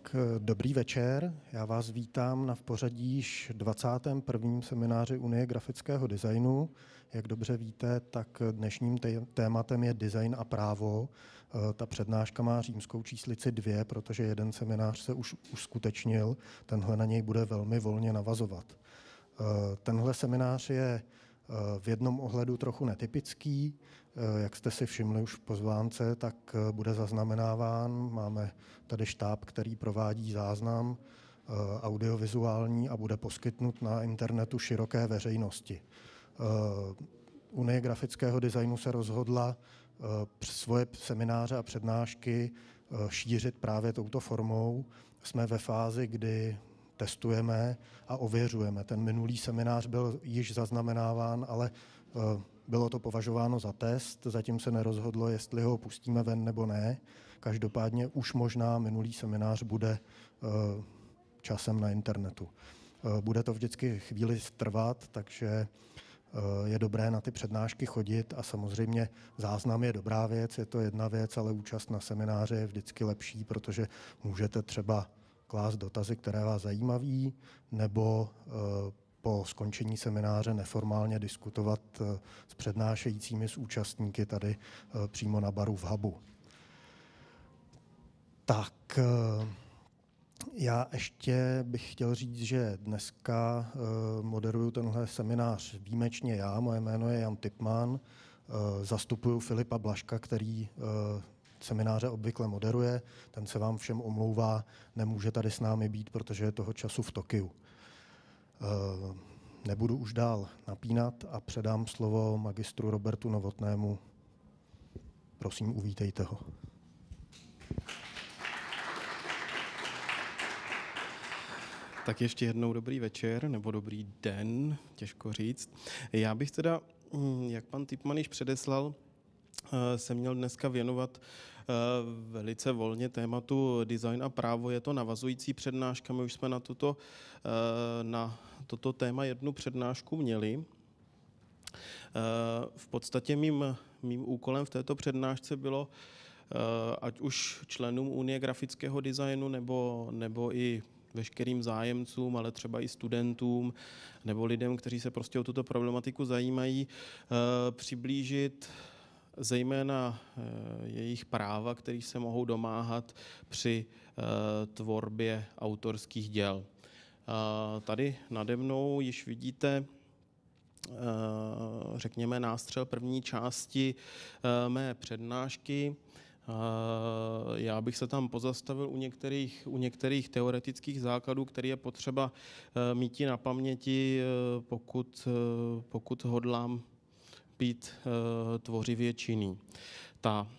Dobrý večer, já vás vítám na v pořadí již 21. semináři Unie grafického designu. Jak dobře víte, tak dnešním tématem je design a právo. Ta přednáška má římskou číslici 2, protože jeden seminář se už uskutečnil, tenhle na něj bude velmi volně navazovat. Tenhle seminář je v jednom ohledu trochu netypický. Jak jste si všimli už v pozvánce, tak bude zaznamenáván. Máme tady štáb, který provádí záznam audiovizuální a bude poskytnut na internetu široké veřejnosti. Unie grafického designu se rozhodla svoje semináře a přednášky šířit právě touto formou. Jsme ve fázi, kdy testujeme a ověřujeme. Ten minulý seminář byl již zaznamenáván, ale bylo to považováno za test, zatím se nerozhodlo, jestli ho pustíme ven nebo ne. Každopádně už možná minulý seminář bude časem na internetu. Bude to vždycky chvíli trvat, takže je dobré na ty přednášky chodit a samozřejmě záznam je dobrá věc, je to jedna věc, ale účast na semináře je vždycky lepší, protože můžete třeba klást dotazy, které vás zajímaví, nebo po skončení semináře neformálně diskutovat s přednášejícími, s účastníky tady přímo na baru v hubu. Tak, já ještě bych chtěl říct, že dneska moderuju tenhle seminář výjimečně já, moje jméno je Jan Typman, zastupuju Filipa Blažka, který semináře obvykle moderuje, ten se vám všem omlouvá, nemůže tady s námi být, protože je toho času v Tokiu. Nebudu už dál napínat a předám slovo magistru Robertu Novotnému. Prosím, uvítejte ho. Tak ještě jednou dobrý večer, nebo dobrý den, těžko říct. Já bych teda, jak pan Typman již předeslal, se měl dneska věnovat velice volně tématu design a právo. Je to navazující přednáška, my už jsme na toto téma jednu přednášku měli. V podstatě mým úkolem v této přednášce bylo, ať už členům Unie grafického designu nebo i veškerým zájemcům, ale třeba i studentům nebo lidem, kteří se prostě o tuto problematiku zajímají, přiblížit zejména jejich práva, kterých se mohou domáhat při tvorbě autorských děl. Tady nade mnou již vidíte, řekněme, nástřel první části mé přednášky. Já bych se tam pozastavil u některých teoretických základů, které je potřeba mít na paměti, pokud hodlám být tvořivě činný. Ta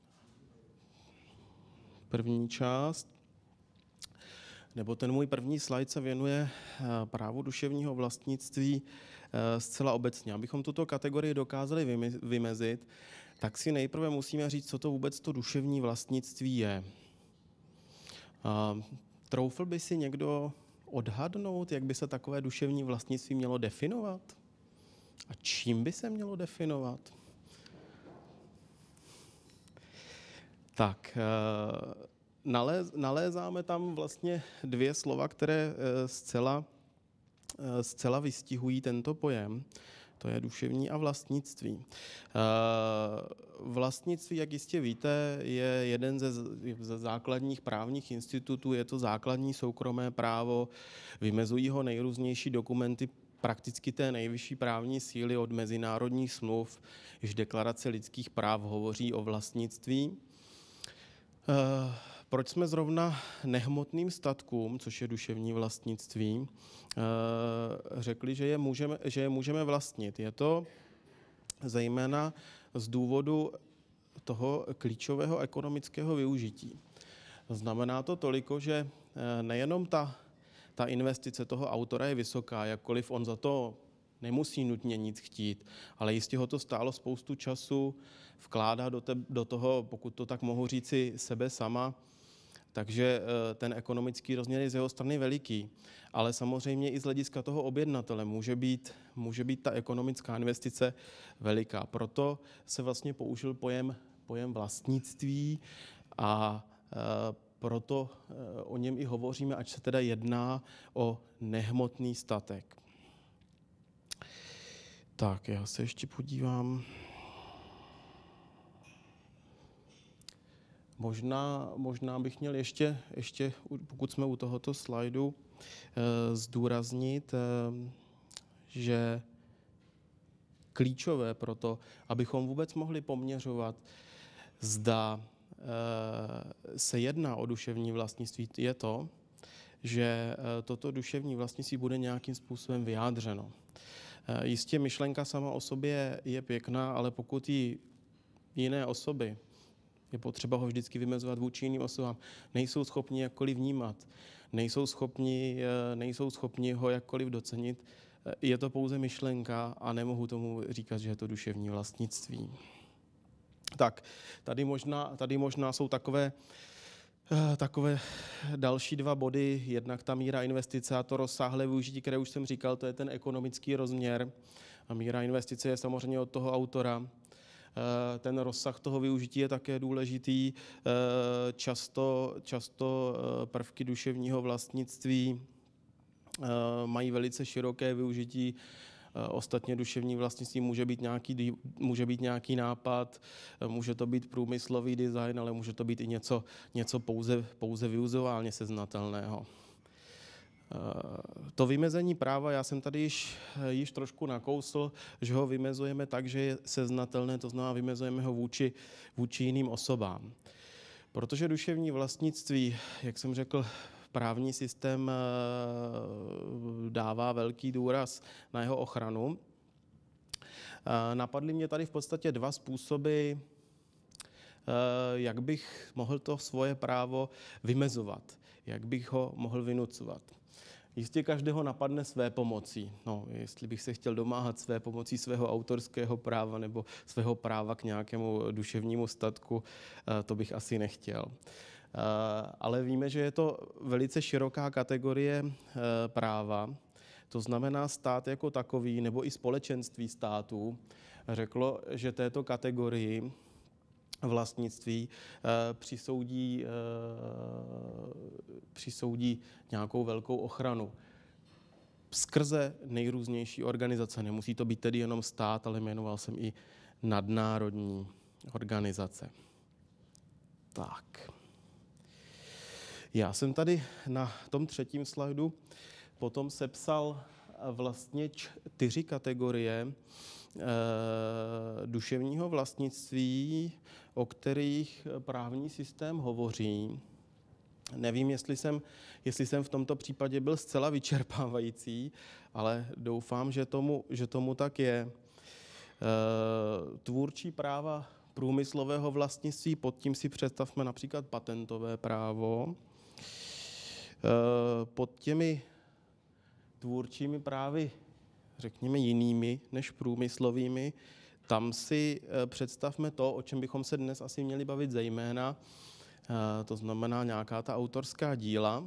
první část, nebo ten můj první slide se věnuje právu duševního vlastnictví zcela obecně. Abychom tuto kategorii dokázali vymezit, tak si nejprve musíme říct, co to vůbec to duševní vlastnictví je. Troufl by si někdo odhadnout, jak by se takové duševní vlastnictví mělo definovat? A čím by se mělo definovat? Tak, nalézáme tam vlastně dvě slova, které zcela vystihují tento pojem. To je duševní a vlastnictví. Vlastnictví, jak jistě víte, je jeden ze základních právních institutů, je to základní soukromé právo, vymezují ho nejrůznější dokumenty prakticky té nejvyšší právní síly od mezinárodních smluv, již Deklarace lidských práv hovoří o vlastnictví. Proč jsme zrovna nehmotným statkům, což je duševní vlastnictví, řekli, že je můžeme vlastnit? Je to zejména z důvodu toho klíčového ekonomického využití. Znamená to toliko, že nejenom ta investice toho autora je vysoká, jakkoliv on za to nemusí nutně nic chtít, ale jistě ho to stálo spoustu času, vkládá do toho, pokud to tak mohu říci, sebe sama, takže ten ekonomický rozměr je z jeho strany veliký. Ale samozřejmě i z hlediska toho objednatele může být ta ekonomická investice veliká. Proto se vlastně použil pojem vlastnictví a proto o něm i hovoříme, ať se teda jedná o nehmotný statek. Tak, já se ještě podívám. Možná bych měl ještě, pokud jsme u tohoto slajdu, zdůraznit, že klíčové pro to, abychom vůbec mohli poměřovat, zda se jedná o duševní vlastnictví, je to, že toto duševní vlastnictví bude nějakým způsobem vyjádřeno. Jistě myšlenka sama o sobě je pěkná, ale pokud ji jiné osoby, je potřeba ho vždycky vymezovat vůči jiným osobám, nejsou schopni jakkoliv vnímat, nejsou schopni ho jakkoliv docenit, je to pouze myšlenka a nemohu tomu říkat, že je to duševní vlastnictví. Tak, tady možná jsou takové další dva body, jednak ta míra investice a to rozsáhlé využití, které už jsem říkal, to je ten ekonomický rozměr. A míra investice je samozřejmě od toho autora. Ten rozsah toho využití je také důležitý. Často prvky duševního vlastnictví mají velice široké využití. Ostatně duševní vlastnictví může být nějaký nápad, může to být průmyslový design, ale může to být i něco pouze vizuálně seznatelného. To vymezení práva, já jsem tady již trošku nakousl, že ho vymezujeme tak, že je seznatelné, to znamená vymezujeme ho vůči jiným osobám. Protože duševní vlastnictví, jak jsem řekl, právní systém dává velký důraz na jeho ochranu. Napadly mě tady v podstatě dva způsoby, jak bych mohl to svoje právo vymezovat, jak bych ho mohl vynucovat. Jistě každého napadne své pomocí. No, jestli bych se chtěl domáhat své pomocí svého autorského práva nebo svého práva k nějakému duševnímu statku, to bych asi nechtěl. Ale víme, že je to velice široká kategorie práva. To znamená, stát jako takový nebo i společenství států řeklo, že této kategorii vlastnictví přisoudí nějakou velkou ochranu. Skrze nejrůznější organizace. Nemusí to být tedy jenom stát, ale jmenoval jsem i nadnárodní organizace. Tak. Já jsem tady na tom třetím slajdu potom sepsal vlastně 4 kategorie duševního vlastnictví, o kterých právní systém hovoří. Nevím, jestli jsem v tomto případě byl zcela vyčerpávající, ale doufám, že tomu tak je. Tvůrčí práva průmyslového vlastnictví, pod tím si představme například patentové právo. Pod těmi tvůrčími právy, řekněme jinými než průmyslovými, tam si představme to, o čem bychom se dnes asi měli bavit zejména, to znamená nějaká ta autorská díla.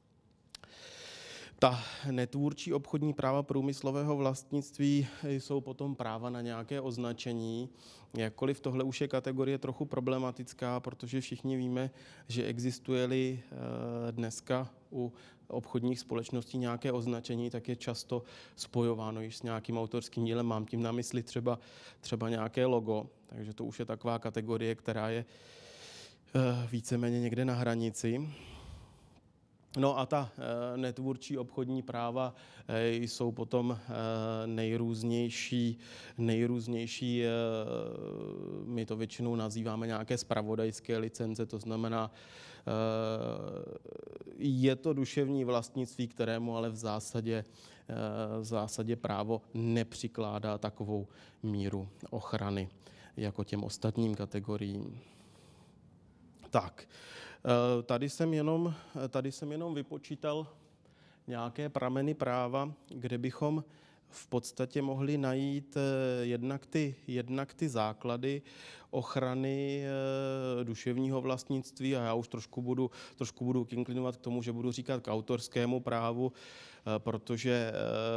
Ta netvůrčí obchodní práva průmyslového vlastnictví jsou potom práva na nějaké označení. Jakkoliv tohle už je kategorie trochu problematická, protože všichni víme, že existuje-li dneska u obchodních společností nějaké označení, tak je často spojováno již s nějakým autorským dílem. Mám tím na mysli třeba nějaké logo, takže to už je taková kategorie, která je víceméně někde na hranici. No a ta netvůrčí obchodní práva jsou potom nejrůznější, my to většinou nazýváme nějaké zpravodajské licence, to znamená, je to duševní vlastnictví, kterému ale v zásadě právo nepřikládá takovou míru ochrany jako těm ostatním kategoriím. Tak, tady jsem jenom vypočítal nějaké prameny práva, kde bychom v podstatě mohli najít jednak ty základy ochrany duševního vlastnictví a já už trošku budu inklinovat k tomu, že budu říkat k autorskému právu, protože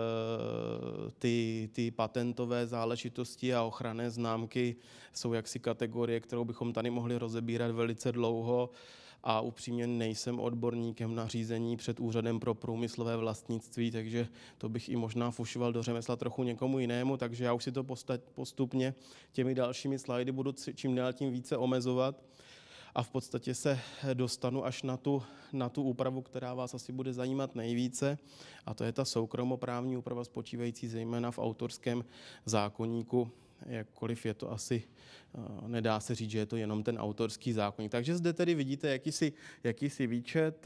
ty patentové záležitosti a ochranné známky jsou jaksi kategorie, kterou bychom tady mohli rozebírat velice dlouho a upřímně nejsem odborníkem na řízení před Úřadem pro průmyslové vlastnictví, takže to bych i možná fušoval do řemesla trochu někomu jinému, takže já už si to postupně těmi dalšími slajdy budu čím dál tím více omezovat a v podstatě se dostanu až na tu úpravu, která vás asi bude zajímat nejvíce, a to je ta soukromoprávní úprava spočívající zejména v autorském zákoníku, jakkoliv je to asi, nedá se říct, že je to jenom ten autorský zákoník. Takže zde tedy vidíte jakýsi výčet.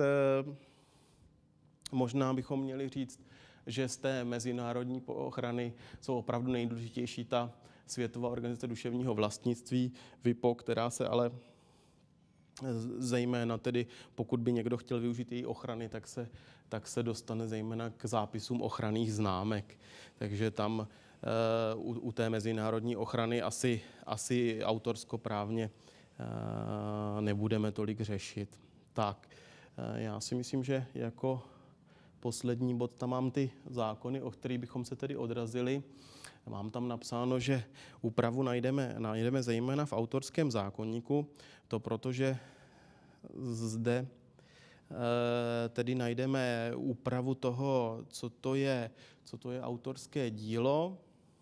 Možná bychom měli říct, že z té mezinárodní ochrany jsou opravdu nejdůležitější ta Světová organizace duševního vlastnictví, WIPO, která se ale zejména tedy, pokud by někdo chtěl využít její ochrany, tak se dostane zejména k zápisům ochranných známek. Takže tam u té mezinárodní ochrany asi autorskoprávně nebudeme tolik řešit. Tak, já si myslím, že jako poslední bod tam mám ty zákony, o kterých bychom se tedy odrazili. Mám tam napsáno, že úpravu najdeme zejména v autorském zákoníku, to protože zde tedy najdeme úpravu toho, co to je autorské dílo.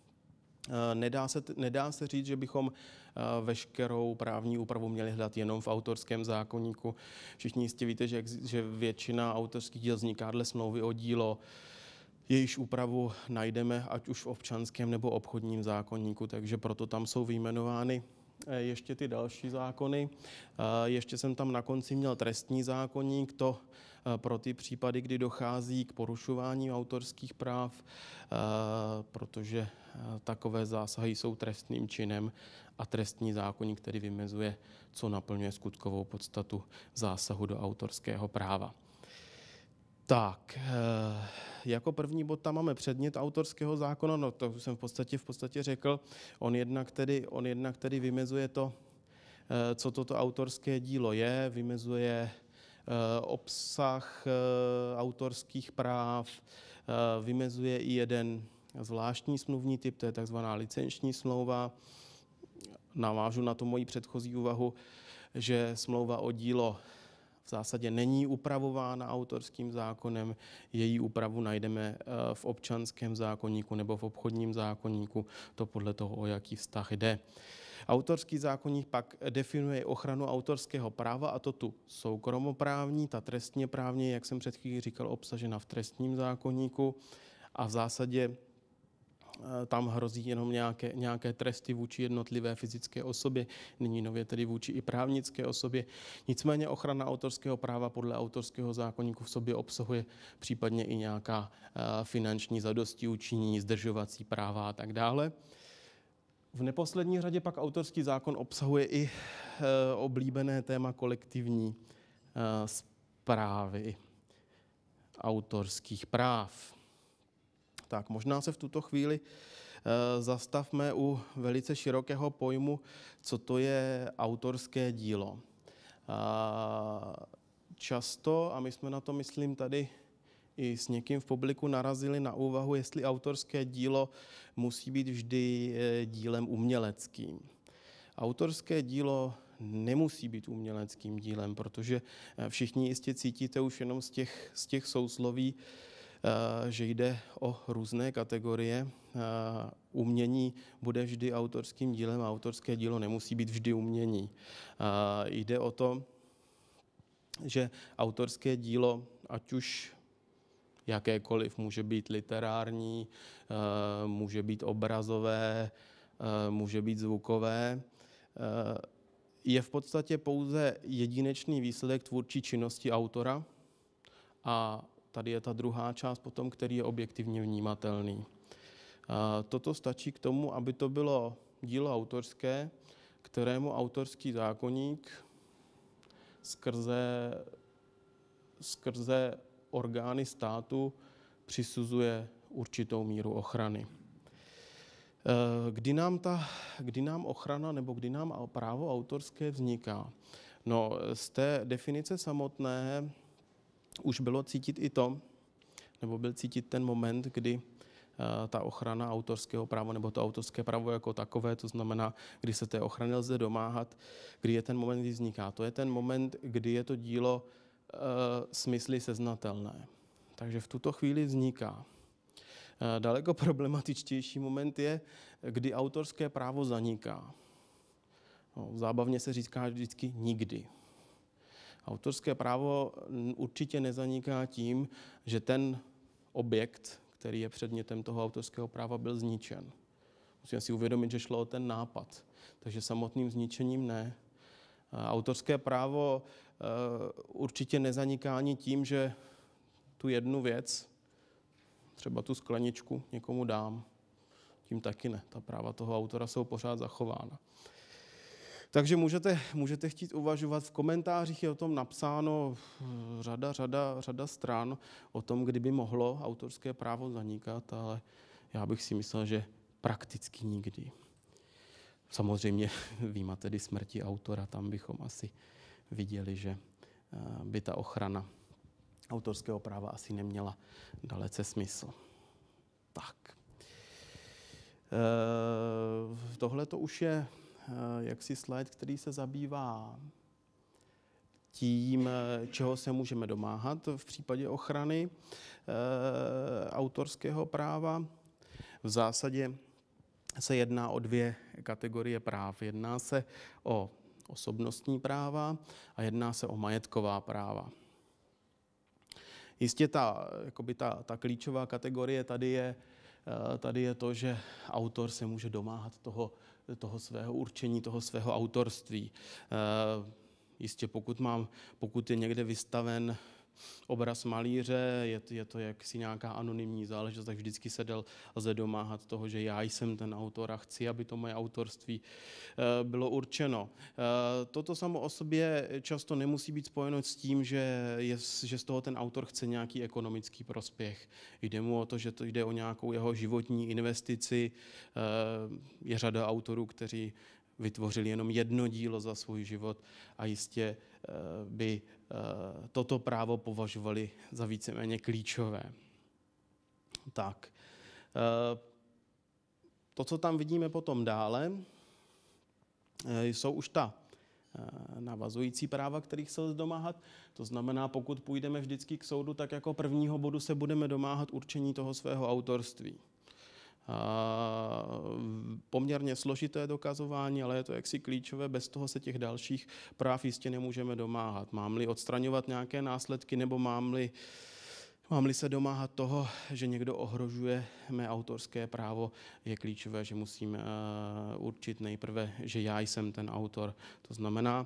Nedá se říct, že bychom veškerou právní úpravu měli hledat jenom v autorském zákoníku. Všichni jistě víte, že většina autorských díl vzniká dle smlouvy o dílo. Jejíž úpravu najdeme ať už v občanském nebo obchodním zákoníku, takže proto tam jsou vyjmenovány ještě ty další zákony. Ještě jsem tam na konci měl trestní zákoník, to pro ty případy, kdy dochází k porušování autorských práv, protože takové zásahy jsou trestným činem a trestní zákoník tedy vymezuje, co naplňuje skutkovou podstatu zásahu do autorského práva. Tak, jako první bod tam máme předmět autorského zákona, no to už jsem v podstatě řekl, on jednak tedy vymezuje to, co toto autorské dílo je, vymezuje obsah autorských práv, vymezuje i jeden zvláštní smluvní typ, to je takzvaná licenční smlouva. Navážu na tu moji předchozí úvahu, že smlouva o dílo v zásadě není upravována autorským zákonem, její úpravu najdeme v občanském zákoníku nebo v obchodním zákoníku, to podle toho, o jaký vztah jde. Autorský zákoník pak definuje ochranu autorského práva, a to tu soukromoprávní, ta trestně právní, jak jsem před chvílí říkal, obsažena v trestním zákoníku, a v zásadě tam hrozí jenom nějaké tresty vůči jednotlivé fyzické osobě, nyní nově tedy vůči i právnické osobě. Nicméně ochrana autorského práva podle autorského zákoníku v sobě obsahuje případně i nějaká finanční zadostiučinění, zdržovací práva a tak dále. V neposlední řadě pak autorský zákon obsahuje i oblíbené téma kolektivní správy autorských práv. Tak možná se v tuto chvíli zastavme u velice širokého pojmu, co to je autorské dílo. Často, a my jsme na to, myslím, tady i s někým v publiku narazili na úvahu, jestli autorské dílo musí být vždy dílem uměleckým. Autorské dílo nemusí být uměleckým dílem, protože všichni jistě cítíte už jenom z těch sousloví, že jde o různé kategorie. Umění bude vždy autorským dílem a autorské dílo nemusí být vždy umění. Jde o to, že autorské dílo, ať už jakékoliv, může být literární, může být obrazové, může být zvukové, je v podstatě pouze jedinečný výsledek tvůrčí činnosti autora, a tady je ta druhá část potom, který je objektivně vnímatelný. Toto stačí k tomu, aby to bylo dílo autorské, kterému autorský zákoník skrze orgány státu přisuzuje určitou míru ochrany. Kdy nám ochrana nebo kdy nám právo autorské vzniká? No, z té definice samotné už bylo cítit i to, nebo byl cítit ten moment, kdy ta ochrana autorského práva nebo to autorské právo jako takové, to znamená, kdy se té ochrany lze domáhat, kdy je ten moment, kdy vzniká. To je ten moment, kdy je to dílo smysly seznatelné. Takže v tuto chvíli vzniká. Daleko problematičtější moment je, kdy autorské právo zaniká. No, zábavně se říká vždycky nikdy. Autorské právo určitě nezaniká tím, že ten objekt, který je předmětem toho autorského práva, byl zničen. Musíme si uvědomit, že šlo o ten nápad, takže samotným zničením ne. Autorské právo určitě nezaniká ani tím, že tu jednu věc, třeba tu skleničku, někomu dám. Tím taky ne. Ta práva toho autora jsou pořád zachována. Takže můžete chtít uvažovat. V komentářích je o tom napsáno řada stran o tom, kdyby mohlo autorské právo zanikat, ale já bych si myslel, že prakticky nikdy. Samozřejmě vyjma tedy smrti autora, tam bychom asi viděli, že by ta ochrana autorského práva asi neměla dalece smysl. Tak. Tohle to už je jaksi slide, který se zabývá tím, čeho se můžeme domáhat v případě ochrany autorského práva. V zásadě se jedná o dvě kategorie práv. Jedná se o osobnostní práva a jedná se o majetková práva. Jistě ta klíčová kategorie tady je to, že autor se může domáhat toho svého určení, toho svého autorství. Jistě pokud je někde vystaven obraz malíře, je to jaksi nějaká anonymní záležitost, tak vždycky se lze domáhat toho, že já jsem ten autor a chci, aby to moje autorství bylo určeno. Toto samo o sobě často nemusí být spojeno s tím, že z toho ten autor chce nějaký ekonomický prospěch. Jde mu o to, že to jde o nějakou jeho životní investici. Je řada autorů, kteří vytvořili jenom jedno dílo za svůj život a jistě by toto právo považovali za víceméně klíčové. Tak. To, co tam vidíme potom dále, jsou už ta navazující práva, kterých se lze domáhat. To znamená, pokud půjdeme vždycky k soudu, tak jako prvního bodu se budeme domáhat určení toho svého autorství. Poměrně složité dokazování, ale je to jaksi klíčové, bez toho se těch dalších práv jistě nemůžeme domáhat. Mám-li odstraňovat nějaké následky, nebo mám-li se domáhat toho, že někdo ohrožuje mé autorské právo, je klíčové, že musím určit nejprve, že já jsem ten autor. To znamená,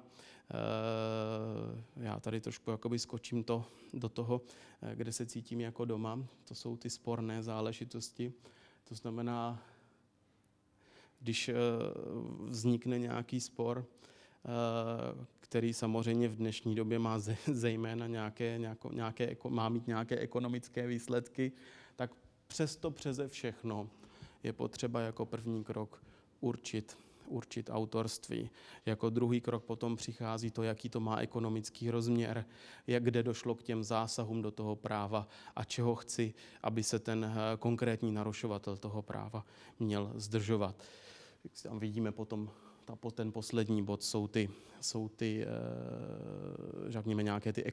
já tady trošku jakoby skočím do toho, kde se cítím jako doma. To jsou ty sporné záležitosti. To znamená, když vznikne nějaký spor, který samozřejmě v dnešní době má zejména má mít nějaké ekonomické výsledky, tak přesto přeze všechno je potřeba jako první krok určit autorství. Jako druhý krok potom přichází to, jaký to má ekonomický rozměr, kde došlo k těm zásahům do toho práva a čeho chci, aby se ten konkrétní narušovatel toho práva měl zdržovat. Tam vidíme potom ten poslední bod, jsou ty řekněme, nějaké ty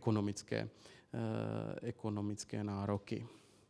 ekonomické nároky.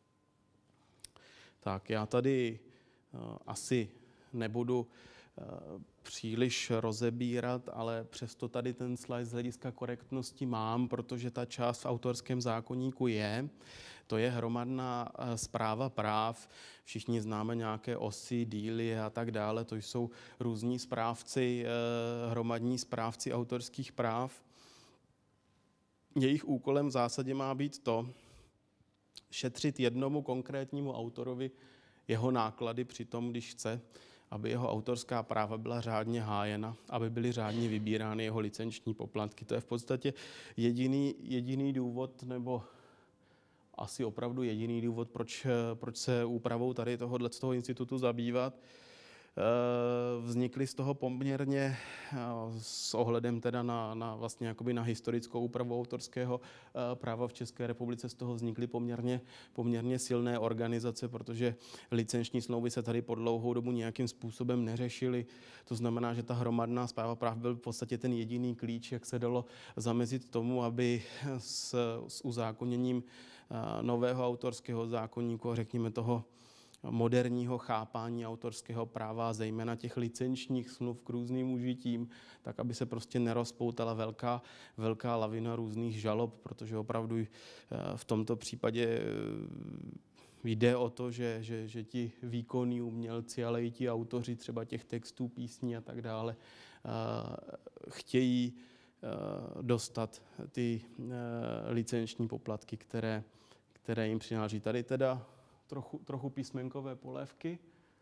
Tak já tady asi nebudu příliš rozebírat, ale přesto tady ten slide z hlediska korektnosti mám, protože ta část v autorském zákoníku to je hromadná správa práv. Všichni známe nějaké osy, díly a tak dále. To jsou různí hromadní správci autorských práv. Jejich úkolem v zásadě má být šetřit jednomu konkrétnímu autorovi jeho náklady při tom, když chce, aby jeho autorská práva byla řádně hájena, aby byly řádně vybírány jeho licenční poplatky. To je v podstatě jediný důvod, nebo asi opravdu jediný důvod, proč se úpravou tady tohoto institutu zabývat. Vznikly z toho poměrně s ohledem teda na vlastně jakoby na historickou úpravu autorského práva v České republice, z toho vznikly poměrně silné organizace, protože licenční smlouvy se tady po dlouhou dobu nějakým způsobem neřešily. To znamená, že ta hromadná správa práv byl v podstatě ten jediný klíč, jak se dalo zamezit tomu, aby s uzákoněním nového autorského zákoníku a řekněme toho moderního chápání autorského práva, zejména těch licenčních smluv k různým užitím, tak aby se prostě nerozpoutala velká lavina různých žalob, protože opravdu v tomto případě jde o to, že ti výkonní umělci, ale i ti autoři třeba těch textů, písní a tak dále chtějí dostat ty licenční poplatky, které jim přináleží. Tady teda trochu písmenkové polévky.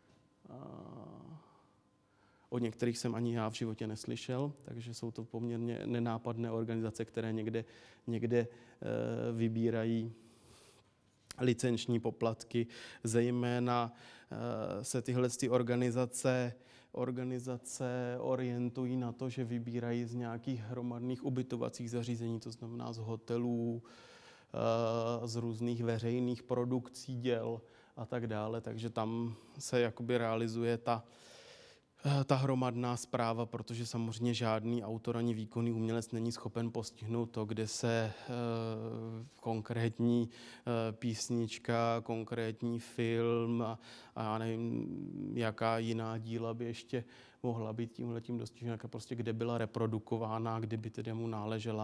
O některých jsem ani já v životě neslyšel, takže jsou to poměrně nenápadné organizace, které někde vybírají licenční poplatky. Zejména se tyhle organizace orientují na to, že vybírají z nějakých hromadných ubytovacích zařízení, to znamená z hotelů, z různých veřejných produkcí děl a tak dále. Takže tam se jakoby realizuje ta hromadná správa, protože samozřejmě žádný autor ani výkonný umělec není schopen postihnout to, kde se konkrétní písnička, konkrétní film a já nevím, jaká jiná díla by ještě mohla být tímhletím dostižena, prostě kde byla reprodukována, kdyby tedy mu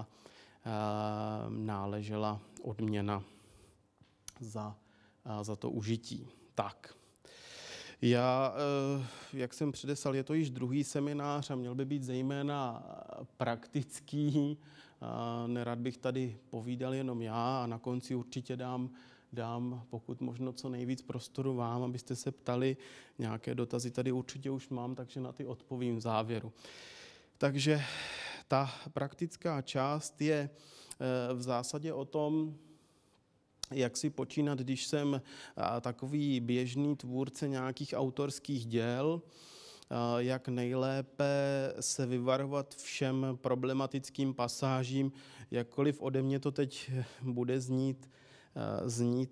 náležela odměna za to užití. Tak. Já, jak jsem předeslal, je to již druhý seminář a měl by být zejména praktický. Nerad bych tady povídal jenom já a na konci určitě dám pokud možno co nejvíc prostoru vám, abyste se ptali. Nějaké dotazy tady určitě už mám, takže na ty odpovím v závěru. Takže ta praktická část je v zásadě o tom, jak si počínat, když jsem takový běžný tvůrce nějakých autorských děl, jak nejlépe se vyvarovat všem problematickým pasážím, jakkoliv ode mě to teď bude znít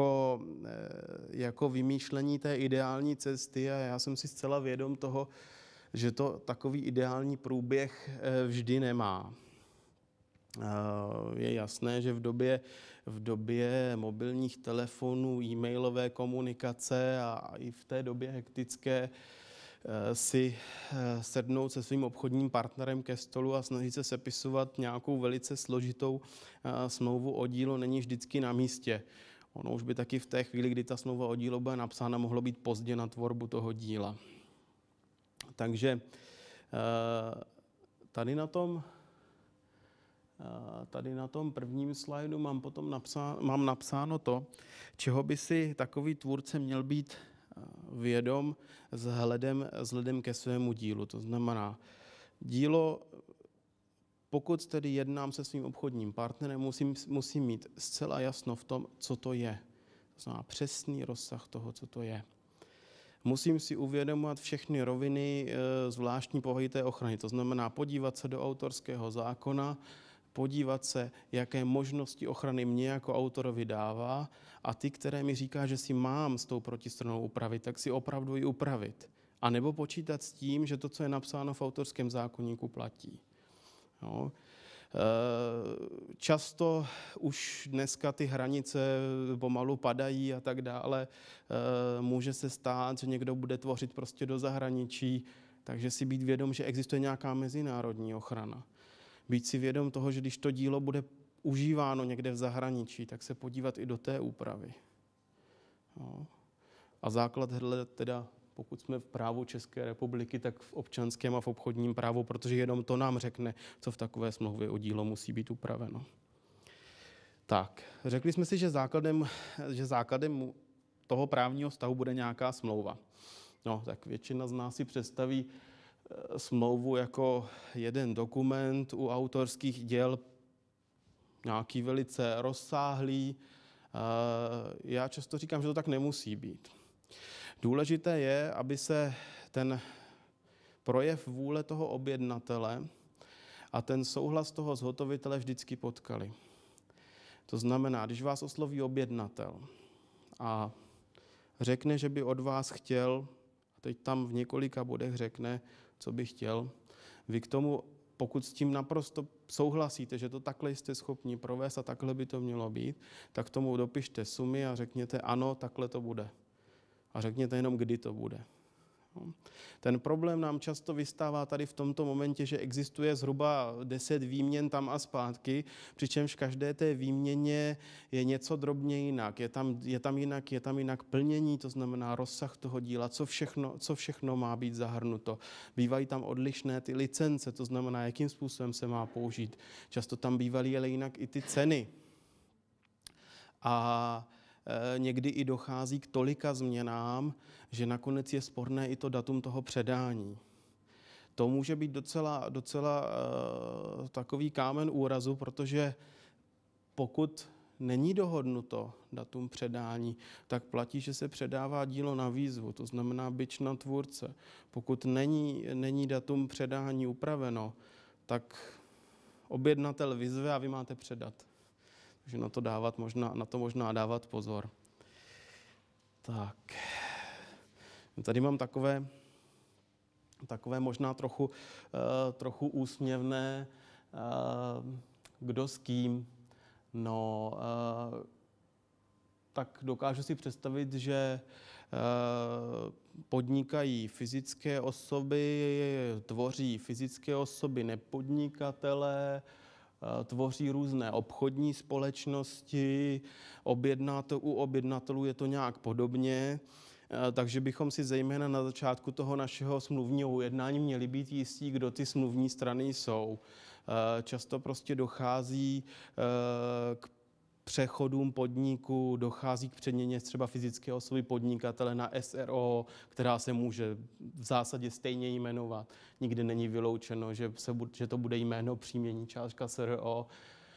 jako vymýšlení té ideální cesty a já jsem si zcela vědom toho, že to takový ideální průběh vždy nemá. Je jasné, že v době mobilních telefonů, e-mailové komunikace a i v té době hektické si sednout se svým obchodním partnerem ke stolu a snažit se sepisovat nějakou velice složitou smlouvu o dílo není vždycky na místě. Ono už by taky v té chvíli, kdy ta smlouva o dílo bude napsána, mohlo být pozdě na tvorbu toho díla. Takže tady na tom prvním slajdu mám napsáno to, čeho by si takový tvůrce měl být vědom vzhledem ke svému dílu. To znamená, dílo, pokud tedy jednám se svým obchodním partnerem, musím mít zcela jasno v tom, co to je. To znamená přesný rozsah toho, co to je. Musím si uvědomovat všechny roviny zvláštní povahy té ochrany. To znamená podívat se do autorského zákona, podívat se, jaké možnosti ochrany mě jako autorovi dává a ty, které mi říká, že si mám s tou protistranou upravit, tak si opravdu i upravit. A nebo počítat s tím, že to, co je napsáno v autorském zákoníku, platí. No. Často už dneska ty hranice pomalu padají a tak dále. Může se stát, že někdo bude tvořit prostě do zahraničí, takže si být vědom, že existuje nějaká mezinárodní ochrana. Být si vědom toho, že když to dílo bude užíváno někde v zahraničí, tak se podívat i do té úpravy. No. A základ hledat teda, pokud jsme v právu České republiky, tak v občanském a v obchodním právu, protože jenom to nám řekne, co v takové smlouvě o dílo musí být upraveno. Tak, řekli jsme si, že základem toho právního vztahu bude nějaká smlouva. No, tak většina z nás si představí smlouvu jako jeden dokument u autorských děl, nějaký velice rozsáhlý. Já často říkám, že to tak nemusí být. Důležité je, aby se ten projev vůle toho objednatele a ten souhlas toho zhotovitele vždycky potkali. To znamená, když vás osloví objednatel a řekne, že by od vás chtěl, a teď tam v několika bodech řekne, co by chtěl, vy k tomu, pokud s tím naprosto souhlasíte, že to takhle jste schopni provést a takhle by to mělo být, tak tomu dopište sumy a řekněte ano, takhle to bude. A řekněte jenom, kdy to bude. Ten problém nám často vystává tady v tomto momentě, že existuje zhruba 10 výměn tam a zpátky, přičemž v každé té výměně je něco drobně jinak. Je tam jinak plnění, to znamená rozsah toho díla, co všechno má být zahrnuto. Bývají tam odlišné ty licence, to znamená, jakým způsobem se má použít. Často tam bývaly ale jinak i ty ceny. A někdy i dochází k tolika změnám, že nakonec je sporné i to datum toho předání. To může být docela takový kámen úrazu, protože pokud není dohodnuto datum předání, tak platí, že se předává dílo na výzvu, to znamená bič na tvůrce. Pokud není datum předání upraveno, tak objednatel vyzve a vy máte předat. Takže na to možná dávat pozor. Tak. Tady mám takové možná trochu úsměvné, kdo s kým. No, tak dokážu si představit, že podnikají fyzické osoby, tvoří fyzické osoby nepodnikatelé, tvoří různé obchodní společnosti, u objednatelů je to nějak podobně, takže bychom si zejména na začátku toho našeho smluvního ujednání měli být jistí, kdo ty smluvní strany jsou. Často prostě dochází k přechodům podniku, dochází k přeměně třeba fyzické osoby podnikatele na SRO, která se může v zásadě stejně jmenovat. Nikdy není vyloučeno, že to bude jméno příjmení částka SRO.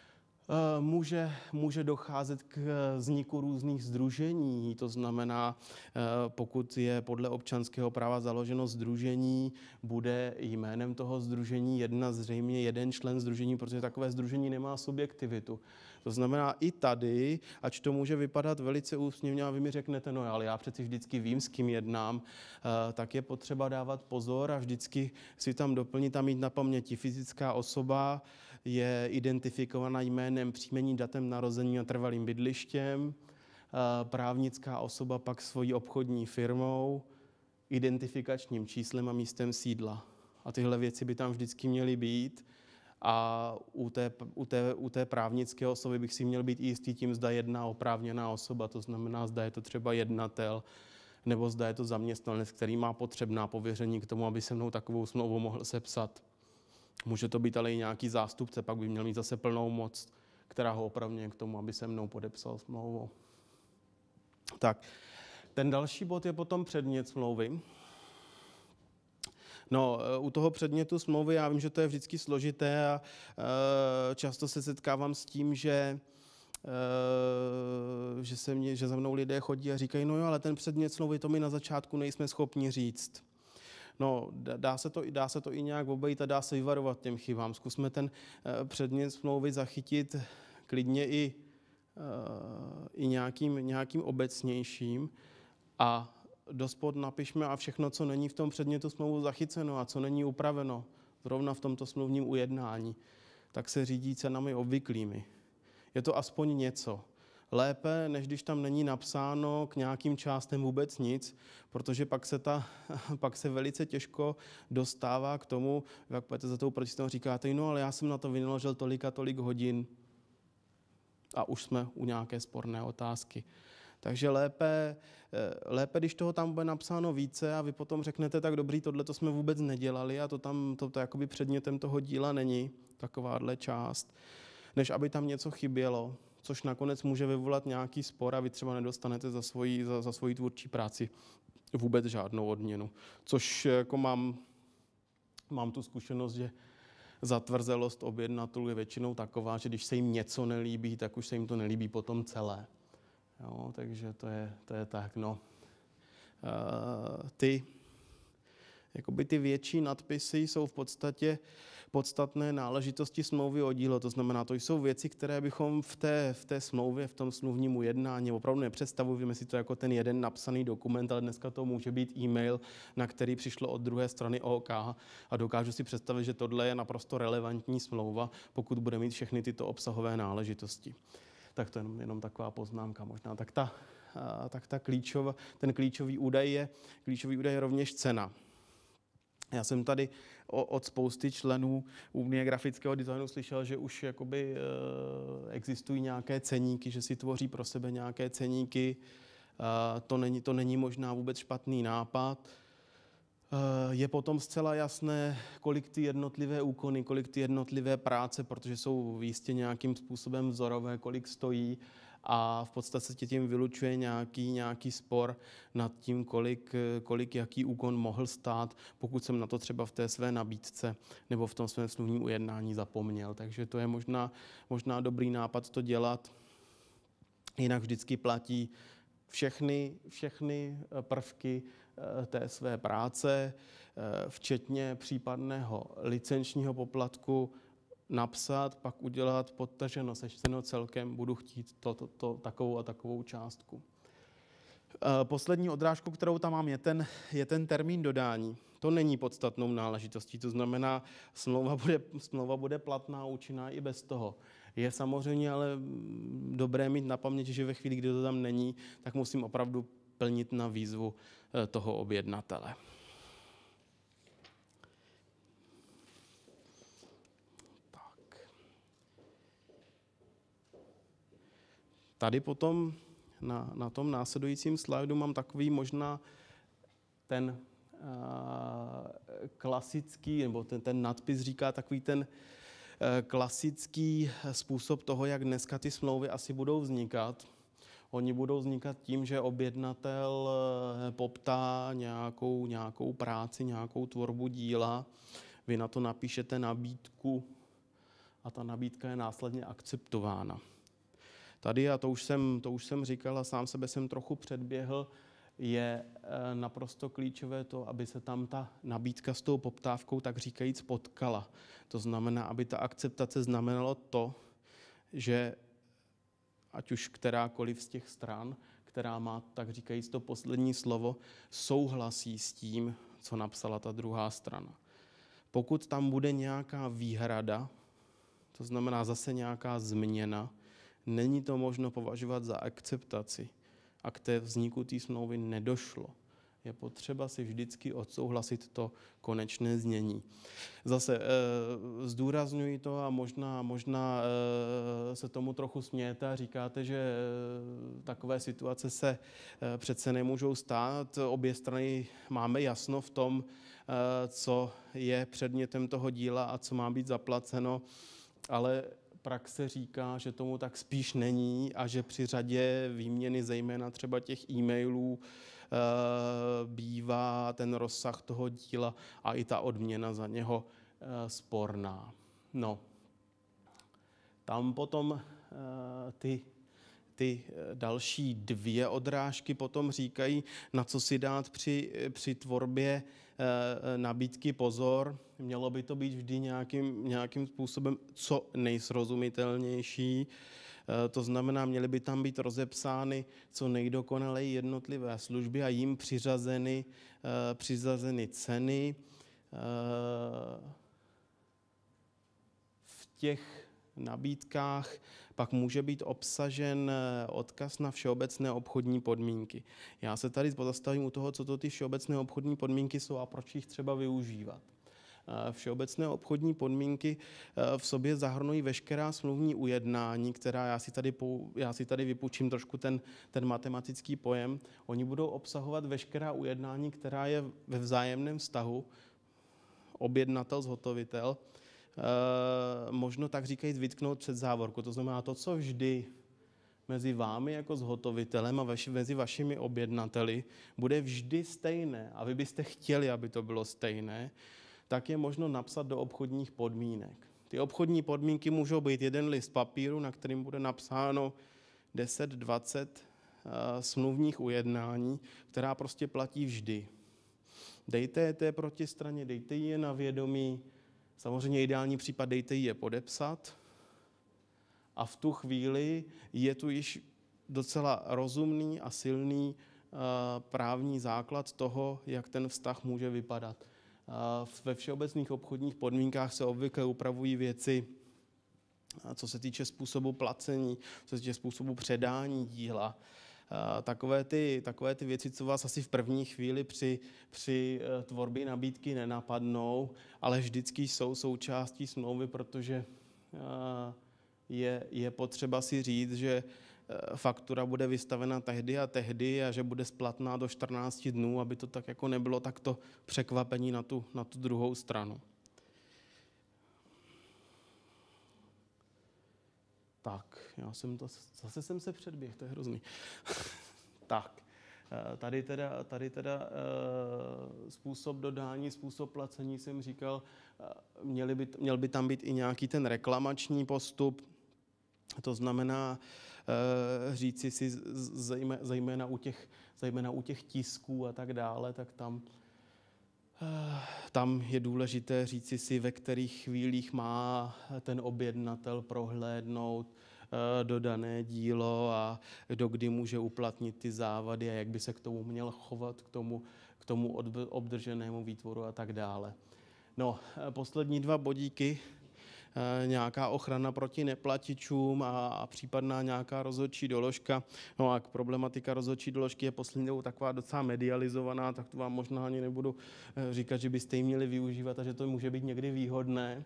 Může docházet k vzniku různých sdružení, to znamená, pokud je podle občanského práva založeno sdružení, bude jménem toho sdružení zřejmě jeden člen sdružení, protože takové sdružení nemá subjektivitu. To znamená i tady, ač to může vypadat velice úsměvně a vy mi řeknete, no ale já přeci vždycky vím, s kým jednám, tak je potřeba dávat pozor a vždycky si tam doplnit a mít na paměti fyzická osoba, je identifikovaná jménem, příjmením, datem narození a trvalým bydlištěm, právnická osoba pak svojí obchodní firmou, identifikačním číslem a místem sídla. A tyhle věci by tam vždycky měly být a u té právnické osoby bych si měl být jistý tím, zda jedná oprávněná osoba, to znamená, zda je to třeba jednatel, nebo zda je to zaměstnanec, který má potřebná pověření k tomu, aby se mnou takovou smlouvu mohl sepsat. Může to být ale i nějaký zástupce, pak by měl mít zase plnou moc, která ho opravňuje k tomu, aby se mnou podepsal smlouvu. Tak, ten další bod je potom předmět smlouvy. No, u toho předmětu smlouvy já vím, že to je vždycky složité a často se setkávám s tím, že za mnou lidé chodí a říkají, no jo, ale ten předmět smlouvy, to my na začátku nejsme schopni říct. No, dá se to i nějak obejít a dá se vyvarovat těm chybám. Zkusme ten předmět smlouvy zachytit klidně i nějakým obecnějším a dospod napišme a všechno, co není v tom předmětu smlouvu zachyceno a co není upraveno zrovna v tomto smluvním ujednání, tak se řídí cenami obvyklými. Je to aspoň něco. Lépe, než když tam není napsáno k nějakým částem vůbec nic, protože pak se velice těžko dostává k tomu, jak půjdete za tou protistou říkáte, no ale já jsem na to vynaložil tolik a tolik hodin a už jsme u nějaké sporné otázky. Takže lépe, když toho tam bude napsáno více a vy potom řeknete, tak dobrý, tohle jsme vůbec nedělali a to jakoby předmětem toho díla není, takováhle část, než aby tam něco chybělo, což nakonec může vyvolat nějaký spor a vy třeba nedostanete za svoji tvůrčí práci vůbec žádnou odměnu. Což jako mám tu zkušenost, že zatvrzelost objednatelů je většinou taková, že když se jim něco nelíbí, tak už se jim to nelíbí potom celé. Jo, takže to je tak, no. Jakoby ty větší nadpisy jsou v podstatě podstatné náležitosti smlouvy o dílo. To znamená, to jsou věci, které bychom v té smlouvě, v tom smluvním ujednání opravdu nepředstavujeme si to jako ten jeden napsaný dokument, ale dneska to může být e-mail, na který přišlo od druhé strany OK a dokážu si představit, že tohle je naprosto relevantní smlouva, pokud bude mít všechny tyto obsahové náležitosti. Tak to je jenom taková poznámka možná. Ten klíčový údaj je rovněž cena. Já jsem tady od spousty členů Unie grafického designu slyšel, že už jakoby existují nějaké ceníky, že si tvoří pro sebe nějaké ceníky. To není možná vůbec špatný nápad. Je potom zcela jasné, kolik ty jednotlivé úkony, kolik ty jednotlivé práce, protože jsou jistě nějakým způsobem vzorové, kolik stojí a v podstatě tím vylučuje nějaký spor nad tím, kolik jaký úkon mohl stát, pokud jsem na to třeba v té své nabídce nebo v tom svém smluvním ujednání zapomněl. Takže to je možná dobrý nápad to dělat. Jinak vždycky platí všechny prvky té své práce, včetně případného licenčního poplatku, napsat, pak udělat podtrženo, sečteno celkem, budu chtít takovou a takovou částku. Poslední odrážku, kterou tam mám, je ten termín dodání. To není podstatnou náležitostí, to znamená, smlouva bude platná, účinná i bez toho. Je samozřejmě ale dobré mít na paměti, že ve chvíli, kdy to tam není, tak musím opravdu plnit na výzvu toho objednatele. Tady potom na tom následujícím slajdu mám takový možná ten klasický, nebo ten nadpis říká takový ten klasický způsob toho, jak dneska ty smlouvy asi budou vznikat. Oni budou vznikat tím, že objednatel poptá nějakou práci, nějakou tvorbu díla, vy na to napíšete nabídku a ta nabídka je následně akceptována. Tady, a to už jsem říkal a sám sebe jsem trochu předběhl, je naprosto klíčové to, aby se tam ta nabídka s tou poptávkou tak říkajíc potkala. To znamená, aby ta akceptace znamenalo to, že ať už kterákoliv z těch stran, která má tak říkajíc to poslední slovo, souhlasí s tím, co napsala ta druhá strana. Pokud tam bude nějaká výhrada, to znamená zase nějaká změna, není to možno považovat za akceptaci a k té vzniku té smlouvy nedošlo. Je potřeba si vždycky odsouhlasit to konečné znění. Zase zdůrazňuji to a možná se tomu trochu smějete a říkáte, že takové situace se přece nemůžou stát. Obě strany máme jasno v tom, co je předmětem toho díla a co má být zaplaceno, ale praxe říká, že tomu tak spíš není a že při řadě výměny, zejména třeba těch e-mailů, bývá ten rozsah toho díla a i ta odměna za něho sporná. No, tam potom ty další dvě odrážky potom říkají, na co si dát při tvorbě nabídky pozor. Mělo by to být vždy nějakým způsobem co nejsrozumitelnější. To znamená, měly by tam být rozepsány co nejdokonaleji jednotlivé služby a jim přiřazeny ceny. V těch nabídkách pak může být obsažen odkaz na všeobecné obchodní podmínky. Já se tady pozastavím u toho, co to ty všeobecné obchodní podmínky jsou a proč jich třeba využívat. Všeobecné obchodní podmínky v sobě zahrnují veškerá smluvní ujednání, která já si tady vypůjčím trošku ten matematický pojem. Oni budou obsahovat veškerá ujednání, která je ve vzájemném vztahu, objednatel, zhotovitel, možno tak říkajíc vytknout před závorku. To znamená to, co vždy mezi vámi jako zhotovitelem a mezi vašimi objednateli bude vždy stejné a vy byste chtěli, aby to bylo stejné, tak je možno napsat do obchodních podmínek. Ty obchodní podmínky můžou být jeden list papíru, na kterým bude napsáno 10-20 smluvních ujednání, která prostě platí vždy. Dejte je té protistraně, dejte je na vědomí, samozřejmě ideální případ, dejte je podepsat a v tu chvíli je tu již docela rozumný a silný právní základ toho, jak ten vztah může vypadat. Ve všeobecných obchodních podmínkách se obvykle upravují věci, co se týče způsobu placení, co se týče způsobu předání díla. Takové ty věci, co vás asi v první chvíli při tvorbě nabídky nenapadnou, ale vždycky jsou součástí smlouvy, protože je potřeba si říct, že faktura bude vystavena tehdy a tehdy a že bude splatná do 14 dnů, aby to tak jako nebylo takto překvapení na tu druhou stranu. Tak, zase jsem se předběhl, to je hrozný. Tak, tady teda způsob dodání, způsob placení jsem říkal, měl by tam být i nějaký ten reklamační postup, to znamená říci si zejména u těch tisků a tak dále, tak tam je důležité říci si, ve kterých chvílích má ten objednatel prohlédnout dodané dílo a dokdy může uplatnit ty závady a jak by se k tomu měl chovat, k tomu obdrženému výtvoru a tak dále. No, poslední 2 bodíky, nějaká ochrana proti neplatičům a případná nějaká rozhodčí doložka. No a problematika rozhodčí doložky je poslední dobou taková docela medializovaná, tak to vám možná ani nebudu říkat, že byste ji měli využívat a že to může být někdy výhodné.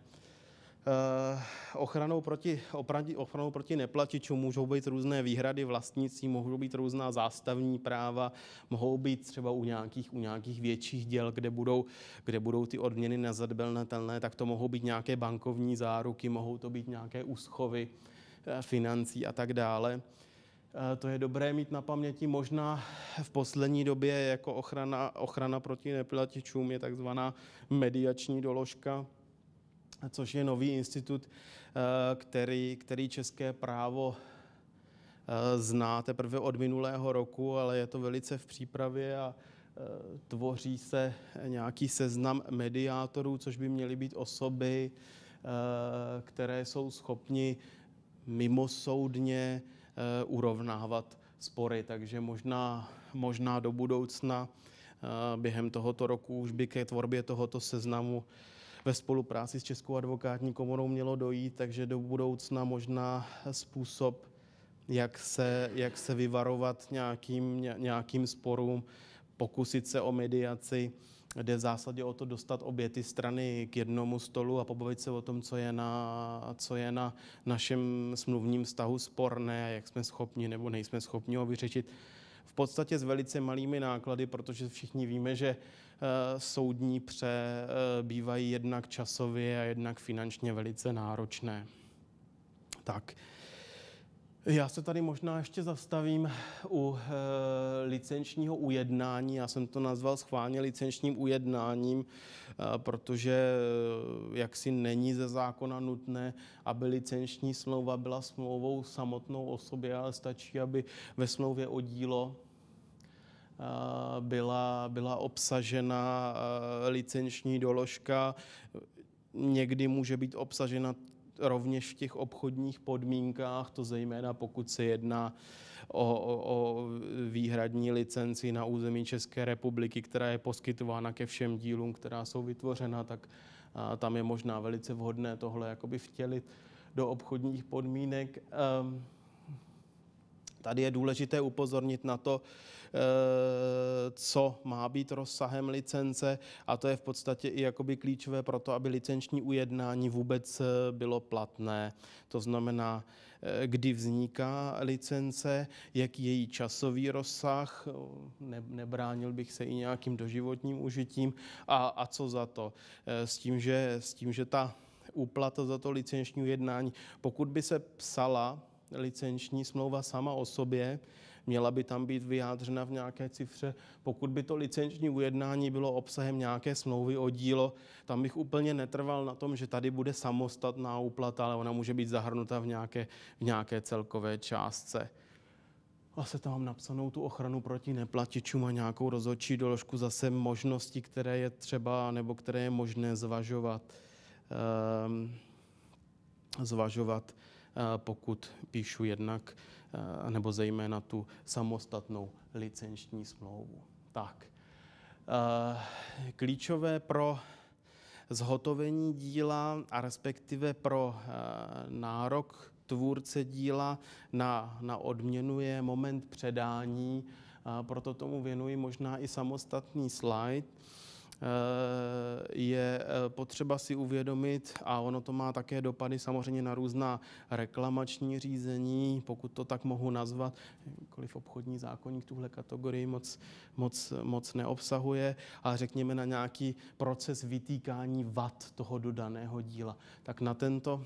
Ochranou proti neplatičům můžou být různé výhrady vlastnictví, mohou být různá zástavní práva, mohou být třeba u nějakých větších děl, kde budou ty odměny nezanedbatelné, tak to mohou být nějaké bankovní záruky, mohou to být nějaké úschovy financí a tak dále. To je dobré mít na paměti. Možná v poslední době jako ochrana proti neplatičům je takzvaná mediační doložka, což je nový institut, který české právo zná teprve od minulého roku, ale je to velice v přípravě a tvoří se nějaký seznam mediátorů, což by měly být osoby, které jsou schopni mimosoudně urovnávat spory. Takže možná do budoucna během tohoto roku už by ke tvorbě tohoto seznamu ve spolupráci s Českou advokátní komorou mělo dojít, takže do budoucna možná způsob, jak se vyvarovat nějakým sporům, pokusit se o mediaci, jde v zásadě o to dostat obě ty strany k jednomu stolu a pobavit se o tom, co je na našem smluvním vztahu sporné a jak jsme schopni nebo nejsme schopni ho vyřešit. V podstatě s velice malými náklady, protože všichni víme, že soudní pře bývají jednak časově a jednak finančně velice náročné. Tak, já se tady možná ještě zastavím u licenčního ujednání. Já jsem to nazval schválně licenčním ujednáním, protože jaksi není ze zákona nutné, aby licenční smlouva byla smlouvou samotnou o sobě, ale stačí, aby ve smlouvě o dílo byla obsažena licenční doložka. Někdy může být obsažena rovněž v těch obchodních podmínkách, to zejména pokud se jedná o výhradní licenci na území České republiky, která je poskytována ke všem dílům, která jsou vytvořena, tak tam je možná velice vhodné tohle jakoby vtělit do obchodních podmínek. Tady je důležité upozornit na to, co má být rozsahem licence, a to je v podstatě i jakoby klíčové pro to, aby licenční ujednání vůbec bylo platné. To znamená, kdy vzniká licence, jaký je její časový rozsah, nebránil bych se i nějakým doživotním užitím a co za to. S tím, že ta úplata za to licenční ujednání, pokud by se psala licenční smlouva sama o sobě, měla by tam být vyjádřena v nějaké cifře. Pokud by to licenční ujednání bylo obsahem nějaké smlouvy o dílo, tam bych úplně netrval na tom, že tady bude samostatná úplata, ale ona může být zahrnuta v nějaké celkové částce. Vlastně tam mám napsanou tu ochranu proti neplatičům a nějakou rozhodčí doložku, zase možnosti, které je třeba nebo které je možné zvažovat, pokud píšu jednak nebo zejména tu samostatnou licenční smlouvu. Tak. Klíčové pro zhotovení díla a respektive pro nárok tvůrce díla na odměnu je moment předání, proto tomu věnuji možná i samostatný slide. Je potřeba si uvědomit, a ono to má také dopady samozřejmě na různá reklamační řízení, pokud to tak mohu nazvat, jakkoliv obchodní zákoník tuhle kategorii moc neobsahuje, ale řekněme na nějaký proces vytýkání vad toho dodaného díla. Tak na tento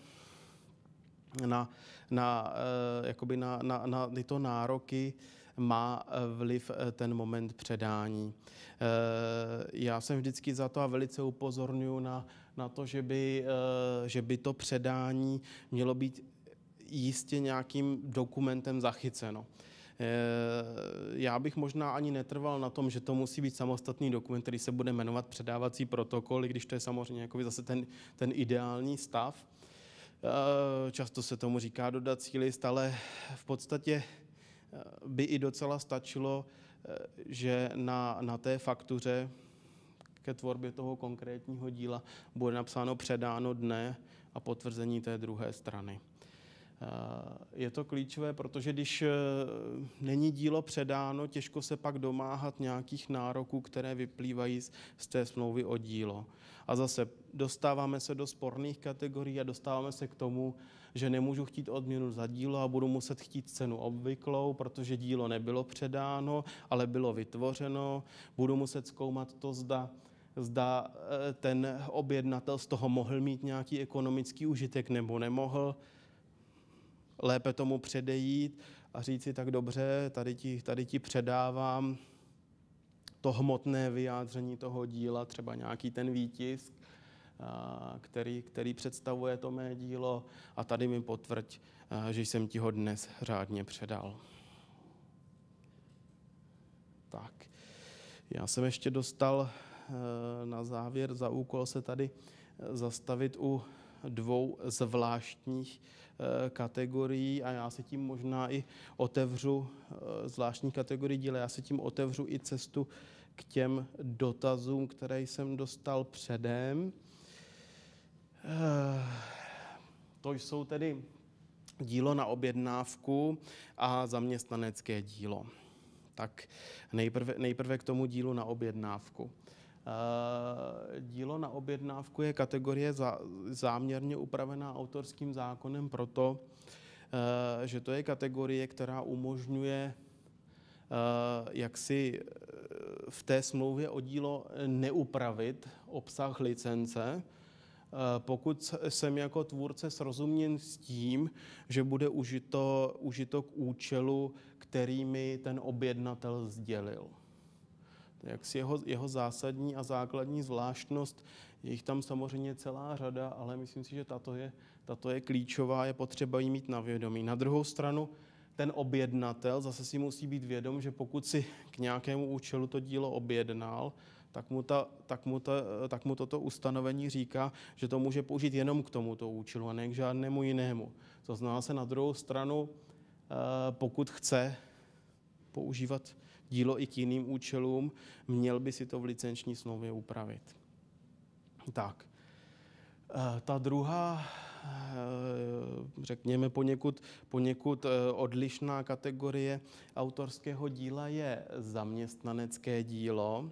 na tyto nároky má vliv ten moment předání. Já jsem vždycky za to a velice upozorňuji na to, že by to předání mělo být jistě nějakým dokumentem zachyceno. Já bych možná ani netrval na tom, že to musí být samostatný dokument, který se bude jmenovat předávací protokol, i když to je samozřejmě jako zase ten ideální stav. Často se tomu říká dodací list, ale v podstatě by i docela stačilo, že na té faktuře ke tvorbě toho konkrétního díla bude napsáno předáno dne a potvrzení té druhé strany. Je to klíčové, protože když není dílo předáno, těžko se pak domáhat nějakých nároků, které vyplývají z té smlouvy o dílo. A zase dostáváme se do sporných kategorií a dostáváme se k tomu, že nemůžu chtít odměnu za dílo a budu muset chtít cenu obvyklou, protože dílo nebylo předáno, ale bylo vytvořeno. Budu muset zkoumat to, zda ten objednatel z toho mohl mít nějaký ekonomický užitek nebo nemohl. Lépe tomu předejít a říct si tak dobře, tady ti předávám to hmotné vyjádření toho díla, třeba nějaký ten výtisk, který představuje to mé dílo a tady mi potvrď, že jsem ti ho dnes řádně předal. Tak, já jsem ještě dostal na závěr za úkol se tady zastavit u dvou zvláštních kategorií a já se tím možná i otevřu zvláštní kategorii díla, já se tím otevřu i cestu k těm dotazům, které jsem dostal předem. To jsou tedy dílo na objednávku a zaměstnanecké dílo. Tak nejprve k tomu dílu na objednávku. Dílo na objednávku je kategorie záměrně upravená autorským zákonem proto, že to je kategorie, která umožňuje jak si v té smlouvě o dílo neupravit obsah licence, pokud jsem jako tvůrce srozuměn s tím, že bude užito k účelu, který mi ten objednatel sdělil. Jaksi jeho zásadní a základní zvláštnost, je jich tam samozřejmě celá řada, ale myslím si, že tato je klíčová, je potřeba jí mít na vědomí. Na druhou stranu, ten objednatel zase si musí být vědom, že pokud si k nějakému účelu to dílo objednal, tak mu toto ustanovení říká, že to může použít jenom k tomuto účelu a ne k žádnému jinému. To znamená se na druhou stranu, pokud chce používat dílo i k jiným účelům, měl by si to v licenční smlouvě upravit. Tak, ta druhá, řekněme poněkud odlišná kategorie autorského díla je zaměstnanecké dílo.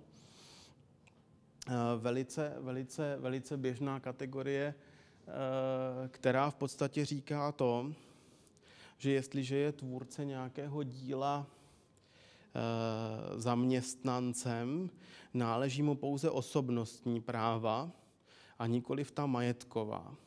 Velice běžná kategorie, která v podstatě říká to, že jestliže je tvůrce nějakého díla zaměstnancem, náleží mu pouze osobnostní práva a nikoliv ta majetková.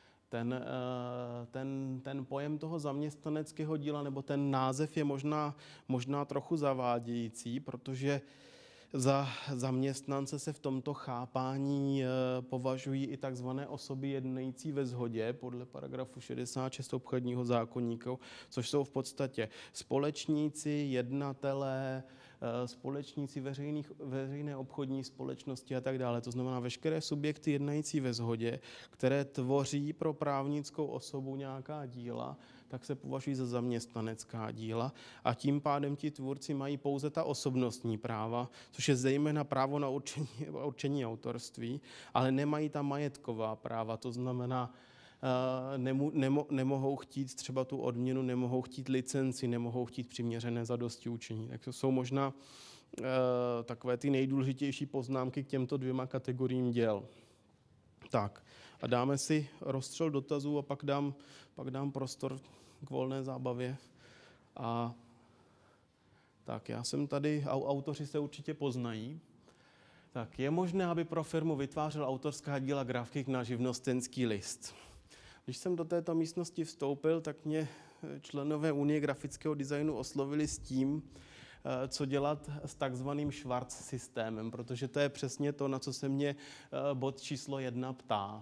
Ten pojem toho zaměstnaneckého díla nebo ten název je možná trochu zavádějící, protože Za zaměstnance se v tomto chápání považují i takzvané osoby jednající ve shodě podle paragrafu 66 obchodního zákoníku, což jsou v podstatě společníci, jednatelé, společníci veřejné obchodní společnosti a tak dále. To znamená veškeré subjekty jednající ve shodě, které tvoří pro právnickou osobu nějaká díla, tak se považují za zaměstnanecká díla a tím pádem ti tvůrci mají pouze ta osobnostní práva, což je zejména právo na určení autorství, ale nemají tam majetková práva, to znamená, nemohou chtít třeba tu odměnu, nemohou chtít licenci, nemohou chtít přiměřené zadostiučinění. Tak to jsou možná takové ty nejdůležitější poznámky k těmto dvěma kategoriím děl. Tak a dáme si rozstřel dotazů a pak dám prostor k volné zábavě. A tak já jsem tady, autoři se určitě poznají. Tak je možné, aby pro firmu vytvářel autorská díla grafik na živnostenský list. Když jsem do této místnosti vstoupil, tak mě členové Unie grafického designu oslovili s tím, co dělat s takzvaným Schwarz systémem, protože to je přesně to, na co se mě bod číslo 1 ptá.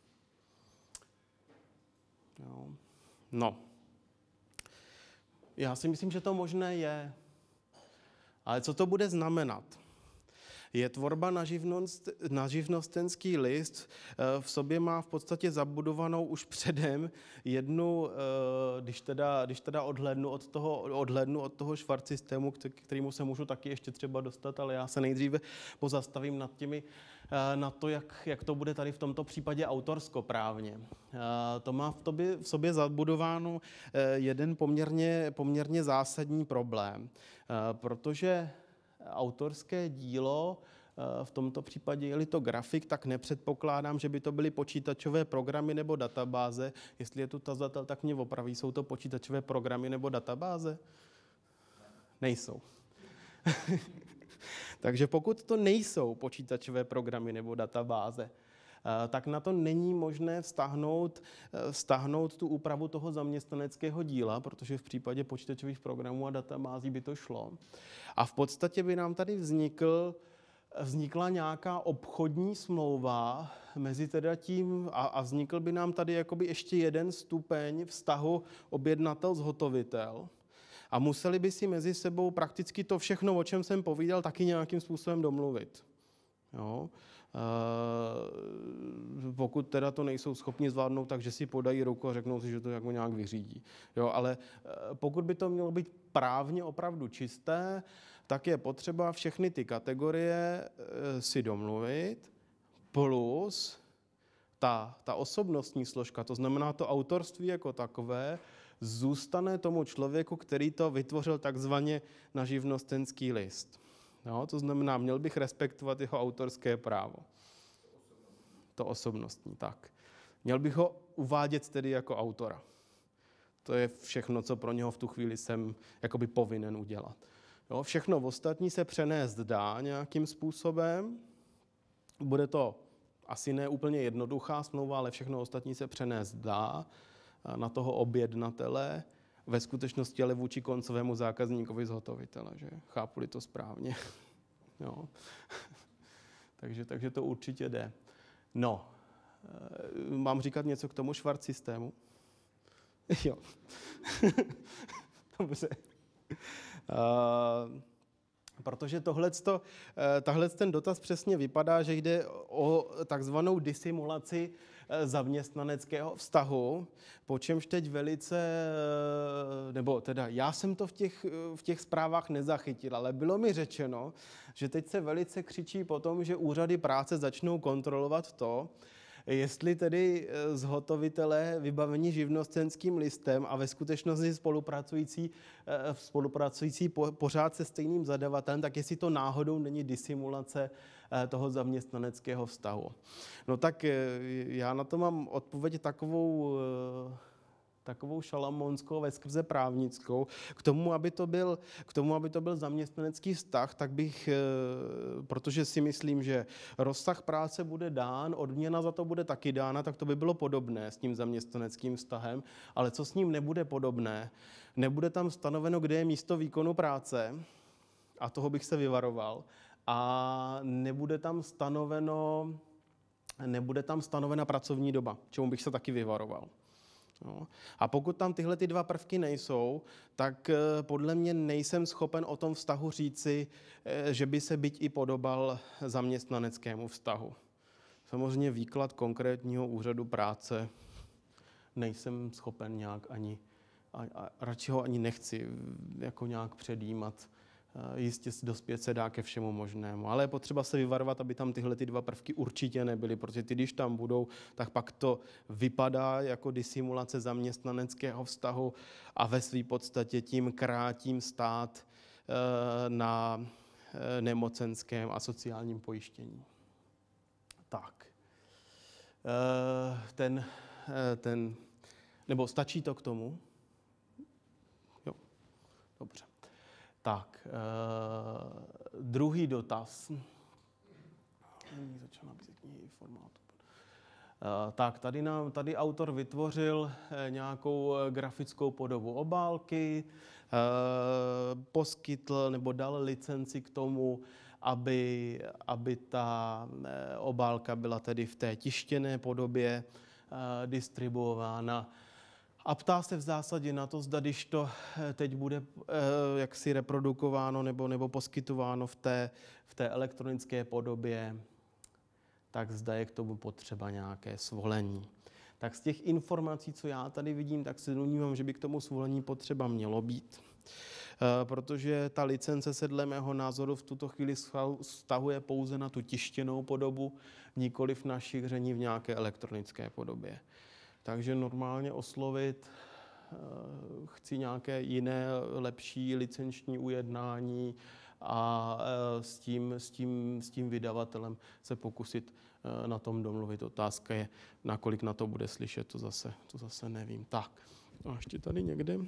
Jo. No. Já si myslím, že to možné je. Ale co to bude znamenat? Je tvorba na živnostenský list, v sobě má v podstatě zabudovanou už předem jednu, když teda odhlédnu od toho Schwarz systému, kterému se můžu taky ještě třeba dostat, ale já se nejdříve pozastavím nad to, jak to bude tady v tomto případě autorskoprávně. To má v sobě zabudováno jeden poměrně zásadní problém, protože autorské dílo, v tomto případě je-li to grafik, tak nepředpokládám, že by to byly počítačové programy nebo databáze. Jestli je tu tazatel, tak mě opraví, jsou to počítačové programy nebo databáze? Nejsou. Takže pokud to nejsou počítačové programy nebo databáze, tak na to není možné vztáhnout tu úpravu toho zaměstnaneckého díla, protože v případě počítačových programů a databází by to šlo. A v podstatě by nám tady vznikla nějaká obchodní smlouva mezi teda tím a vznikl by nám tady jakoby ještě jeden stupeň vztahu objednatel-zhotovitel. A museli by si mezi sebou prakticky to všechno, o čem jsem povídal, taky nějakým způsobem domluvit. Jo? Pokud teda to nejsou schopni zvládnout, takže si podají ruku a řeknou si, že to jako nějak vyřídí. Jo? Ale pokud by to mělo být právně opravdu čisté, tak je potřeba všechny ty kategorie si domluvit, plus ta osobnostní složka, to znamená to autorství jako takové, zůstane tomu člověku, který to vytvořil takzvaně na živnostenský list. Jo, to znamená, měl bych respektovat jeho autorské právo. To osobnostní, tak. Měl bych ho uvádět tedy jako autora. To je všechno, co pro něho v tu chvíli jsem jakoby povinen udělat. Jo, všechno ostatní se přenést dá nějakým způsobem. Bude to asi ne úplně jednoduchá smlouva, ale všechno ostatní se přenést dá na toho objednatele, ve skutečnosti ale vůči koncovému zákazníkovi zhotovitele, že? Chápu-li to správně. Jo. takže to určitě jde. No, mám říkat něco k tomu Schwarz systému? Jo. Dobře. Protože tahle ten dotaz přesně vypadá, že jde o takzvanou disimulaci zaměstnaneckého vztahu, po čemž teď nebo teda já jsem to v těch zprávách nezachytil, ale bylo mi řečeno, že teď se velice křičí po tom, že úřady práce začnou kontrolovat to, jestli tedy zhotovitelé vybavení živnostenským listem a ve skutečnosti spolupracující pořád se stejným zadavatelem, tak jestli to náhodou není disimulace toho zaměstnaneckého vztahu. No tak já na to mám odpověď takovou šalamonskou, veskrze právnickou. K tomu, aby to byl zaměstnanecký vztah, tak bych, protože si myslím, že rozsah práce bude dán, odměna za to bude taky dána, tak to by bylo podobné s tím zaměstnaneckým vztahem, ale co s ním nebude podobné? Nebude tam stanoveno, kde je místo výkonu práce, a toho bych se vyvaroval, a nebude tam stanovena pracovní doba, čemu bych se taky vyvaroval. No. A pokud tam tyhle ty dva prvky nejsou, tak podle mě nejsem schopen o tom vztahu říci, že by se byť i podobal zaměstnaneckému vztahu. Samozřejmě výklad konkrétního úřadu práce nejsem schopen nějak ani, a radši ho ani nechci jako nějak předjímat. Jistě dospět se dá ke všemu možnému, ale je potřeba se vyvarovat, aby tam tyhle ty dva prvky určitě nebyly, protože ty, když tam budou, tak pak to vypadá jako disimulace zaměstnaneckého vztahu a ve své podstatě tím krátím stát na nemocenském a sociálním pojištění. Tak. Nebo stačí to k tomu? Jo, dobře. Tak, druhý dotaz. Tak, tady autor vytvořil nějakou grafickou podobu obálky, poskytl nebo dal licenci k tomu, aby ta obálka byla tedy v té tištěné podobě distribuována. A ptá se v zásadě na to, zda když to teď bude jaksi reprodukováno nebo poskytováno v té elektronické podobě, tak zda je k tomu potřeba nějaké svolení. Tak z těch informací, co já tady vidím, tak se domnívám, že by k tomu svolení potřeba mělo být. Protože ta licence se dle mého názoru v tuto chvíli vztahuje pouze na tu tištěnou podobu, nikoliv na šíření v nějaké elektronické podobě. Takže normálně oslovit, chci nějaké jiné, lepší licenční ujednání a s tím vydavatelem se pokusit na tom domluvit. Otázka je, nakolik na to bude slyšet, to zase nevím. Tak, a ještě tady někde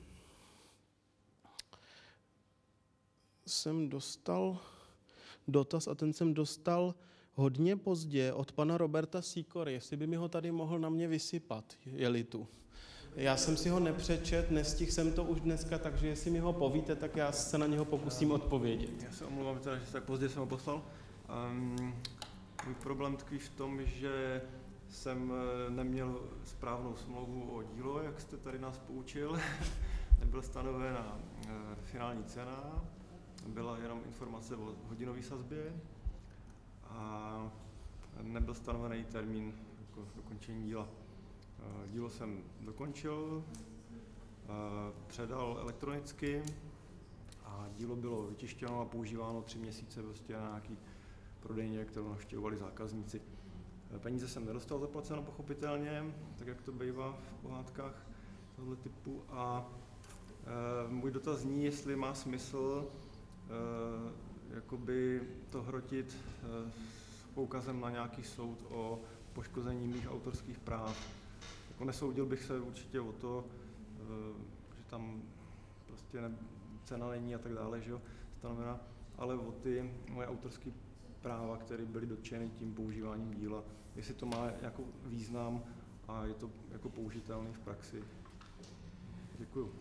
jsem dostal dotaz a ten jsem dostal hodně pozdě od pana Roberta Sikory, jestli by mi ho tady mohl na mě vysypat, je-li tu. Já jsem si ho nepřečet, nestihl jsem to už dneska, takže jestli mi ho povíte, tak já se na něho pokusím odpovědět. Já se omlouvám, že tak pozdě jsem ho poslal. Můj problém tkví v tom, že jsem neměl správnou smlouvu o dílo, jak jste tady nás poučil. Nebyla stanovena finální cena, byla jenom informace o hodinové sazbě a nebyl stanovený termín jako dokončení díla. Dílo jsem dokončil, předal elektronicky a dílo bylo vytištěno a používáno 3 měsíce prostě na nějaký prodejně, kterou navštěvovali zákazníci. Peníze jsem nedostal zaplaceno pochopitelně, tak jak to bývá v pohádkách tohle typu. A můj dotaz zní, jestli má smysl jakoby to hrotit s poukazem na nějaký soud o poškození mých autorských práv. Jako nesoudil bych se určitě o to, že tam prostě cena není a tak dále, že jo, stanovena, ale o ty moje autorské práva, které byly dotčeny tím používáním díla, jestli to má jako význam a je to jako použitelný v praxi. Děkuju.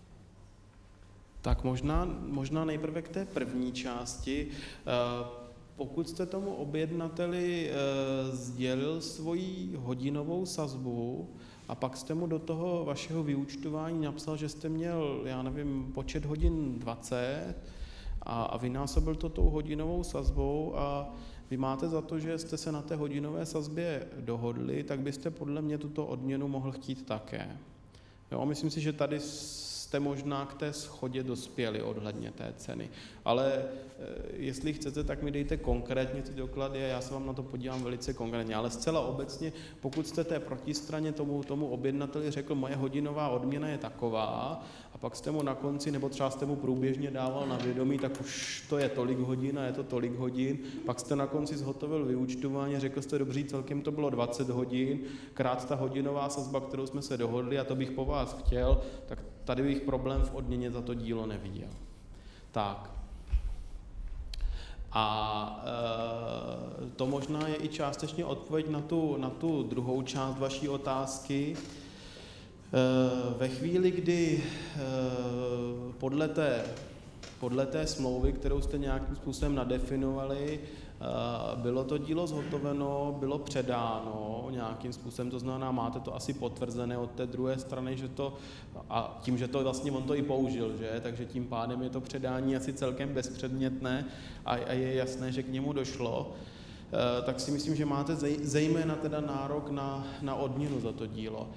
Tak možná nejprve k té první části. Pokud jste tomu objednateli sdělil svoji hodinovou sazbu a pak jste mu do toho vašeho vyúčtování napsal, že jste měl, já nevím, počet hodin 20 a vynásobil to tou hodinovou sazbou a vy máte za to, že jste se na té hodinové sazbě dohodli, tak byste podle mě tuto odměnu mohl chtít také. Jo, myslím si, že tady jste možná k té shodě dospěli ohledně té ceny. Ale jestli chcete, tak mi dejte konkrétně ty doklady a já se vám na to podívám velice konkrétně. Ale zcela obecně, pokud jste té protistraně tomu objednateli řekl, moje hodinová odměna je taková, a pak jste mu na konci, nebo třeba jste mu průběžně dával na vědomí, tak už to je tolik hodin a je to tolik hodin, pak jste na konci zhotovil vyúčtování, řekl jste, dobří, celkem to bylo 20 hodin, krát ta hodinová sazba, kterou jsme se dohodli a to bych po vás chtěl, tak tady bych problém v odměně za to dílo neviděl. Tak. A to možná je i částečně odpověď na tu druhou část vaší otázky. Ve chvíli, kdy podle té podle té smlouvy, kterou jste nějakým způsobem nadefinovali, bylo to dílo zhotoveno, bylo předáno nějakým způsobem, to znamená, máte to asi potvrzené od té druhé strany, že to, a tím, že to vlastně on to i použil, že? Takže tím pádem je to předání asi celkem bezpředmětné a je jasné, že k němu došlo, tak si myslím, že máte zejména teda nárok na odměnu za to dílo.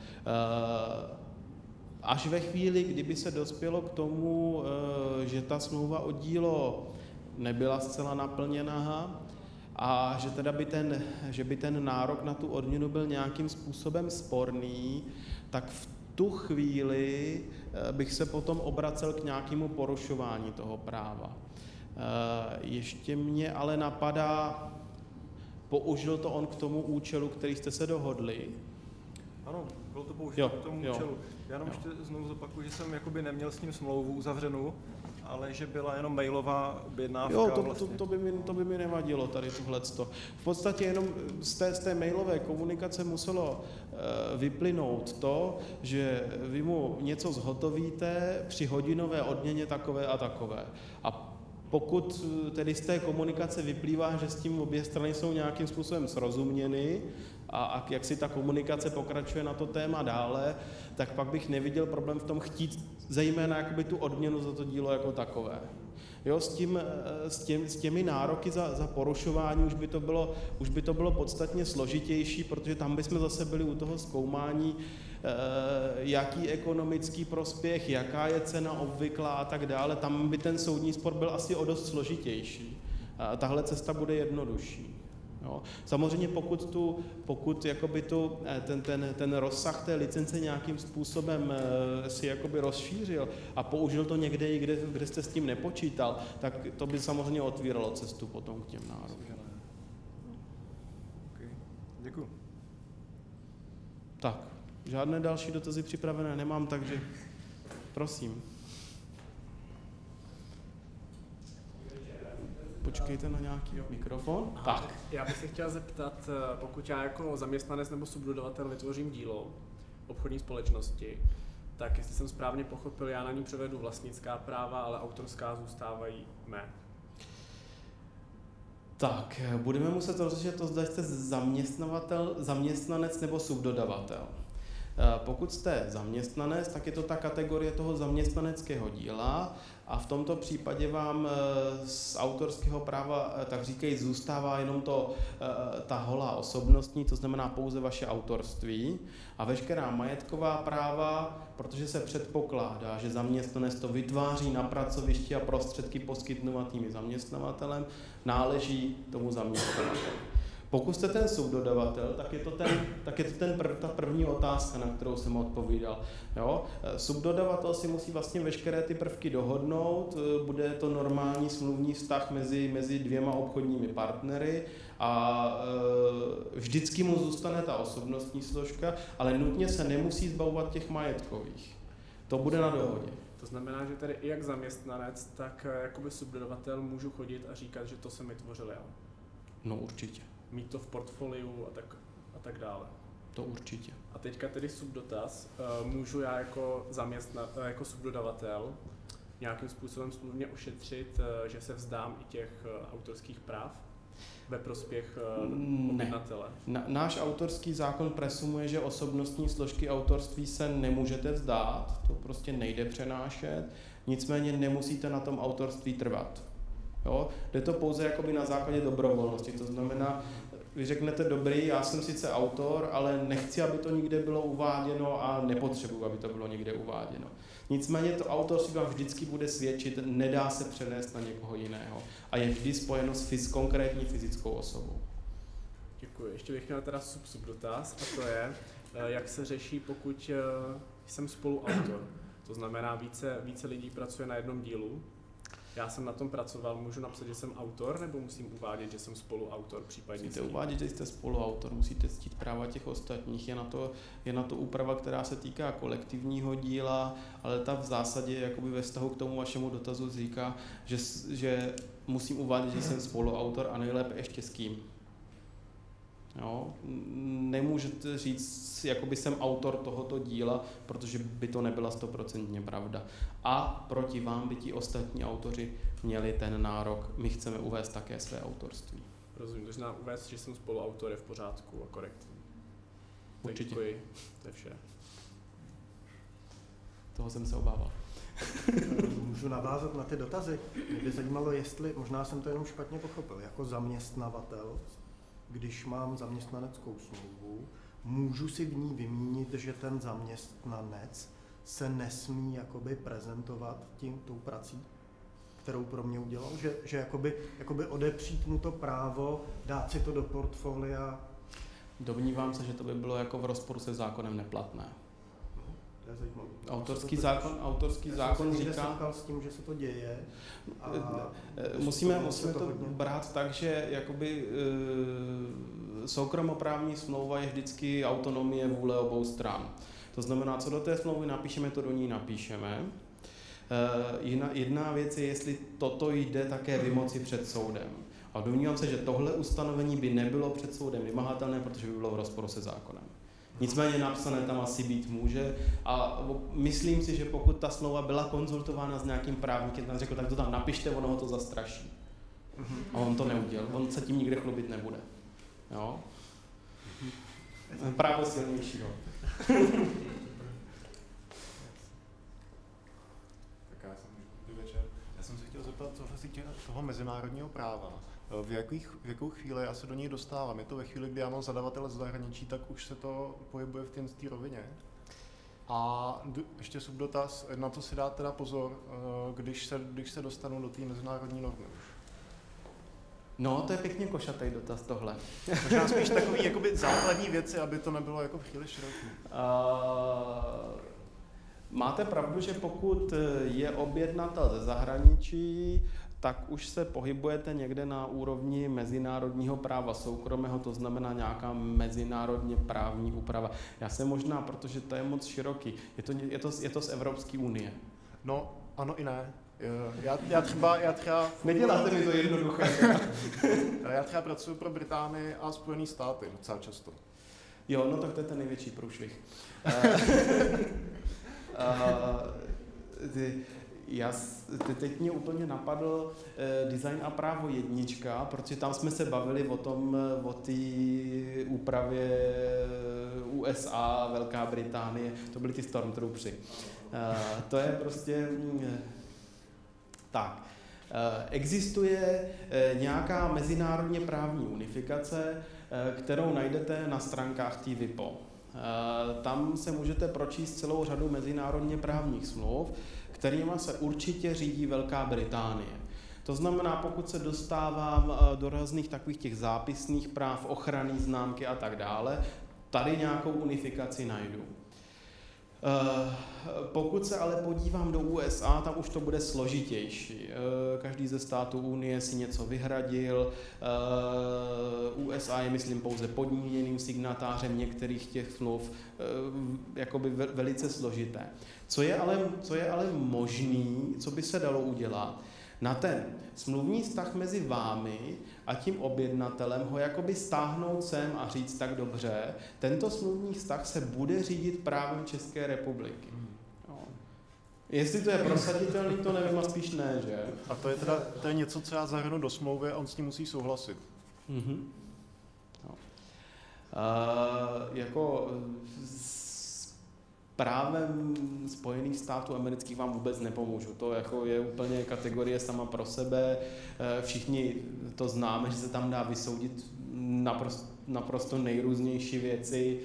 Až ve chvíli, kdyby se dospělo k tomu, že ta smlouva o dílo nebyla zcela naplněná a že teda by ten nárok na tu odměnu byl nějakým způsobem sporný, tak v tu chvíli bych se potom obracel k nějakému porušování toho práva. Ještě mě ale napadá, použil to on k tomu účelu, který jste se dohodli? Ano, bylo to použito k tomu účelu. Já jenom ještě znovu zopakuju, že jsem jakoby neměl s ním smlouvu uzavřenou, ale že byla jenom mailová objednávka. Jo, vlastně. to by mi nevadilo tady tohleto. V podstatě jenom z té mailové komunikace muselo vyplynout to, že vy mu něco zhotovíte při hodinové odměně takové a takové. A pokud tedy z té komunikace vyplývá, že s tím obě strany jsou nějakým způsobem srozuměny a jak si ta komunikace pokračuje na to téma dále, tak pak bych neviděl problém v tom chtít zejména jakoby tu odměnu za to dílo jako takové. Jo, s těmi nároky za porušování už by to bylo podstatně složitější, protože tam bychom zase byli u toho zkoumání, jaký ekonomický prospěch, jaká je cena obvyklá a tak dále. Tam by ten soudní spor byl asi o dost složitější. Tahle cesta bude jednodušší. Jo. Samozřejmě pokud jakoby ten rozsah té licence nějakým způsobem si jakoby rozšířil a použil to někde, kde jste s tím nepočítal, tak to by samozřejmě otvíralo cestu potom k těm nárokům. Okay. Děkuji. Tak, žádné další dotazy připravené nemám, takže prosím. Počkejte na nějaký mikrofon. Tak. Já bych se chtěl zeptat, pokud já jako zaměstnanec nebo subdodavatel vytvořím dílo obchodní společnosti, tak jestli jsem správně pochopil, já na ní převedu vlastnická práva, ale autorská zůstávají mé. Tak, budeme muset rozlišit to, zda jste zaměstnanec nebo subdodavatel. Pokud jste zaměstnanec, tak je to ta kategorie toho zaměstnaneckého díla a v tomto případě vám z autorského práva, tak říkají, zůstává jenom ta holá osobnostní, to znamená pouze vaše autorství a veškerá majetková práva, protože se předpokládá, že zaměstnanec to vytváří na pracovišti a prostředky poskytnutými zaměstnavatelem, náleží tomu zaměstnavateli. Pokud jste ten subdodavatel, tak je to ta první otázka, na kterou jsem odpovídal. Jo? Subdodavatel si musí vlastně veškeré ty prvky dohodnout, bude to normální smluvní vztah mezi dvěma obchodními partnery a vždycky mu zůstane ta osobnostní složka, ale nutně se nemusí zbavovat těch majetkových. To bude na dohodě. To znamená, že tady i jak zaměstnanec, tak jakoby subdodavatel můžu chodit a říkat, že to jsem vytvořil já. No určitě. Mít to v portfoliu a tak dále. To určitě. A teďka tedy subdotaz. Můžu já jako subdodavatel nějakým způsobem smluvně ošetřit, že se vzdám i těch autorských práv ve prospěch objednatele? Náš autorský zákon presumuje, že osobnostní složky autorství se nemůžete vzdát, to prostě nejde přenášet, nicméně nemusíte na tom autorství trvat. Jo? Jde to pouze jakoby na základě dobrovolnosti, to znamená, vy řeknete, dobrý, já jsem sice autor, ale nechci, aby to nikde bylo uváděno a nepotřebuji, aby to bylo někde uváděno. Nicméně to autorství vám vždycky bude svědčit, nedá se přenést na někoho jiného a je vždy spojeno s konkrétní fyzickou osobou. Děkuji. Ještě bych měl teda subdotaz a to je, jak se řeší, pokud jsem spoluautor. To znamená, více lidí pracuje na jednom dílu. Já jsem na tom pracoval, můžu napsat, že jsem autor, nebo musím uvádět, že jsem spoluautor, případně? Musíte uvádět, že jste spoluautor, musíte ctít práva těch ostatních. Je na to úprava, která se týká kolektivního díla, ale ta v zásadě jakoby ve vztahu k tomu vašemu dotazu říká, že musím uvádět, že jsem spoluautor a nejlépe ještě s kým. Jo? Nemůžete říct, jakoby jsem autor tohoto díla, protože by to nebyla 100% pravda. A proti vám by ti ostatní autoři měli ten nárok, my chceme uvést také své autorství. Rozumím, to znamená uvést, že jsem spoluautor je v pořádku a korektní. Určitě. Děkuji, to je vše. Toho jsem se obával. Můžu navázat na ty dotazy? Mě by zajímalo, jestli, možná jsem to jenom špatně pochopil, jako zaměstnavatel, když mám zaměstnaneckou smlouvu, můžu si v ní vymínit, že ten zaměstnanec se nesmí jakoby prezentovat tou prací, kterou pro mě udělal, že jakoby odepřít mu to právo, dát si to do portfolia. Domnívám se, že to by bylo jako v rozporu se zákonem neplatné. To je zajímavé. Autorský zákon říká... setkal s tím, že se to děje. A musíme to brát tak, že jakoby soukromoprávní smlouva je vždycky autonomie vůle obou stran. To znamená, co do té smlouvy napíšeme, to do ní napíšeme. Jedna věc je, jestli toto jde také vymoci před soudem. A domnívám se, že tohle ustanovení by nebylo před soudem vymahatelné, protože by bylo v rozporu se zákonem. Nicméně napsané tam asi být může a myslím si, že pokud ta smlouva byla konzultována s nějakým právníkem, tam řekl, tak to tam napište, ono ho to zastraší. A on to neudělal, on se tím nikde chlubit nebude. Jo? Právo silnějšího. Já jsem se chtěl zeptat, co se týče toho mezinárodního práva. V jakou chvíli já se do něj dostávám? Je to ve chvíli, kdy já mám zadavatele z zahraničí, tak už se to pohybuje v té rovině? A ještě subdotaz, na to si dát teda pozor, když se dostanu do té mezinárodní normy už. No, to je pěkně košatý dotaz tohle. Možná spíš takový jakoby základní věci, aby to nebylo jako příliš široký. Máte pravdu, že pokud je objednatel ze zahraničí, tak už se pohybujete někde na úrovni mezinárodního práva soukromého, to znamená nějaká mezinárodně právní úprava. Já jsem možná, protože to je moc široký, je to z Evropské unie. No, ano i ne. Já třeba... Neděláte mi to jednoduché. Já třeba pracuji pro Británii a Spojené státy docela často. Jo, no tak to je ten největší průšvih. Teď mě úplně napadl design a právo 1, protože tam jsme se bavili o té úpravě USA, Velká Británie, to byly ty Stormtroopři. To je prostě tak. Existuje nějaká mezinárodně právní unifikace, kterou najdete na stránkách TVIPO. Tam se můžete pročíst celou řadu mezinárodně právních smluv, kterými se určitě řídí Velká Británie. To znamená, pokud se dostávám do různých takových těch zápisných práv, ochranné známky a tak dále, tady nějakou unifikaci najdu. Pokud se ale podívám do USA, tam už to bude složitější. Každý ze států Unie si něco vyhradil. USA je, myslím, pouze podmíněným signatářem některých těch smluv, jakoby velice složité. Co je ale možný, co by se dalo udělat? Na ten smluvní vztah mezi vámi a tím objednatelem ho jakoby stáhnout sem a říct tak dobře, tento smluvní vztah se bude řídit právem České republiky. No. Jestli to je prosaditelný, to nevím, a spíš ne, že? A to je něco, co já zahrnu do smlouvy a on s tím musí souhlasit. Mm-hmm. No. Jako právem Spojených států amerických vám vůbec nepomůžu. To jako je úplně kategorie sama pro sebe. Všichni to známe, že se tam dá vysoudit naprosto nejrůznější věci.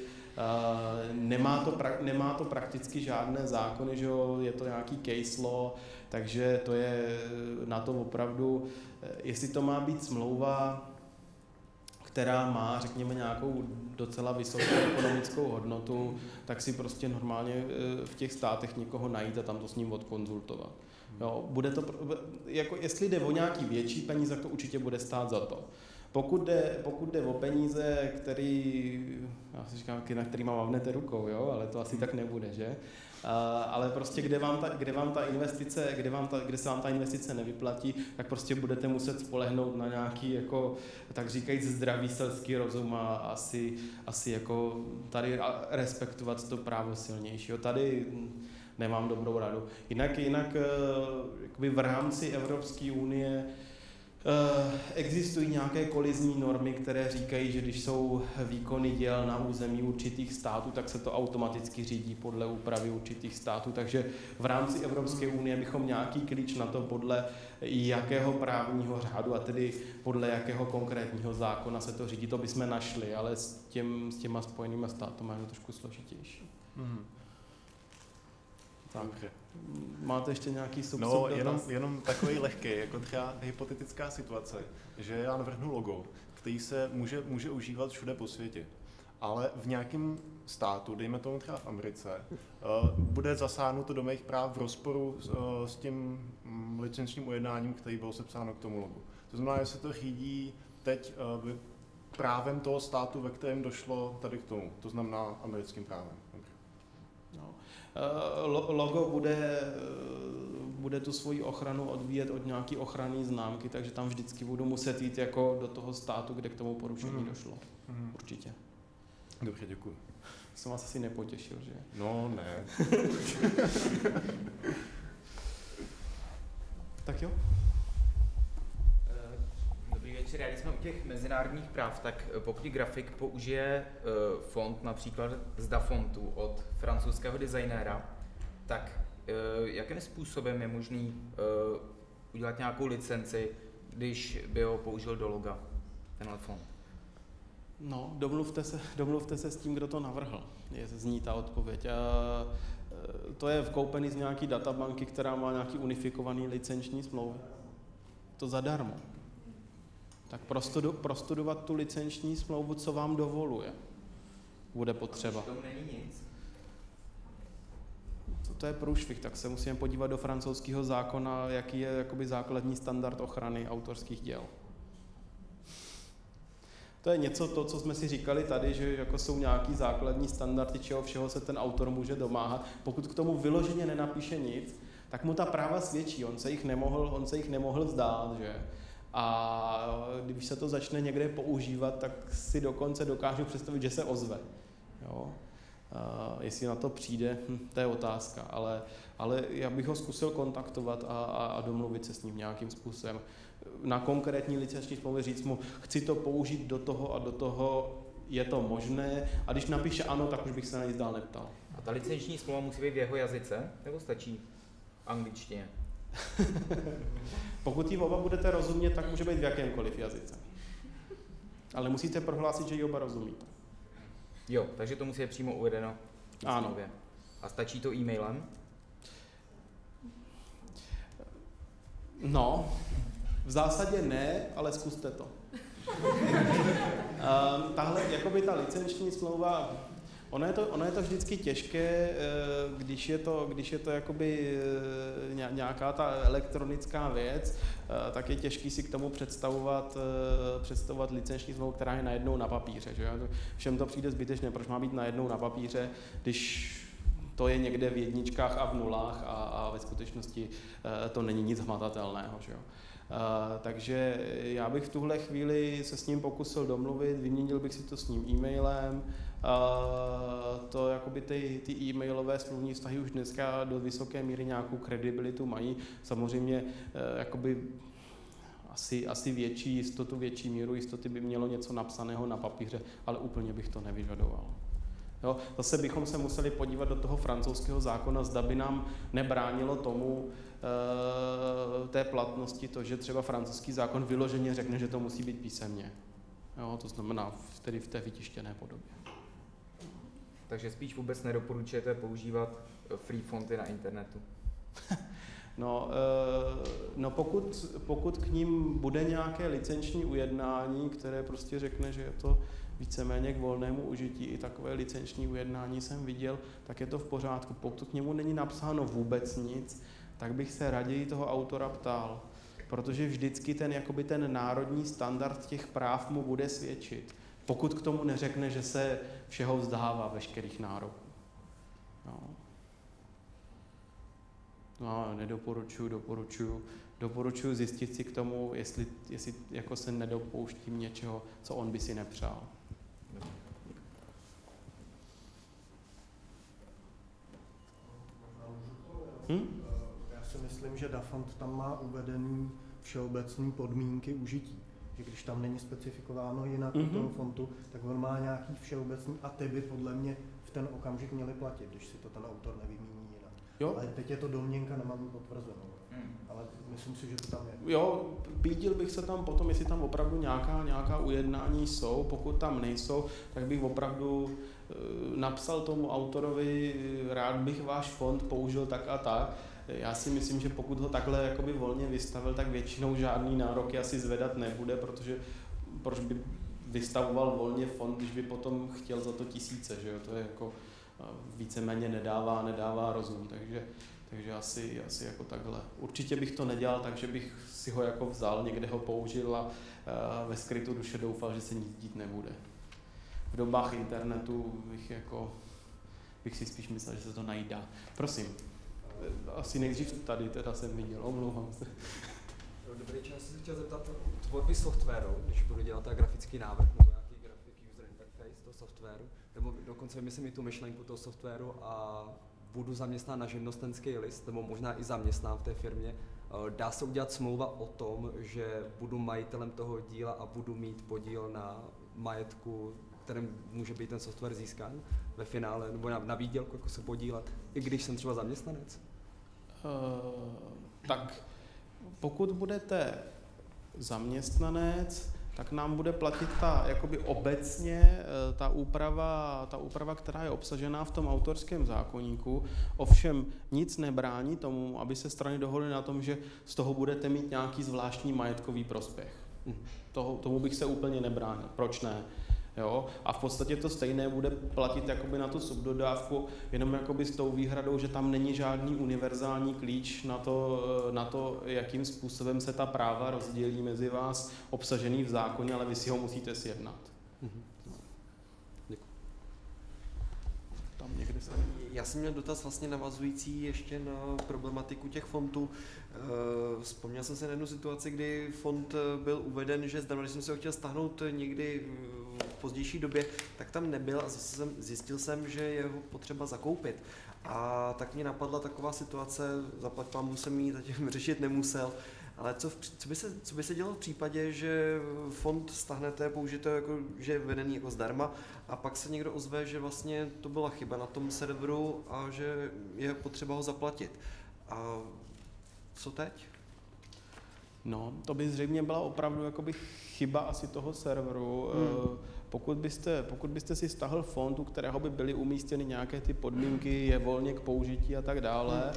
Nemá to prakticky žádné zákony, že je to nějaký case law, takže to je na to opravdu, jestli to má být smlouva, která má, řekněme, nějakou docela vysokou ekonomickou hodnotu, tak si prostě normálně v těch státech někoho najít a tam to s ním odkonzultovat. Jo, bude to, jako jestli jde o nějaký větší peníze, tak to určitě bude stát za to. Pokud jde o peníze, já si říkám, na který mávnete rukou, jo? Ale to asi tak nebude, že? Ale prostě kde se vám ta investice nevyplatí, tak prostě budete muset spolehnout na nějaký, jako, tak říkajíc, zdravý selský rozum a asi jako tady respektovat to právo silnějšího. Tady nemám dobrou radu. Jinak jakoby v rámci Evropské unie existují nějaké kolizní normy, které říkají, že když jsou výkony děl na území určitých států, tak se to automaticky řídí podle úpravy určitých států. Takže v rámci Evropské unie bychom nějaký klíč na to, podle jakého právního řádu a tedy podle jakého konkrétního zákona se to řídí, to bychom našli, ale s těma spojenými státy je to trošku složitější. Tak. Máte ještě nějaký No, jenom takový lehký, jako třeba hypotetická situace, že já navrhnu logo, který se může užívat všude po světě, ale v nějakém státu, dejme tomu třeba v Americe, bude zasáhnuto do mých práv v rozporu s tím licenčním ujednáním, který bylo sepsáno k tomu logu. To znamená, že se to řídí teď právem toho státu, ve kterém došlo tady k tomu, to znamená americkým právem. Logo bude tu svoji ochranu odvíjet od nějaké ochranné známky, takže tam vždycky budu muset jít jako do toho státu, kde k tomu porušení došlo. Určitě. Dobře, děkuji. Jsem vás asi nepotěšil, že? No, ne. Tak jo. Dobrý večer, když jsme u těch mezinárodních práv, tak pokud grafik použije font například z Dafontu od francouzského designéra, tak jakým způsobem je možný udělat nějakou licenci, když by ho použil do loga, tenhle font? No, domluvte se s tím, kdo to navrhl, zní ta odpověď. To je vkoupený z nějaký databanky, která má nějaký unifikovaný licenční smlouvy. To zadarmo. Tak prostudovat tu licenční smlouvu, co vám dovoluje, bude potřeba. To není nic. To je průšvih, tak se musíme podívat do francouzského zákona, jaký je jakoby základní standard ochrany autorských děl. To je něco, co jsme si říkali tady, že jako jsou nějaký základní standardy, čeho všeho se ten autor může domáhat. Pokud k tomu vyloženě nenapíše nic, tak mu ta práva svědčí, on se jich nemohl vzdát, že? A když se to začne někde používat, tak si dokonce dokážu představit, že se ozve. Jo? Jestli na to přijde, to je otázka, ale já bych ho zkusil kontaktovat a domluvit se s ním nějakým způsobem. Na konkrétní licenční smlouvě říct mu, chci to použít do toho a do toho, je to možné, a když napíše ano, tak už bych se na nic dál neptal. A ta licenční smlouva musí být v jeho jazyce, nebo stačí v angličtině? Pokud ji oba budete rozumět, tak může být v jakémkoliv jazyce. Ale musíte prohlásit, že ji oba rozumíte. Jo, takže to musí být přímo uvedeno v smlouvě. A stačí to e-mailem? No, v zásadě ne, ale zkuste to. Tahle, jakoby ta licenční smlouva, ono je to vždycky těžké, když je to jakoby nějaká ta elektronická věc, tak je těžký si k tomu představovat licenční smlouvu, která je najednou na papíře. Že? Všem to přijde zbytečné, proč má být najednou na papíře, když to je někde v jedničkách a v nulách a ve skutečnosti to není nic hmatatelného. Že? Takže já bych v tuhle chvíli se s ním pokusil domluvit, vyměnil bych si to s ním e-mailem. To jakoby ty e-mailové smluvní vztahy už dneska do vysoké míry nějakou kredibilitu mají. Samozřejmě jakoby asi větší jistotu, větší míru jistoty by mělo něco napsaného na papíře, ale úplně bych to nevyžadoval. Jo, zase bychom se museli podívat do toho francouzského zákona, zda by nám nebránilo tomu té platnosti to, že třeba francouzský zákon vyloženě řekne, že to musí být písemně. Jo, to znamená tedy v té vytištěné podobě. Takže spíš vůbec nedoporučujete používat free fonty na internetu? No pokud k ním bude nějaké licenční ujednání, které prostě řekne, že je to víceméně k volnému užití, i takové licenční ujednání jsem viděl, tak je to v pořádku. Pokud k němu není napsáno vůbec nic, tak bych se raději toho autora ptal. protože vždycky ten národní standard těch práv mu bude svědčit, pokud k tomu neřekne, že se všeho vzdává, veškerých nároků. No. No, doporučuji zjistit si k tomu, jestli jako se nedopouštím něčeho, co on by si nepřál. Já si myslím, že DAFont tam má uvedený všeobecné podmínky užití. Že když tam není specifikováno jinak u toho fontu, tak on má nějaký všeobecný a ty by podle mě v ten okamžik měli platit, když si to ten autor nevymíní jinak. Jo? Ale teď je to domněnka, nemám potvrzenou. Ale myslím si, že to tam je. Jo, pídil bych se tam potom, jestli tam opravdu nějaká ujednání jsou. Pokud tam nejsou, tak bych opravdu napsal tomu autorovi, rád bych váš fond použil tak a tak. Já si myslím, že pokud ho takhle jakoby volně vystavil, tak většinou žádný nároky asi zvedat nebude, protože proč by vystavoval volně fond, když by potom chtěl za to tisíce, že jo? To je jako víceméně nedává rozum, takže asi jako takhle. Určitě bych to nedělal, takže bych si ho jako vzal, někde ho použil a ve skrytu duše doufal, že se nic dít nebude. V dobách internetu bych si spíš myslel, že se to najít dá. Prosím. Asi nejdřív tady teda jsem viděl, omlouvám se. Dobrý čas, jsem se chtěl zeptat tvorby softwaru, když budu dělat grafický návrh nebo nějaký grafik user interface toho softwaru, nebo dokonce vymyslím i tu myšlenku toho softwaru a budu zaměstnán na živnostenský list, nebo možná i zaměstnán v té firmě. Dá se udělat smlouva o tom, že budu majitelem toho díla a budu mít podíl na majetku, kterým může být ten software získán ve finále, nebo na výdělku, jako se podílet, i když jsem třeba zaměstnanec? Tak pokud budete zaměstnanec, tak nám bude platit obecně ta úprava, která je obsažená v tom autorském zákoníku. Ovšem nic nebrání tomu, aby se strany dohodly na tom, že z toho budete mít nějaký zvláštní majetkový prospěch. Tomu bych se úplně nebránil. Proč ne? Jo? A v podstatě to stejné bude platit jakoby na tu subdodávku, jenom jakoby s tou výhradou, že tam není žádný univerzální klíč na to, jakým způsobem se ta práva rozdělí mezi vás obsažený v zákoně, ale vy si ho musíte sjednat. Tam někde se... Já jsem měl dotaz vlastně navazující ještě na problematiku těch fontů. Vzpomněl jsem se na jednu situaci, kdy font byl uveden, že zdarma, když jsem se ho chtěl stáhnout někdy v pozdější době, tak tam nebyl a zjistil jsem, že je ho potřeba zakoupit. A tak mě napadla taková situace, zaplať pánbůh jsem ji zatím řešit nemusel, ale co by se dělo v případě, že fond stáhnete, použijete jako, že je vedený jako zdarma a pak se někdo ozve, že vlastně to byla chyba na tom serveru a že je potřeba ho zaplatit. A co teď? No, to by zřejmě byla opravdu jakoby chyba asi toho serveru. Pokud byste si stáhl fond, u kterého by byly umístěny nějaké ty podmínky, je volně k použití a tak dále,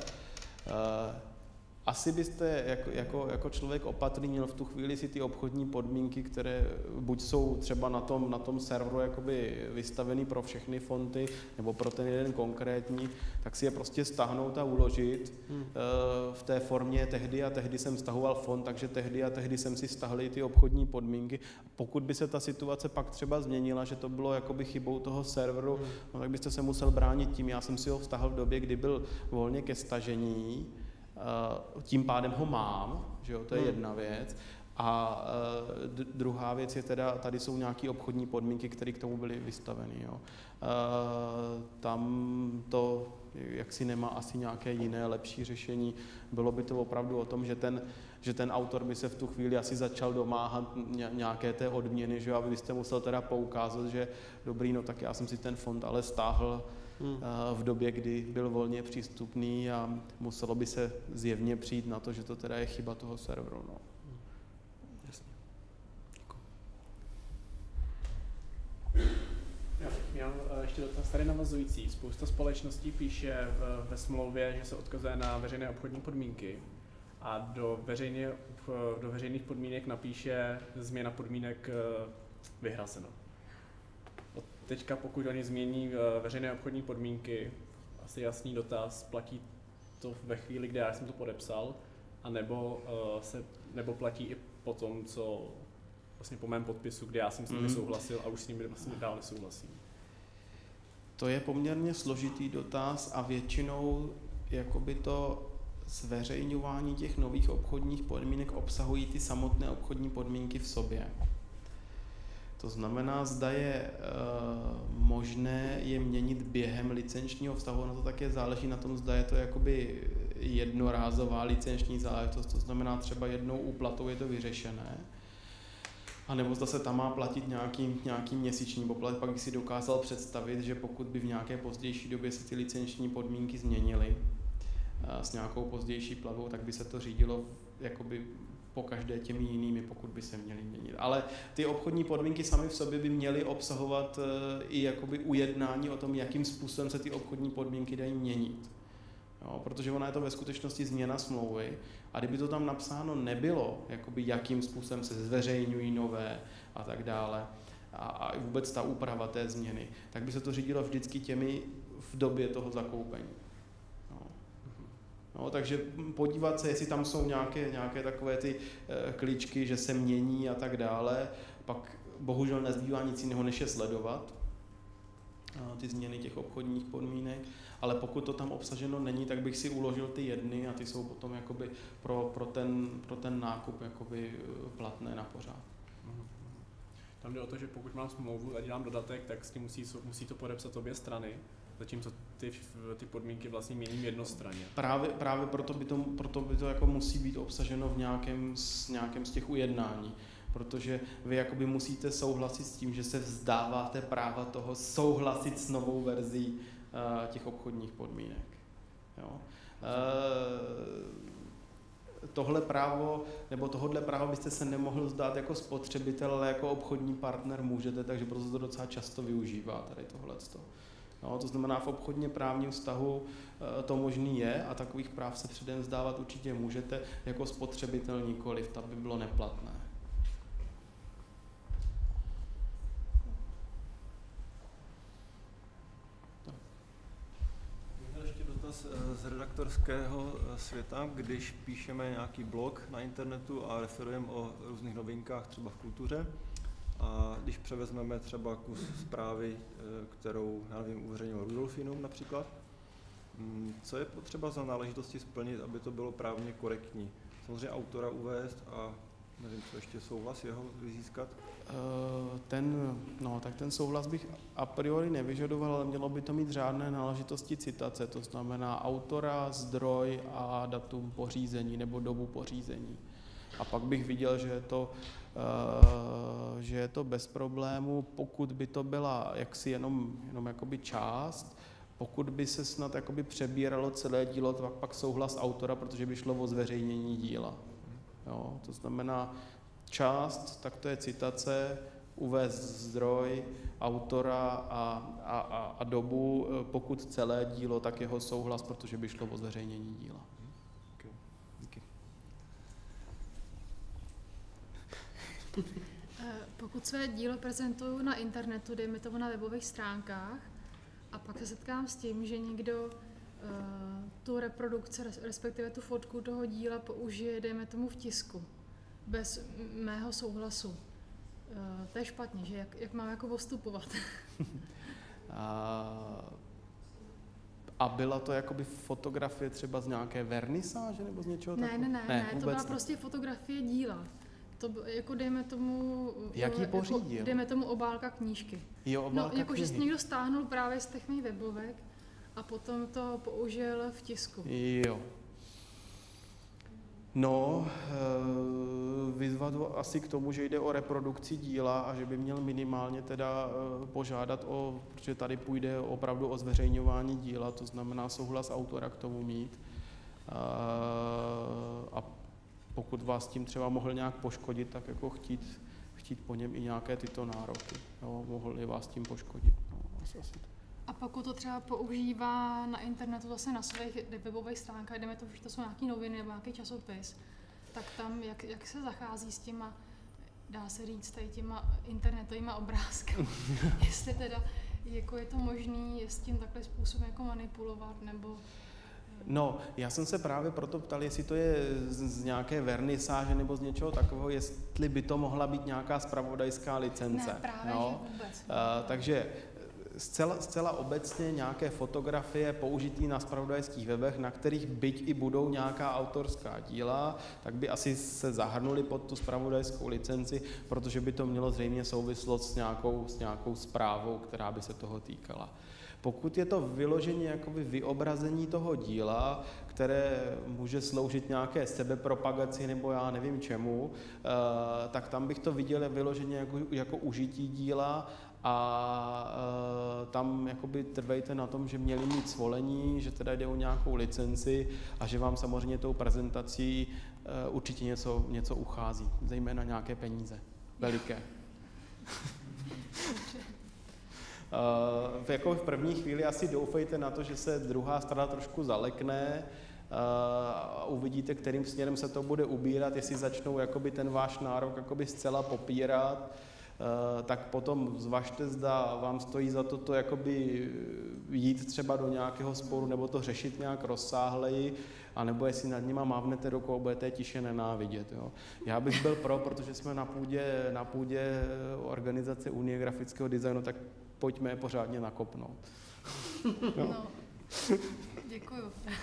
asi byste jako člověk opatrný měl v tu chvíli si ty obchodní podmínky, které buď jsou třeba na tom serveru jakoby vystavený pro všechny fonty, nebo pro ten jeden konkrétní, tak si je prostě stáhnout a uložit v té formě tehdy a tehdy jsem stahoval fond, takže tehdy a tehdy jsem si stáhl i ty obchodní podmínky. Pokud by se ta situace pak třeba změnila, že to bylo jakoby chybou toho serveru, no, tak byste se musel bránit tím. Já jsem si ho vztahl v době, kdy byl volně ke stažení, tím pádem ho mám, že jo, to je jedna věc. A druhá věc je teda, tady jsou nějaké obchodní podmínky, které k tomu byly vystaveny. Jo. Tam to jaksi nemá asi nějaké jiné lepší řešení. Bylo by to opravdu o tom, že ten autor by se v tu chvíli asi začal domáhat nějaké té odměny, že jo, a vy byste musel teda poukázat, že dobrý, no tak já jsem si ten fond ale stáhl v době, kdy byl volně přístupný a muselo by se zjevně přijít na to, že to teda je chyba toho serveru. No. Jasně. Já bych měl ještě dotaz tady navazující. Spousta společností píše ve smlouvě, že se odkazuje na veřejné obchodní podmínky a do veřejných podmínek napíše změna podmínek vyhrazeno. Teďka, pokud oni změní veřejné obchodní podmínky, asi jasný dotaz, platí to ve chvíli, kdy já jsem to podepsal, a nebo platí i po tom, co vlastně po mém podpisu, kde já jsem s nimi souhlasil a už s nimi vlastně dál nesouhlasím? To je poměrně složitý dotaz a většinou jakoby to zveřejňování těch nových obchodních podmínek obsahují ty samotné obchodní podmínky v sobě. To znamená, zda je možné je měnit během licenčního vztahu, na to také záleží na tom, zda je to jakoby jednorázová licenční záležitost, to znamená třeba jednou úplatou je to vyřešené, a nebo zda se tam má platit nějaký měsíční poplatek. Pak bych si dokázal představit, že pokud by v nějaké pozdější době se ty licenční podmínky změnily s nějakou pozdější platbou, tak by se to řídilo jakoby po každé těmi jinými, pokud by se měly měnit. Ale ty obchodní podmínky samy v sobě by měly obsahovat i jakoby ujednání o tom, jakým způsobem se ty obchodní podmínky dají měnit. Jo, protože ona je to ve skutečnosti změna smlouvy a kdyby to tam napsáno nebylo, jakoby jakým způsobem se zveřejňují nové a tak dále a vůbec ta úprava té změny, tak by se to řídilo vždycky těmi v době toho zakoupení. No, takže podívat se, jestli tam jsou nějaké takové ty kličky, že se mění a tak dále, pak bohužel nezbývá nic jiného, než je sledovat ty změny těch obchodních podmínek, ale pokud to tam obsaženo není, tak bych si uložil ty jedny a ty jsou potom jakoby pro ten nákup jakoby platné na pořád. Tam jde o to, že pokud mám smlouvu a dělám dodatek, tak s tím musí to podepsat obě strany, zatímco ty podmínky vlastně měním jednostranně. Právě proto by to jako musí být obsaženo v nějakém z těch ujednání, protože vy jakoby musíte souhlasit s tím, že se vzdáváte práva toho souhlasit s novou verzí těch obchodních podmínek. Jo? Tohle právo, nebo tohodle práva byste se nemohl vzdát jako spotřebitel, ale jako obchodní partner můžete, takže proto to docela často využívá tady tohleto. No, to znamená, v obchodně právním vztahu to možný je a takových práv se předem vzdávat určitě můžete, jako spotřebitel nikoliv, to by bylo neplatné. Měl ještě dotaz z redaktorského světa, když píšeme nějaký blog na internetu a referujeme o různých novinkách, třeba v kultuře, a když převezmeme třeba kus zprávy, kterou, já nevím, uveřejnil Rudolfinum například, co je potřeba za náležitosti splnit, aby to bylo právně korektní? Samozřejmě autora uvést a nevím, co ještě souhlas jeho získat? Tak ten souhlas bych a priori nevyžadoval, ale mělo by to mít řádné náležitosti citace, to znamená autora, zdroj a datum pořízení nebo dobu pořízení. A pak bych viděl, že je to bez problému, pokud by to byla jaksi jenom jakoby část, pokud by se snad jakoby přebíralo celé dílo, pak souhlas autora, protože by šlo o zveřejnění díla. Jo, to znamená část, tak to je citace, uvést zdroj, autora a dobu, pokud celé dílo, tak jeho souhlas, protože by šlo o zveřejnění díla. Pokud své dílo prezentuju na internetu, dejme tomu na webových stránkách, a pak se setkám s tím, že někdo tu reprodukci, respektive tu fotku toho díla použije, dejme tomu v tisku, bez mého souhlasu. To je špatně, že jak mám jako postupovat? A byla to jakoby fotografie třeba z nějaké vernisáže nebo z něčeho takového? Ne, to byla prostě fotografie díla. To jako dejme tomu... Jak ji pořídil? Dejme tomu obálka knížky. Jo, obálka jako knihy. že si někdo stáhnul právě z těch mých webovek a potom to použil v tisku. Jo. No, vyzvat asi k tomu, že jde o reprodukci díla a že by měl minimálně teda požádat protože tady půjde opravdu o zveřejňování díla, to znamená souhlas autora k tomu mít. A pokud vás tím třeba mohl nějak poškodit, tak jako chtít po něm i nějaké tyto nároky. Jo, mohl je vás tím poškodit. No, asi. A pokud to třeba používá na internetu zase na svých webových stránkách, jdeme to, že to jsou nějaké noviny nebo nějaký časopis, tak tam jak se zachází s těma, dá se říct, tady těma internetovýma obrázky. Jestli teda jako je to možné s tím takhle způsobem jako manipulovat, nebo... No, já jsem se právě proto ptal, jestli to je z nějaké vernisáže nebo z něčeho takového, jestli by to mohla být nějaká zpravodajská licence. Ne, právě, no. že vůbec. Takže zcela obecně nějaké fotografie použitý na zpravodajských webech, na kterých byť i budou nějaká autorská díla, tak by asi se zahrnuli pod tu zpravodajskou licenci, protože by to mělo zřejmě souvislost s nějakou zprávou, která by se toho týkala. Pokud je to vyloženě jakoby vyobrazení toho díla, které může sloužit nějaké sebepropagaci nebo já nevím čemu, tak tam bych to viděl vyloženě jako užití díla a tam jakoby trvejte na tom, že měli mít svolení, že teda jde o nějakou licenci a že vám samozřejmě tou prezentací určitě něco uchází, zejména nějaké peníze, veliké. Jako v první chvíli asi doufejte na to, že se druhá strana trošku zalekne a uvidíte, kterým směrem se to bude ubírat, jestli začnou jakoby ten váš nárok jakoby zcela popírat, tak potom zvažte, zda vám stojí za to jakoby jít třeba do nějakého sporu nebo to řešit nějak rozsáhleji, anebo jestli nad nima mávnete rukou a budete tiše nenávidět. Jo. Já bych byl pro, protože jsme na půdě organizace Unie grafického designu, tak pojďme je pořádně nakopnout. No, děkuju.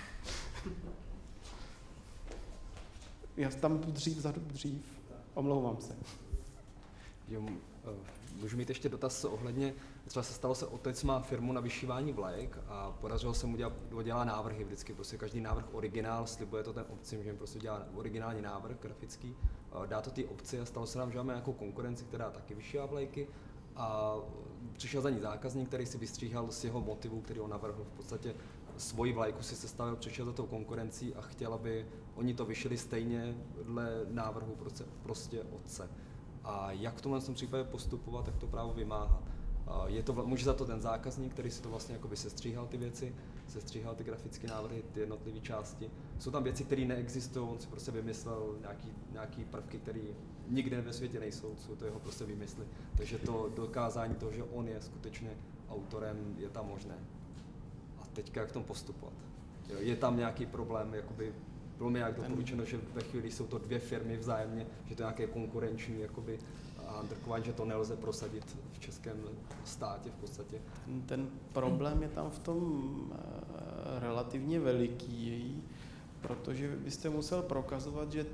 Já tam dřív. Omlouvám se. Jo, můžu mít ještě dotaz ohledně, třeba se stalo se, otec má firmu na vyšívání vlajek a podařilo se mu dělá návrhy vždycky, prostě každý návrh originál, slibuje to ten obcím, že jim prostě dělá originální návrh grafický, dá to té obci a stalo se nám, že máme nějakou konkurenci, která taky vyšívá vlajky a přišel za ní zákazník, který si vystříhal z jeho motivu, který on navrhl, v podstatě svoji vlajku si sestavil, přišel za tou konkurencí a chtěl, aby oni to vyšili stejně dle návrhu prostě otce. A jak v tomhle případě postupovat, jak to právo vymáhat. Může za to ten zákazník, který si to vlastně jakoby sestříhal ty věci, sestříhal ty grafické návrhy, ty jednotlivé části. Jsou tam věci, které neexistují, on si prostě vymyslel nějaký prvky, které nikde ve světě nejsou, jsou to jeho prostě výmysly. Takže to dokázání toho, že on je skutečně autorem, je tam možné. A teďka jak v tom postupovat? Jo, je tam nějaký problém, jakoby bylo mi jak doporučeno, že ve chvíli jsou to dvě firmy vzájemně, že to je nějaké konkurenční jakoby handrkování, že to nelze prosadit v českém státě v podstatě. Ten problém je tam v tom relativně veliký, protože byste musel prokazovat, že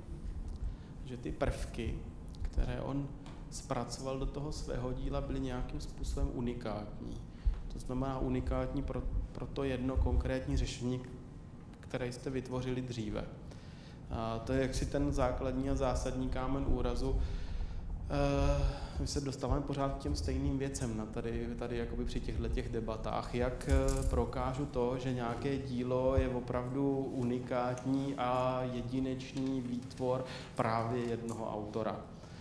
ty prvky, které on zpracoval do toho svého díla, byly nějakým způsobem unikátní. To znamená unikátní pro to jedno konkrétní řešení, které jste vytvořili dříve. A to je jaksi ten základní a zásadní kámen úrazu. My se dostáváme pořád k těm stejným věcem tady jakoby při těchto debatách. Jak prokážu to, že nějaké dílo je opravdu unikátní a jedinečný výtvor právě jednoho autora.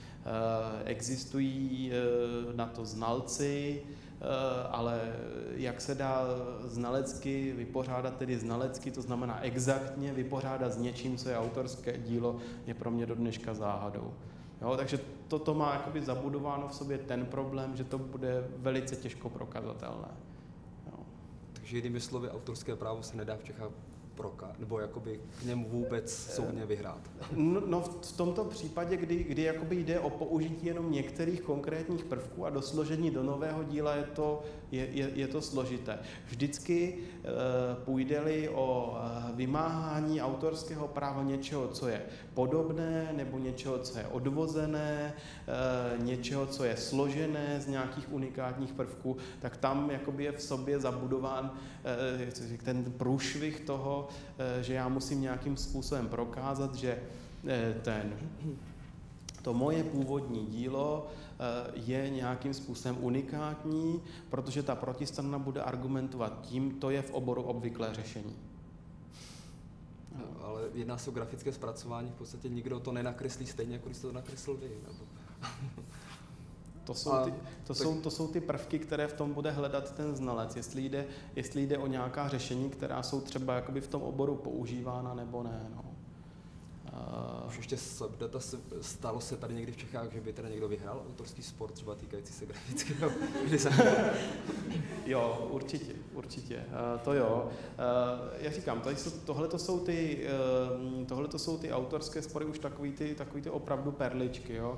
Existují na to znalci, ale jak se dá znalecky vypořádat, tedy znalecky, to znamená exaktně vypořádat s něčím, co je autorské dílo, je pro mě do dneška záhadou. Jo, takže toto má jakoby zabudováno v sobě ten problém, že to bude velice těžko prokazatelné. Jo. Takže jinými slovy, autorské právo se nedá v Čechách nebo jakoby k němu vůbec soudně vyhrát. No v tomto případě, kdy jakoby jde o použití jenom některých konkrétních prvků a dosložení do nového díla, je to složité. Vždycky půjde-li o vymáhání autorského práva něčeho, co je podobné, nebo něčeho, co je odvozené, něčeho, co je složené z nějakých unikátních prvků, tak tam jakoby je v sobě zabudován ten průšvih toho, že já musím nějakým způsobem prokázat, že to moje původní dílo je nějakým způsobem unikátní, protože ta protistrana bude argumentovat tím, to je v oboru obvyklé řešení. No, ale jedná se o grafické zpracování, v podstatě nikdo to nenakreslí stejně, jako když jste to nakreslil vy. Nebo... To jsou ty prvky, které v tom bude hledat ten znalec, jestli jde o nějaká řešení, která jsou třeba jakoby v tom oboru používána nebo ne. No. Už ještě data stalo se tady někdy v Čechách, že by teda někdo vyhrál autorský spor, třeba týkající se grafického designu? Jo, určitě. To jo. Jak říkám, tohle to jsou ty autorské spory už takový ty opravdu perličky. Jo.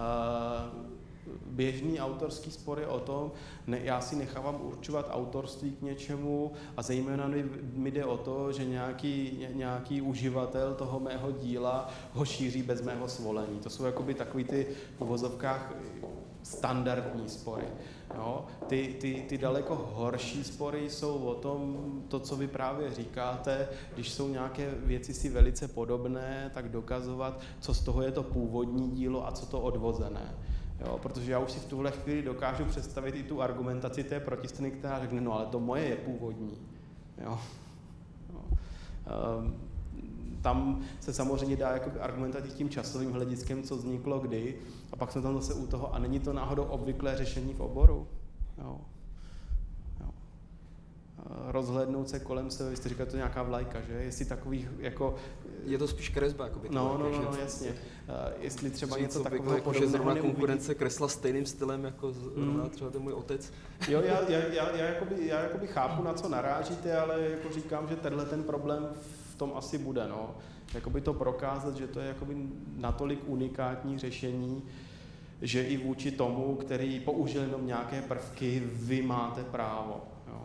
Běžný autorský spor je o tom, já si nechávám určovat autorství k něčemu a zejména mi jde o to, že nějaký uživatel toho mého díla ho šíří bez mého svolení. To jsou jakoby takový ty v uvozovkách standardní spory. Jo? Ty daleko horší spory jsou o tom, to, co vy právě říkáte, když jsou nějaké věci si velice podobné, tak dokazovat, co z toho je to původní dílo a co to odvozené. Jo, protože já už si v tuhle chvíli dokážu představit i tu argumentaci té protistrany, která řekne, no ale to moje je původní. Jo. Tam se samozřejmě dá argumentovat i tím časovým hlediskem, co vzniklo kdy, a pak jsme tam zase u toho, a není to náhodou obvyklé řešení v oboru. Jo. Rozhlédnout se kolem sebe, vy jste říkali, to je nějaká vlajka, že? Jestli takových jako... Je to spíš kresba, jakoby. No, jasně. Jestli třeba něco takového jako, že zrovna konkurence kresla stejným stylem, jako zrovna třeba ten můj otec. Jo, já jakoby chápu, na co narážíte, ale jako říkám, že tenhle ten problém v tom asi bude, no. Jakoby to prokázat, že to je jakoby natolik unikátní řešení, že i vůči tomu, který použil jenom nějaké prvky, vy máte právo. Jo.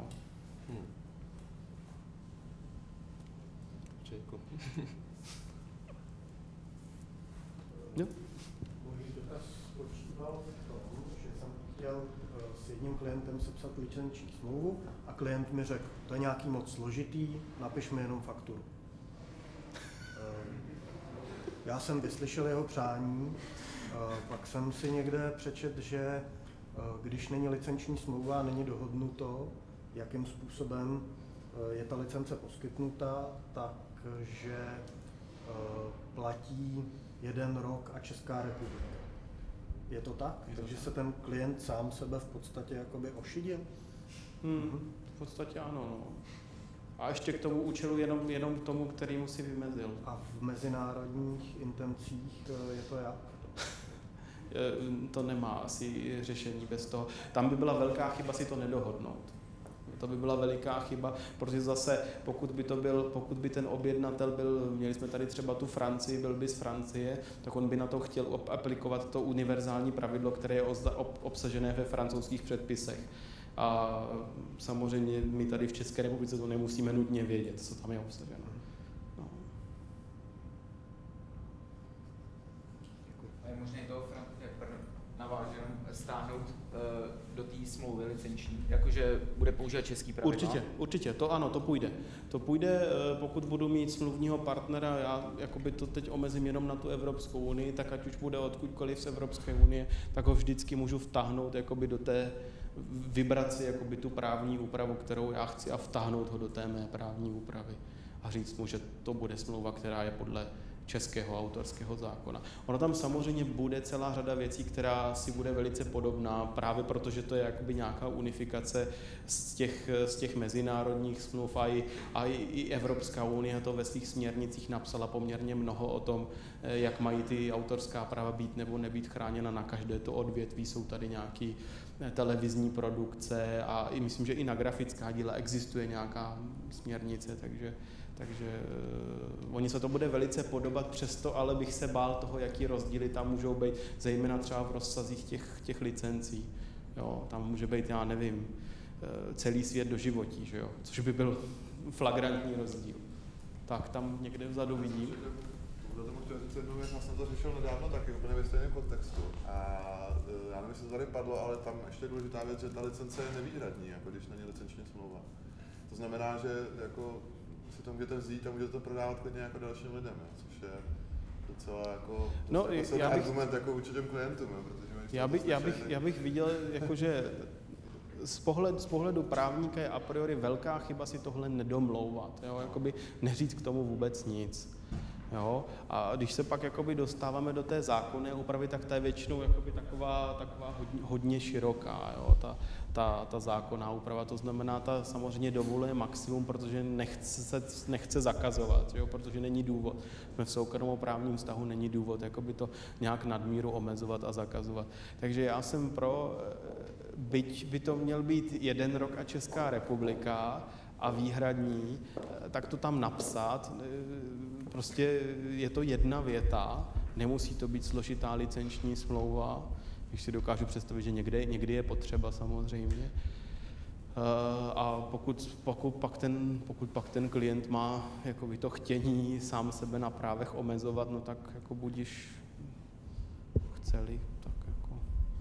Jo. Můj dotaz spočíval v tom, že jsem chtěl s jedním klientem sepsat licenční smlouvu a klient mi řekl, to je nějaký moc složitý, napiš mi jenom fakturu. Já jsem vyslyšel jeho přání, pak jsem si někde přečetl, že když není licenční smlouva a není dohodnuto, jakým způsobem je ta licence poskytnuta, takže platí 1 rok a Česká republika. Je to tak? Takže se ten klient sám sebe v podstatě jakoby ošidil? V podstatě ano. No. A ještě k tomu účelu jenom k tomu, kterýmu si vymezil. A v mezinárodních intencích je to jak? To nemá asi řešení bez toho. Tam by byla velká chyba si to nedohodnout. To by byla veliká chyba, protože zase, pokud by ten objednatel byl, měli jsme tady třeba tu Francii, byl by z Francie, tak on by na to chtěl aplikovat to univerzální pravidlo, které je obsažené ve francouzských předpisech. A samozřejmě my tady v České republice to nemusíme nutně vědět, co tam je obsaženo. No. A je možné to stáhnout do té smlouvy licenční, jakože bude používat český pravidla? Určitě, to ano, to půjde. To půjde, pokud budu mít smluvního partnera, já jakoby to teď omezím jenom na tu Evropskou unii, tak ať už bude odkudkoliv z Evropské unie, tak ho vždycky můžu vtáhnout jakoby do té, vybrat si jakoby tu právní úpravu, kterou já chci, a vtáhnout ho do té mé právní úpravy a říct mu, že to bude smlouva, která je podle českého autorského zákona. Ono tam samozřejmě bude celá řada věcí, která si bude velice podobná, právě protože to je jakoby nějaká unifikace z těch mezinárodních smluv a i Evropská unie to ve svých směrnicích napsala poměrně mnoho o tom, jak mají ty autorská práva být nebo nebýt chráněna na každé to odvětví. Jsou tady nějaký televizní produkce a i myslím, že i na grafická díla existuje nějaká směrnice, takže oni se to bude velice podobat, přesto ale bych se bál toho, jaký rozdíly tam můžou být, zejména třeba v rozsazích těch licencí. Jo, tam může být, já nevím, celý svět doživotí, že jo, což by byl flagrantní rozdíl. Tak tam někde vzadu vidím. Tohle tomu chtěl říct jednu věc, já jsem to řešil nedávno taky, úplně ve stejném kontextu. A já nevím, jestli to tady padlo, ale tam ještě je důležitá věc, že ta licence je nevýhradní, jako když není licenční smlouva. To znamená, že jako si to můžete vzít a můžete to prodávat klidně jako dalším lidem, což je docela jako argument jako vůči těm klientům. Protože já bych viděl, jakože z pohledu právníka je a priori velká chyba si tohle nedomlouvat, jo? Jakoby neříct k tomu vůbec nic. Jo? A když se pak jakoby dostáváme do té zákonné úpravy, tak ta je většinou jakoby taková hodně široká, jo? Ta zákonná úprava. To znamená, ta samozřejmě dovoluje maximum, protože nechce zakazovat, jo? Protože není důvod. Jsme v soukromoprávním vztahu, není důvod jakoby to nějak nadmíru omezovat a zakazovat. Takže já jsem pro, byť by to měl být 1 rok a Česká republika a výhradní, tak to tam napsat. Prostě je to jedna věta, nemusí to být složitá licenční smlouva, když si dokážu představit, že někdy je potřeba samozřejmě. A pokud pak ten klient má jakoby to chtění sám sebe na právech omezovat, no tak jako budiž chceli, tak jako...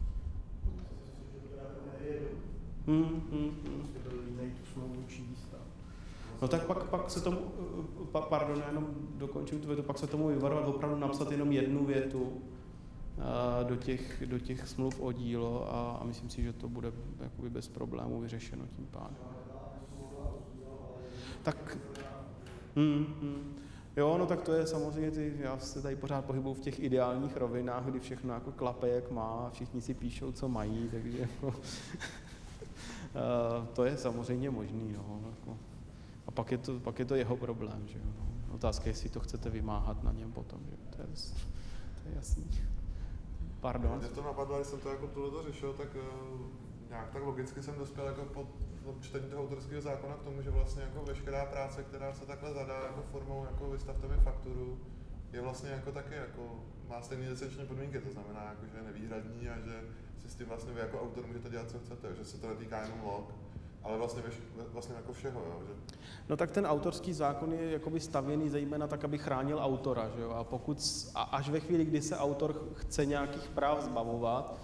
No tak pak se tomu, pardon, jenom dokončím tu větu, pak se tomu vyvarovat, opravdu napsat jenom 1 větu do těch smluv o dílo a myslím si, že to bude jakoby bez problémů vyřešeno tím pádem. Tak, jo, no tak to je samozřejmě, já se tady pořád pohybuju v těch ideálních rovinách, kdy všechno jako klape, jak má, všichni si píšou, co mají, takže jako, to je samozřejmě možný, no, jako. A pak je to jeho problém, že jo. No. Otázka je, jestli to chcete vymáhat na něm potom, že to je jasný. Pardon. Mě to napadlo, když jsem to jako tohleto řešil, tak nějak tak logicky jsem dospěl jako po čtení toho autorského zákona k tomu, že vlastně jako veškerá práce, která se takhle zadá jako formou jako vystavte mi fakturu, je vlastně jako taky jako má stejné licenční podmínky, to znamená jako, že je nevýhradní a že si s tím vlastně vy jako autor můžete dělat, co chcete, že se to netýká jenom log. Ale vlastně jako všeho, jo, že? No tak ten autorský zákon je jakoby stavěný zejména tak, aby chránil autora, že jo? A až ve chvíli, kdy se autor chce nějakých práv zbavovat,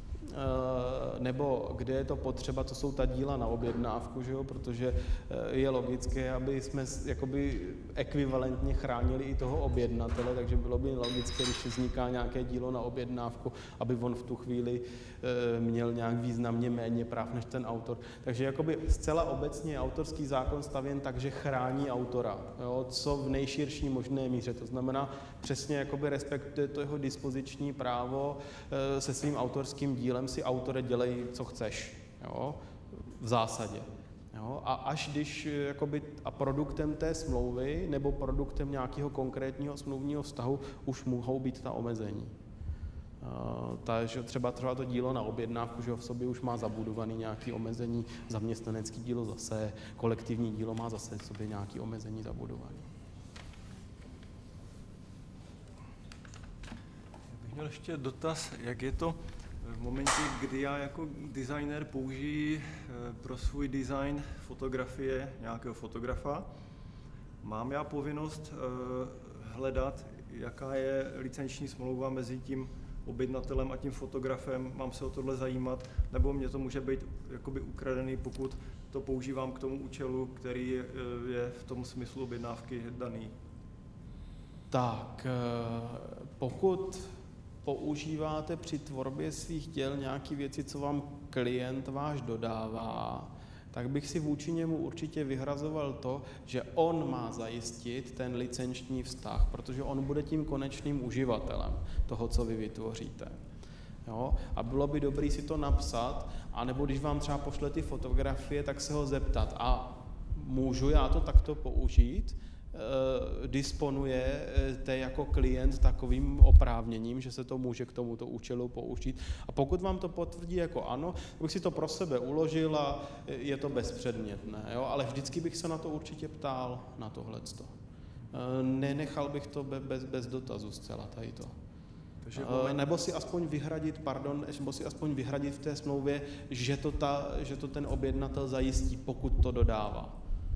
nebo kde je to potřeba, to jsou ta díla na objednávku, že jo? Protože je logické, aby jsme jakoby ekvivalentně chránili i toho objednatele, takže bylo by logické, když vzniká nějaké dílo na objednávku, aby on v tu chvíli měl nějak významně méně práv než ten autor. Takže jakoby zcela obecně je autorský zákon stavěn tak, že chrání autora, jo? Co v nejširší možné míře. To znamená, přesně jakoby respektuje to jeho dispoziční právo se svým autorským dílem, si autore dělej, co chceš, jo? V zásadě. Jo? A až když jakoby, a produktem té smlouvy nebo produktem nějakého konkrétního smluvního vztahu už mohou být ta omezení. Takže třeba to dílo na objednávku, že v sobě už má zabudovaný nějaké omezení, zaměstnanecký dílo zase, kolektivní dílo má zase v sobě nějaké omezení zabudované. Já bych měl ještě dotaz, jak je to v momentě, kdy já jako designer použiji pro svůj design fotografie nějakého fotografa, mám já povinnost hledat, jaká je licenční smlouva mezi tím objednatelem a tím fotografem, mám se o tohle zajímat, nebo mě to může být jakoby ukradený, pokud to používám k tomu účelu, který je v tom smyslu objednávky daný. Tak, pokud používáte při tvorbě svých děl nějaké věci, co vám klient váš dodává, tak bych si vůči němu určitě vyhrazoval to, že on má zajistit ten licenční vztah, protože on bude tím konečným uživatelem toho, co vy vytvoříte. Jo? A bylo by dobré si to napsat, anebo když vám třeba pošle ty fotografie, tak se ho zeptat, a můžu já to takto použít? Disponujete jako klient takovým oprávněním, že se to může k tomuto účelu použít. A pokud vám to potvrdí jako ano, bych si to pro sebe uložil a je to bezpředmětné. Jo? Ale vždycky bych se na to určitě ptal, na tohleto. Nenechal bych to bez dotazu zcela tady to. Nebo si aspoň vyhradit v té smlouvě, že to ten objednatel zajistí, pokud to dodává.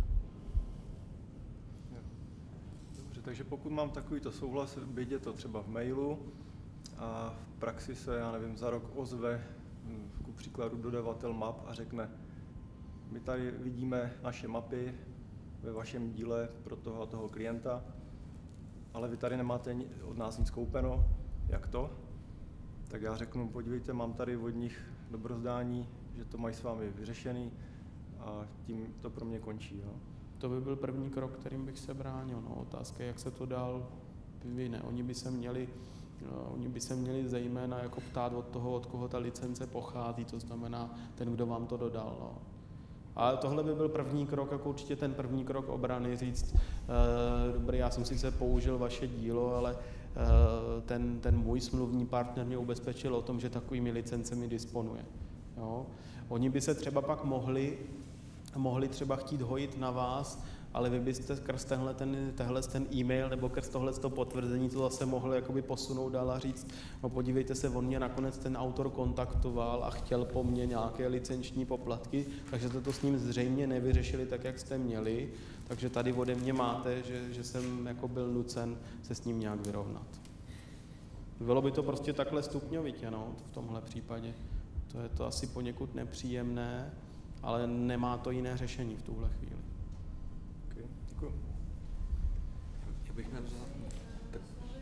Takže pokud mám takovýto souhlas, byť to třeba v mailu a v praxi se, já nevím, za rok ozve ku příkladu dodavatel map a řekne, my tady vidíme naše mapy ve vašem díle pro toho a toho klienta, ale vy tady nemáte od nás nic koupeno, jak to? Tak já řeknu, podívejte, mám tady od nich dobrozdání, že to mají s vámi vyřešený a tím to pro mě končí. Jo? To by byl první krok, kterým bych se bránil. No, otázka je, jak se to dál vy ne. Oni by se měli zejména jako ptát od toho, od koho ta licence pochází, to znamená ten, kdo vám to dodal. No. A tohle by byl první krok, jako určitě ten první krok obrany, říct, dobrý, já jsem sice použil vaše dílo, ale ten můj smluvní partner mě ubezpečil o tom, že takovými licencemi disponuje. Jo. Oni by se třeba pak mohli třeba chtít hojit na vás, ale vy byste skrz ten e-mail nebo skrz tohleto potvrzení to zase mohli jakoby posunout dál a říct, no podívejte se, on mě nakonec ten autor kontaktoval a chtěl po mně nějaké licenční poplatky, takže jste to s ním zřejmě nevyřešili tak, jak jste měli, takže tady ode mě máte, že jsem jako byl nucen se s ním nějak vyrovnat. Bylo by to prostě takhle stupňovitě, no, v tomhle případě. To je to asi poněkud nepříjemné, ale nemá to jiné řešení v tuhle chvíli. Děkuji. Já bych měl tak...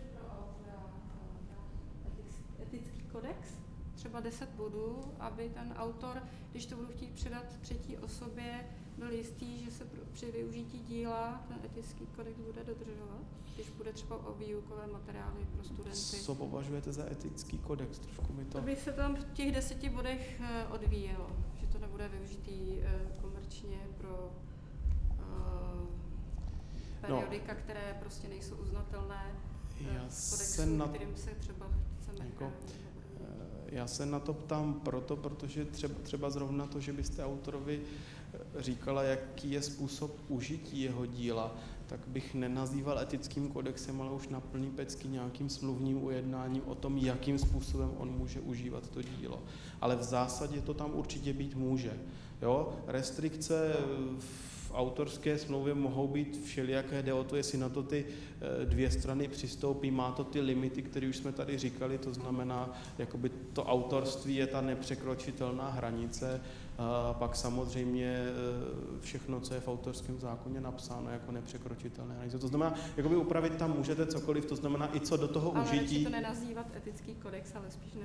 Etický kodex, třeba 10 bodů, aby ten autor, když to budu chtít předat třetí osobě, byl jistý, že se při využití díla ten etický kodex bude dodržovat, když bude třeba o výukové materiály pro studenty. Co považujete za etický kodex? Trošku mi to... To by se tam v těch 10 bodech odvíjelo, že to nebude využitý komerčně pro periodika, které prostě nejsou uznatelné kodexu, kterým se třeba chceme já se na to ptám protože třeba zrovna to, že byste autorovi říkala, jaký je způsob užití jeho díla, tak bych nenazýval etickým kodexem, ale už na plný pecky nějakým smluvním ujednáním o tom, jakým způsobem on může užívat to dílo. Ale v zásadě to tam určitě být může. Jo? Restrikce v autorské smlouvě mohou být všelijaké, jde o to, jestli na to ty dvě strany přistoupí, má to ty limity, které už jsme tady říkali, to znamená, jakoby to autorství je ta nepřekročitelná hranice, a pak samozřejmě všechno, co je v autorském zákoně napsáno jako nepřekročitelné hranice. To znamená, jakoby upravit tam můžete cokoliv, to znamená i co do toho ale užití. Ale to nenazývat etický kodex, ale spíš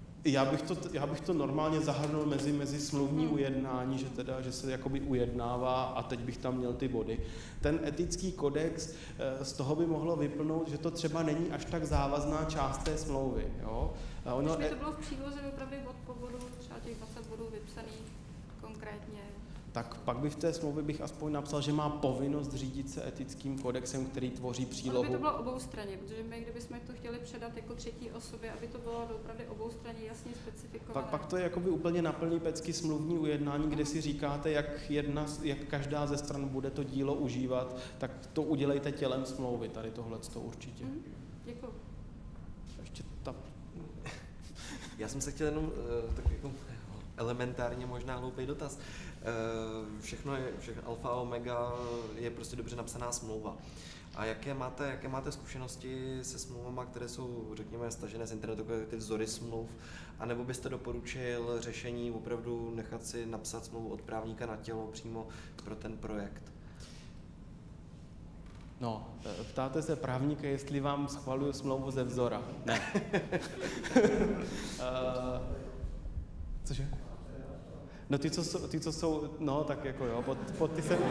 Já bych to normálně zahrnul mezi smluvní ujednání, že se jakoby ujednává a teď bych tam měl ty body. Ten etický kodex, z toho by mohlo vyplnout, že to třeba není až tak závazná část té smlouvy. Jo? Když by to bylo v příloze opravdu bod po bodu, třeba těch 20 bodů vypsaných konkrétně. Tak pak by v té smlouvě bych aspoň napsal, že má povinnost řídit se etickým kodexem, který tvoří přílohu. Ale by to bylo oboustranně, protože my, kdybychom to chtěli předat jako třetí osobě, aby to bylo opravdu oboustranně jasně specifikované. Pak to je jakoby úplně na plný pecky smluvní ujednání, kde si říkáte, jak každá ze stran bude to dílo užívat, tak to udělejte tělem smlouvy, tady tohleto určitě. Děkuji. Ještě ta... Já jsem se chtěl jenom tak jako elementárně možná hloupý dotaz. Všechno alfa a omega je prostě dobře napsaná smlouva. A jaké máte zkušenosti se smlouvama, které jsou, řekněme, stažené z internetu, ty vzory smluv, anebo byste doporučil řešení opravdu nechat si napsat smlouvu od právníka na tělo přímo pro ten projekt? No, ptáte se právníka, jestli vám schvaluju smlouvu ze vzora. Ne. Cože? No ty, co jsou, no tak jako jo, pod ty se...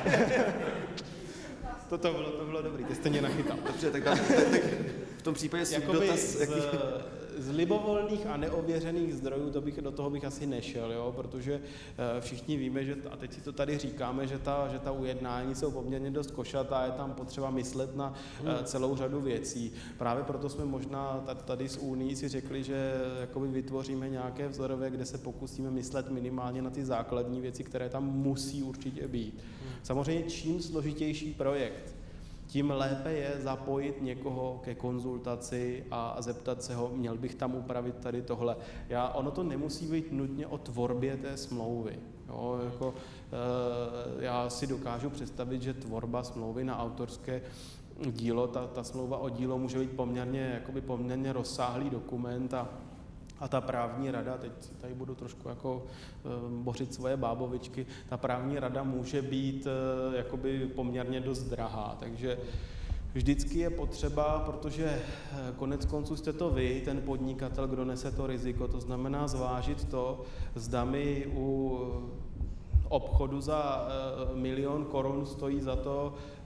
to bylo dobrý, ty jste mě nachytal. Dobře, tak v tom případě dotaz... Z libovolných a neověřených zdrojů do toho bych asi nešel, jo? Protože všichni víme, a teď si to tady říkáme, že ta ujednání jsou poměrně dost košatá, je tam potřeba myslet na celou řadu věcí. Právě proto jsme možná tady z Unii si řekli, že jakoby vytvoříme nějaké vzorové, kde se pokusíme myslet minimálně na ty základní věci, které tam musí určitě být. Samozřejmě čím složitější projekt, tím lépe je zapojit někoho ke konzultaci a zeptat se ho, měl bych tam upravit tady tohle. Ono to nemusí být nutně o tvorbě té smlouvy. Jo, jako, já si dokážu představit, že tvorba smlouvy na autorské dílo, ta smlouva o dílo může být poměrně rozsáhlý dokument a ta právní rada, teď tady budu trošku jako bořit svoje bábovičky, ta právní rada může být jakoby poměrně dost drahá, takže vždycky je potřeba, protože konec konců jste to vy, ten podnikatel, kdo nese to riziko, to znamená zvážit to, zda mi u obchodu za 1 000 000 korun stojí za to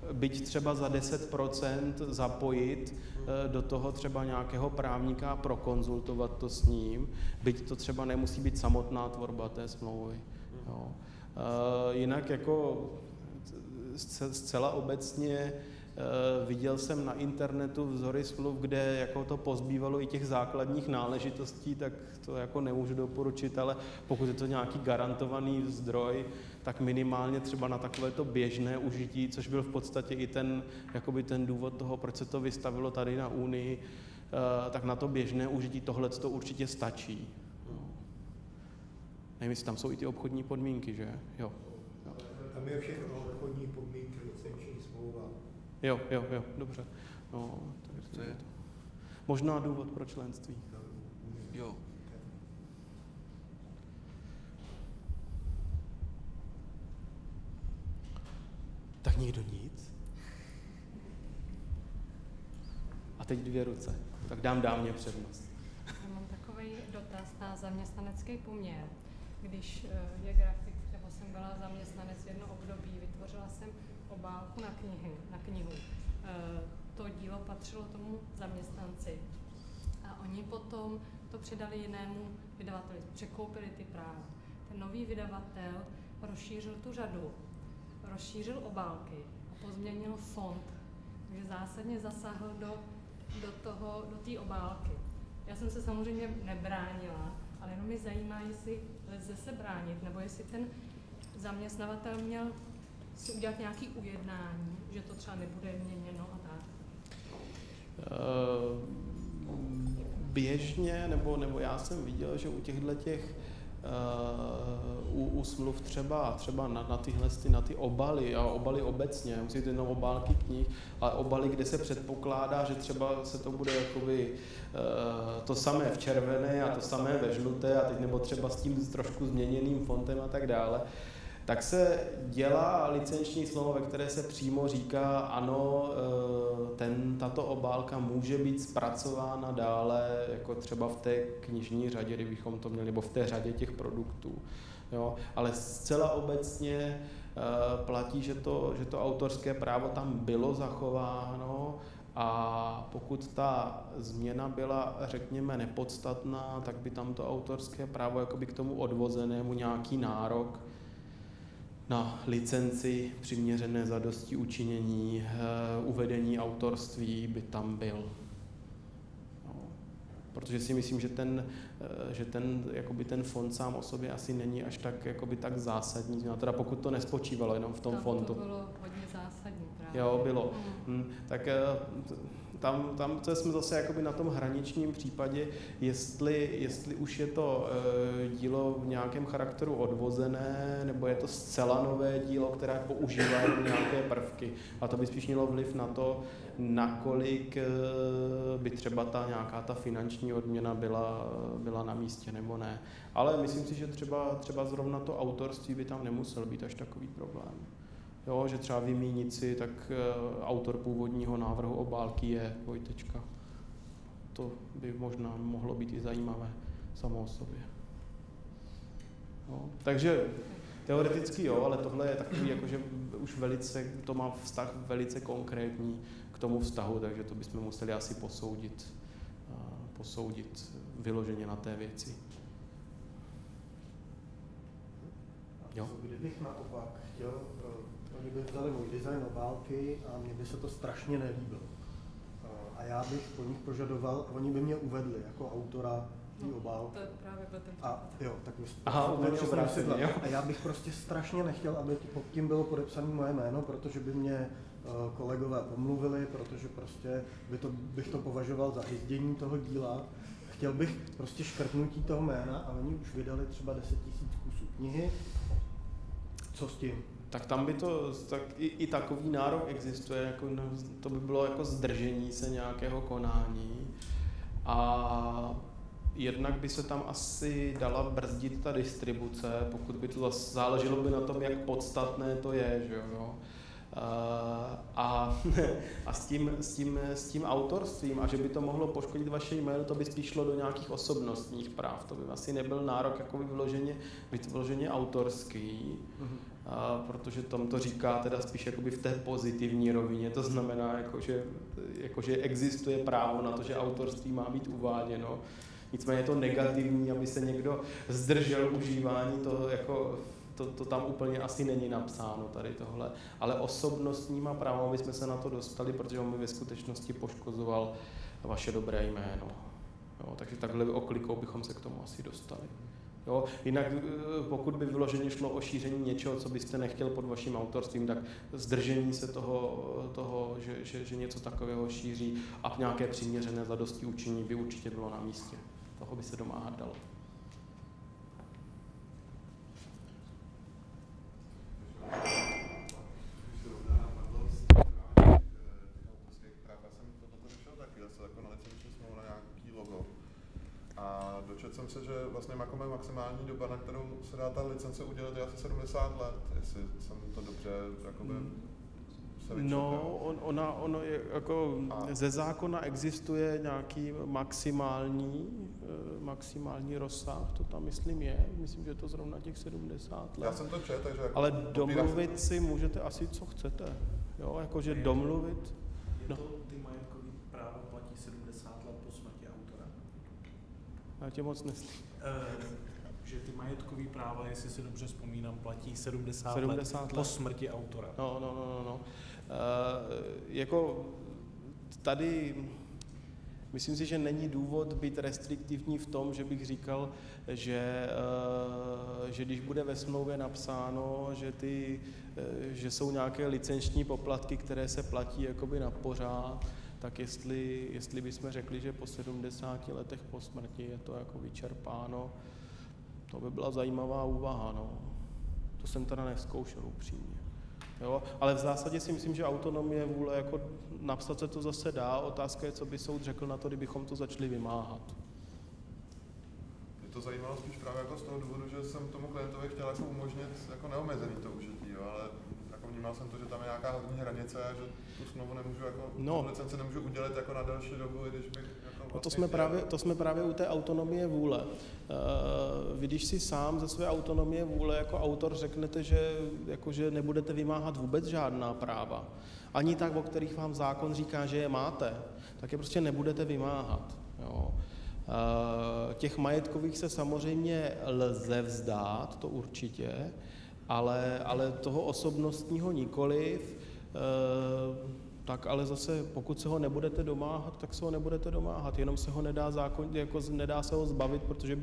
byť třeba za 10% zapojit do toho třeba nějakého právníka a prokonzultovat to s ním, byť to třeba nemusí být samotná tvorba té smlouvy. Jo. Jinak jako zcela obecně viděl jsem na internetu vzory smluv, kde jako to pozbývalo i těch základních náležitostí, tak to jako nemůžu doporučit, ale pokud je to nějaký garantovaný zdroj, tak minimálně třeba na takovéto běžné užití, což byl v podstatě i jakoby ten důvod toho, proč se to vystavilo tady na Unii, tak na to běžné užití tohle to určitě stačí. Nevím, jestli tam jsou i ty obchodní podmínky, že? Jo. Tam je všechno obchodní podmínky, licenční smlouva. Jo, dobře. No, takže to je to. Možná důvod pro členství. Jo. Tak nikdo nic? A teď 2 ruce. Tak dám dámě přednost. Já mám takový dotaz na zaměstnanecký poměr. Když je grafik, nebo jsem byla zaměstnanec v jedno období, vytvořila jsem obálku na knihu. To dílo patřilo tomu zaměstnanci. A oni potom to předali jinému vydavateli, překoupili ty práva. Ten nový vydavatel rozšířil tu řadu, rozšířil obálky a pozměnil fond. Takže zásadně zasáhl do té obálky. Já jsem se samozřejmě nebránila, ale jenom mě zajímá, jestli lze se bránit, nebo jestli ten zaměstnavatel měl si udělat nějaké ujednání, že to třeba nebude měněno a tak. Běžně, nebo já jsem viděl, že u těchto u smluv třeba na ty obaly, a obaly obecně, musí to jenom obálky knih, ale obaly, kde se předpokládá, že třeba se to bude jakoby to samé v červené a to samé ve žluté a teď nebo třeba s tím trošku změněným fontem a tak dále, tak se dělá licenční smlouva, ve které se přímo říká, ano, tato obálka může být zpracována dále, jako třeba v té knižní řadě, kdybychom to měli, nebo v té řadě těch produktů. Jo? Ale zcela obecně platí, že to autorské právo tam bylo zachováno a pokud ta změna byla, řekněme, nepodstatná, tak by tam to autorské právo jakoby k tomu odvozenému nějaký nárok na licenci, přiměřené zadosti učinění, uvedení autorství by tam byl. No. Protože si myslím, že ten fond sám o sobě asi není až tak, tak zásadní. No, teda pokud to nespočívalo jenom v tom fondu. To bylo hodně zásadní právě. Jo, bylo. Tak tam to jsme zase jakoby na tom hraničním případě, jestli už je to dílo v nějakém charakteru odvozené, nebo je to zcela nové dílo, které používá nějaké prvky. A to by spíš mělo vliv na to, nakolik by třeba nějaká ta finanční odměna byla na místě nebo ne. Ale myslím si, že třeba zrovna to autorství by tam nemusel být až takový problém. Jo, že třeba vymínit si, tak autor původního návrhu obálky je Vojtečka. To by možná mohlo být i zajímavé samo o sobě. Jo. Takže teoreticky jo, ale tohle je takový, jakože už to má vztah velice konkrétní k tomu vztahu, takže to bychom museli asi posoudit vyloženě na té věci. Jo. Kdybych naopak chtěl, oni by vzali můj design obálky a mně by se to strašně nelíbilo. A já bych po nich požadoval, a oni by mě uvedli jako autora té obálky. To je právě byl ten a jo, tak a já bych prostě strašně nechtěl, aby pod tím bylo podepsané moje jméno, protože by mě kolegové pomluvili, protože prostě bych to považoval za hyzdění toho díla. Chtěl bych prostě škrtnutí toho jména a oni už vydali třeba 10 000 kusů knihy. Co s tím? Tak tam by i takový nárok existuje, jako to by bylo jako zdržení se nějakého konání a jednak by se tam asi dala brzdit ta distribuce, pokud by to záleželo by na tom, jak podstatné to je, že jo. A s tím autorstvím a že by to mohlo poškodit vaše jméno, to by spíš šlo do nějakých osobnostních práv. To by asi nebyl nárok jako vyloženě autorský. protože tam to říká teda spíš jakoby v té pozitivní rovině, to znamená, jakože existuje právo na to, že autorství má být uváděno. Nicméně je to negativní, aby se někdo zdržel užívání toho, jako to tam úplně asi není napsáno tady tohle. Ale osobnostníma právami jsme se na to dostali, protože on mi ve skutečnosti poškozoval vaše dobré jméno. Jo, takže takhle oklikou bychom se k tomu asi dostali. Jo, jinak pokud by vyloženě šlo o šíření něčeho, co byste nechtěl pod vaším autorstvím, tak zdržení se toho že něco takového šíří a nějaké přiměřené zadostiučinění by určitě bylo na místě. Toho by se domáhat dalo. A dočetl jsem se, že vlastně maximální doba, na kterou se dá ta licence udělat, je asi 70 let, jestli jsem to dobře jakoby se vyčetl. No, ono je jako ze zákona existuje nějaký maximální rozsah, to tam myslím je, myslím, že je to zrovna těch 70 let. Já jsem to četl, takže... Ale domluvit si můžete asi, co chcete, jo, jakože domluvit... Je to ty majetkový práva platí 70 let po smrti autora? Já tě moc neslím. Že ty majetkový práva, jestli si dobře vzpomínám, platí 70 let po smrti autora. No. Jako tady myslím si, že není důvod být restriktivní v tom, že bych říkal, že když bude ve smlouvě napsáno, že jsou nějaké licenční poplatky, které se platí jakoby na pořád, tak jestli bychom řekli, že po 70 letech po smrti je to jako vyčerpáno, to by byla zajímavá úvaha, no. To jsem teda nezkoušel upřímně. Jo? Ale v zásadě si myslím, že autonomie vůle, jako napsat se to zase dá, otázka je, co by soud řekl na to, kdybychom to začali vymáhat. Mě to zajímalo spíš právě jako z toho důvodu, že jsem tomu klientovi chtěl jako umožnit jako neomezený to užití, jo? Ale jako vnímal jsem to, že tam je nějaká horní hranice a že tu smlouvu nemůžu jako, tu licenci nemůžu udělat jako na delší dobu, i když bych jako vlastně to jsme právě u té autonomie vůle. Vy když si sám ze své autonomie vůle jako autor řeknete, že nebudete vymáhat vůbec žádná práva, ani tak, o kterých vám zákon říká, že je máte, tak je prostě nebudete vymáhat. Jo. Těch majetkových se samozřejmě lze vzdát, to určitě, ale toho osobnostního nikoliv, tak ale zase, pokud se ho nebudete domáhat, tak se ho nebudete domáhat, jenom se ho nedá se ho zbavit, protože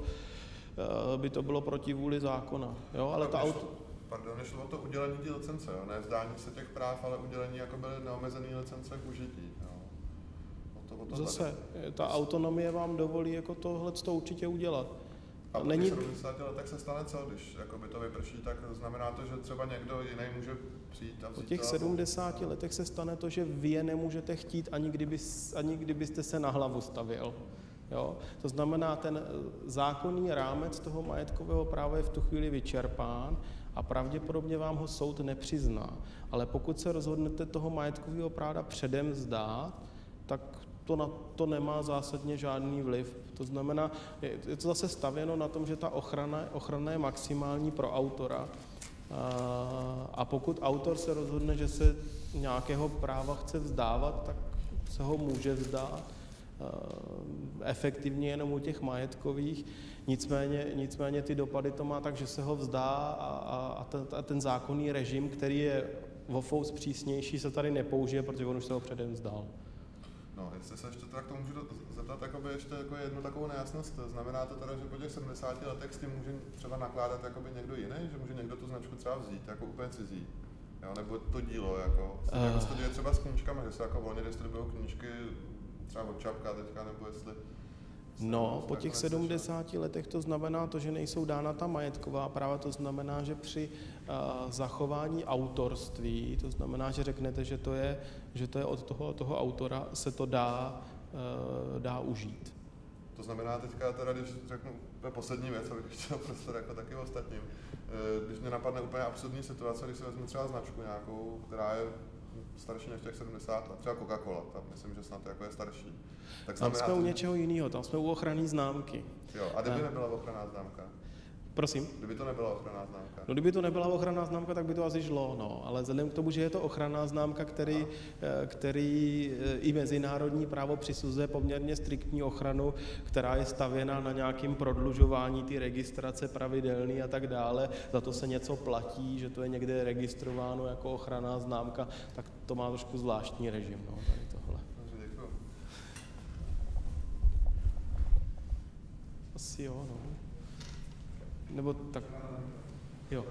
by to bylo proti vůli zákona. Jo, ale nešlo o to udělení té licence, jo? Ne vzdání se těch práv, ale udělení jako byly neomezený licence k užití. Jo? Zase, ta autonomie vám dovolí jako tohleto určitě udělat. A po 70 letech se stane co, když jakoby to vyprší, tak znamená to, že třeba někdo jiný může přijít a vzít. Po těch 70 letech se stane to, že vy je nemůžete chtít, ani kdybyste se na hlavu stavěl. Jo? To znamená, ten zákonný rámec toho majetkového práva je v tu chvíli vyčerpán a pravděpodobně vám ho soud nepřizná. Ale pokud se rozhodnete toho majetkového práva předem vzdát, tak to na to nemá zásadně žádný vliv. To znamená, je to zase stavěno na tom, že ta ochrana je maximální pro autora. A pokud autor se rozhodne, že se nějakého práva chce vzdávat, tak se ho může vzdát. Efektivně jenom u těch majetkových. Nicméně ty dopady to má tak, že se ho vzdá a ten zákonný režim, který je o fous přísnější, se tady nepoužije, protože on už se ho předem vzdal. No, jestli se ještě tak to můžu zeptat ještě jako jednu takovou nejasnost, znamená to teda, že po těch 70 letech s tím může třeba nakládat jakoby někdo jiný, že může někdo tu značku třeba vzít, jako úplně cizí, jo, nebo to dílo, jako se to děje třeba s knížkami, že se jako volně distribuují knížky třeba od Čapka teďka, nebo jestli... No, po těch 70 letech to znamená to, že nejsou dána ta majetková práva, to znamená, že při zachování autorství, to znamená, že řeknete, že to je od toho autora, se to dá užít. To znamená teďka teda, když řeknu poslední věc, abych chtěl prostor jako taky ostatním, když mě napadne úplně absurdní situace, když si vezmu třeba značku nějakou, která je starší než těch 70 let, třeba Coca-Cola, tam myslím, že snad jako je starší. Tak tam jsme u něčeho jiného, tam jsme u ochranné známky. Jo, a kdyby nebyla ochranná známka? Prosím? Kdyby to nebyla ochranná známka. No, kdyby to nebyla ochranná známka, tak by to asi šlo, no. Ale vzhledem k tomu, že je to ochranná známka, který i mezinárodní právo přisuzuje poměrně striktní ochranu, která je stavěna na nějakém prodlužování ty registrace pravidelný a tak dále, za to se něco platí, že to je někde registrováno jako ochranná známka, tak to má trošku zvláštní režim, no, tady tohle. Asi jo, no. Nebo tak, jo.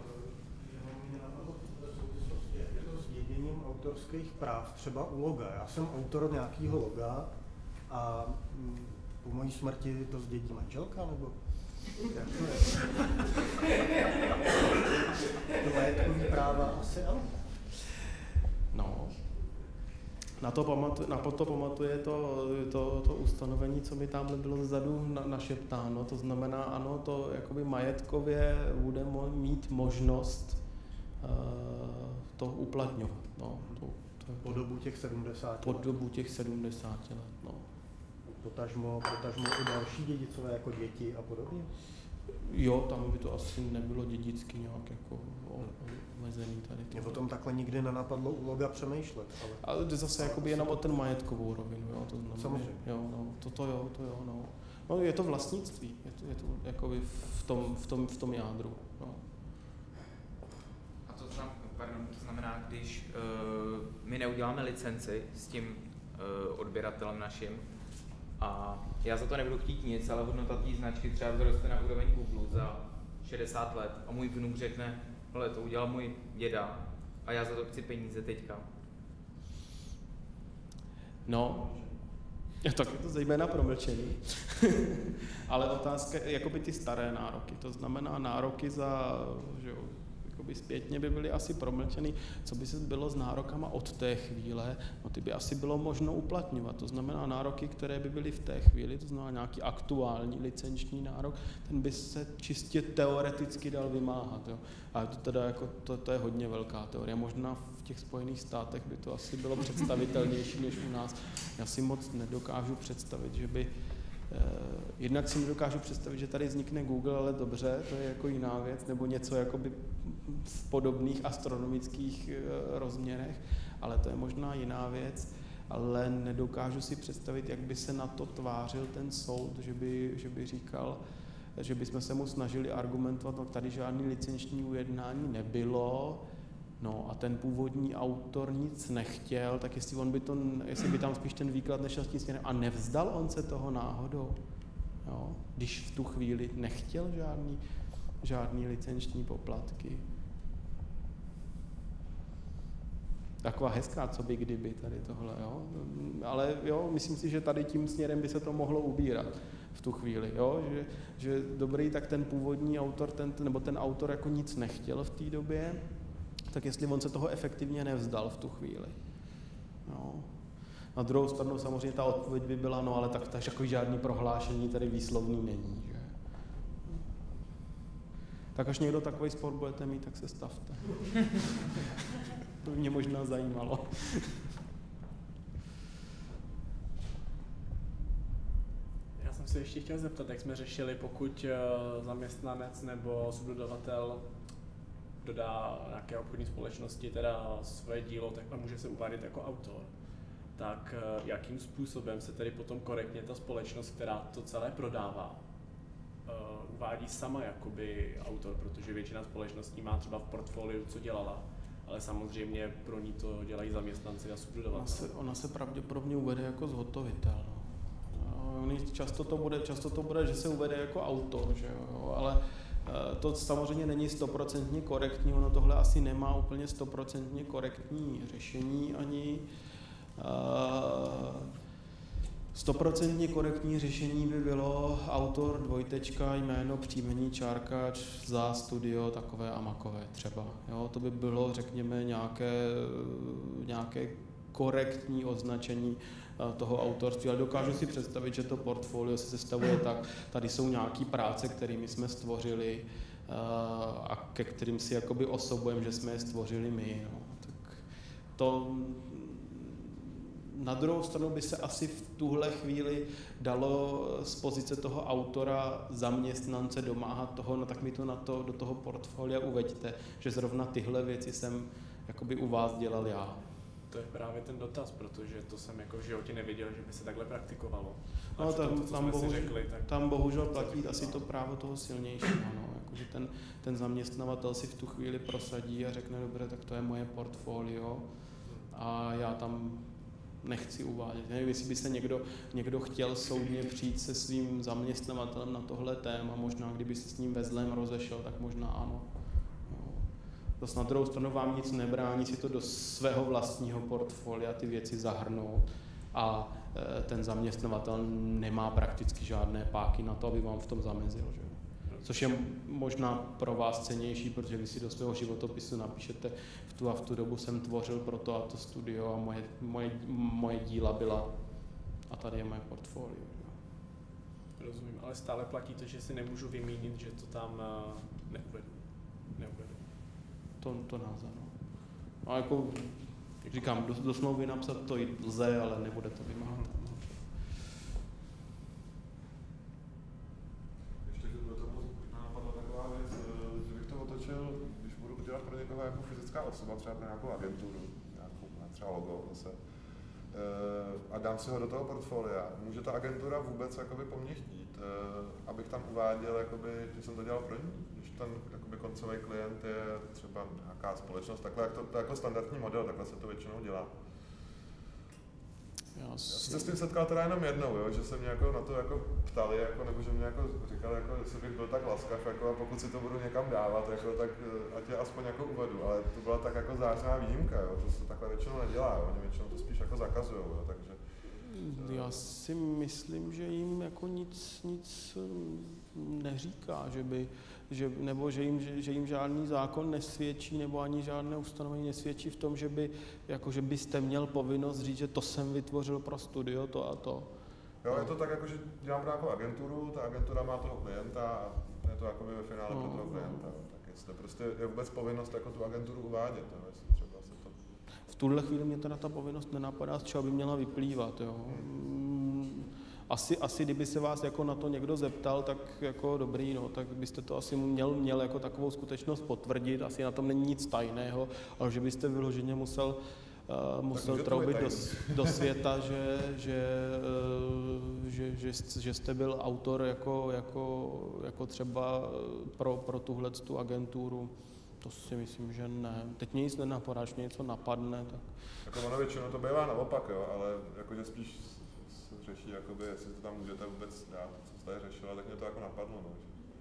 Je to s děděním autorských práv, třeba u loga. Já jsem autor nějakého loga a po mojí smrti to zdědí manželka, nebo jak to je? To majetkový práva asi ano. No. Na to pamatuje to ustanovení, co mi tamhle bylo vzadu našeptáno. To znamená, ano, to jakoby majetkově bude mít možnost to uplatňovat. No, po dobu těch 70 let. Po dobu těch 70 let, no. Potažmo i další dědicové jako děti a podobně? Jo, tam by to asi nebylo dědicky nějak jako omezený tady. Mě o tom takhle nikdy nenapadlo u loga přemýšlet. Ale jde zase jakoby jenom o ten majetkovou rovinu, jo, to znamená. Samozřejmě. Jo, no, to jo, no. No, je to vlastnictví, je to jakoby v tom jádru, no. A to znamená, když my neuděláme licenci s tím odběratelem naším, a já za to nebudu chtít nic, ale hodnota té značky třeba vzroste na úroveň Google za 60 let a můj vnuk řekne, hele, to udělal můj děda a já za to chci peníze teďka. No, tak je to zejména promlčení. Ale otázka je jakoby ty staré nároky, to znamená nároky za, že jo, jakoby zpětně by byly asi promlčeny, co by se bylo s nárokama od té chvíle, no ty by asi bylo možno uplatňovat, to znamená nároky, které by byly v té chvíli, to znamená nějaký aktuální licenční nárok, ten by se čistě teoreticky dal vymáhat, jo. A to teda jako, to je hodně velká teorie, možná v těch Spojených státech by to asi bylo představitelnější než u nás. Já si moc nedokážu představit, že by jednak si nedokážu představit, že tady vznikne Google, ale dobře, to je jako jiná věc, nebo něco jakoby v podobných astronomických rozměrech, ale to je možná jiná věc, ale nedokážu si představit, jak by se na to tvářil ten soud, že by říkal, že bychom se mu snažili argumentovat, no tady žádný licenční ujednání nebylo, no a ten původní autor nic nechtěl, tak jestli by tam spíš ten výklad nešel s tím směrem a nevzdal on se toho náhodou, jo? Když v tu chvíli nechtěl žádný licenční poplatky. Taková hezká, co by kdyby tady tohle, jo? Ale jo, myslím si, že tady tím směrem by se to mohlo ubírat v tu chvíli, jo? Že dobrý, tak ten původní autor, nebo ten autor jako nic nechtěl v té době, tak jestli on se toho efektivně nevzdal v tu chvíli. No. Na druhou stranu samozřejmě ta odpověď by byla, no ale tak takový žádný prohlášení tady výslovný není. Že? Tak až někdo takový spor budete mít, tak se stavte. To by mě možná zajímalo. Já jsem se ještě chtěl zeptat, jak jsme řešili, pokud zaměstnanec nebo subdodavatel dodá nějaké obchodní společnosti teda svoje dílo, tak tam může se uvádět jako autor. Tak jakým způsobem se tedy potom korektně ta společnost, která to celé prodává, uvádí sama jakoby autor, protože většina společností má třeba v portfoliu, co dělala, ale samozřejmě pro ní to dělají zaměstnanci a subdodavatelé. Ona se pravděpodobně uvede jako zhotovitel. Často to bude, že se uvede jako autor, že jo? Ale to samozřejmě není 100% korektní, ono tohle asi nemá úplně 100% korektní řešení ani. 100% korektní řešení by bylo autor, dvojtečka, jméno, příjmení, čárka, za studio, takové a makové třeba. Jo, to by bylo, řekněme, nějaké korektní označení toho autorství, ale dokážu si představit, že to portfolio se sestavuje tak, tady jsou nějaký práce, kterými jsme stvořili a ke kterým si jakoby osobujeme, že jsme je stvořili my. No. Tak to Na druhou stranu by se asi v tuhle chvíli dalo z pozice toho autora, zaměstnance domáhat toho, no tak mi to do toho portfolia uveďte, že zrovna tyhle věci jsem jakoby u vás dělal já. To je právě ten dotaz, protože to jsem jako v životě nevěděl, že by se takhle praktikovalo. No, tam bohužel platí asi to právo toho silnějšího, no, jakože ten zaměstnavatel si v tu chvíli prosadí a řekne, dobře, tak to je moje portfolio a já tam nechci uvádět. Nevím, jestli by se někdo chtěl soudně přijít se svým zaměstnavatelem na tohle téma, možná kdyby se s ním ve zlém rozešel, tak možná ano. Zase na druhou stranu vám nic nebrání si to do svého vlastního portfolia ty věci zahrnout a ten zaměstnavatel nemá prakticky žádné páky na to, aby vám v tom zamezil. Že? Což je možná pro vás cennější, protože vy si do svého životopisu napíšete v tu a v tu dobu jsem tvořil pro to a to studio a moje díla byla a tady je moje portfolio. Že? Rozumím, ale stále platí to, že si nemůžu vymínit, že to tam neuvedu. To nelze, no. A jako říkám, do smlouvy napsat to lze, ale nebude to vymáhat. Ještě do toho napadla taková věc, že bych to otočil, když budu dělat pro někoho jako fyzická osoba, třeba pro nějakou agenturu, třeba logo zase, a dám si ho do toho portfolia. Může ta agentura vůbec jakoby po mně chtít, abych tam uváděl, jakoby, že jsem to dělal pro ní? Když ten jakoby koncový klient je třeba nějaká společnost, takhle, jak to je jako standardní model, takhle se to většinou dělá. Já se s tím setkal teda jenom jednou, jo, že se mě jako na to jako ptali, jako, nebo že mě jako říkali, jako, jestli bych byl tak laskav, jako, a pokud si to budu někam dávat, jako, tak ať je aspoň jako uvedu, ale to byla tak jako zářná výjimka, jo, to se takhle většinou nedělá, jo, oni většinou to spíš jako zakazujou, jo, takže... Já si myslím, že jim jako nic neříká, nebo že jim žádný zákon nesvědčí, nebo ani žádné ustanovení nesvědčí v tom, že byste měl povinnost říct, že to jsem vytvořil pro studio, to a to. Jo, je to tak, jako, že dělám pro nějakou agenturu, ta agentura má toho klienta a je to jako ve finále pro toho klienta. Tak jestli prostě je vůbec povinnost jako tu agenturu uvádět, jo, jestli třeba se to... V tuhle chvíli mě teda ta povinnost nenapadá, z čeho by měla vyplývat, jo. Asi kdyby se vás jako na to někdo zeptal, tak jako dobrý, no, tak byste to asi měl jako takovou skutečnost potvrdit, asi na tom není nic tajného, ale že byste vyloženě musel troubit do světa, že jste byl autor jako třeba pro tuhletu agenturu. To si myslím, že ne. Teď mě nic nenapadá, až mě něco napadne, tak... Jako ono většinou to bývá naopak, jo, ale jakože spíš se řeší, jakoby, jestli to tam můžete vůbec dát, co jste řešila, tak mě to jako napadlo, no.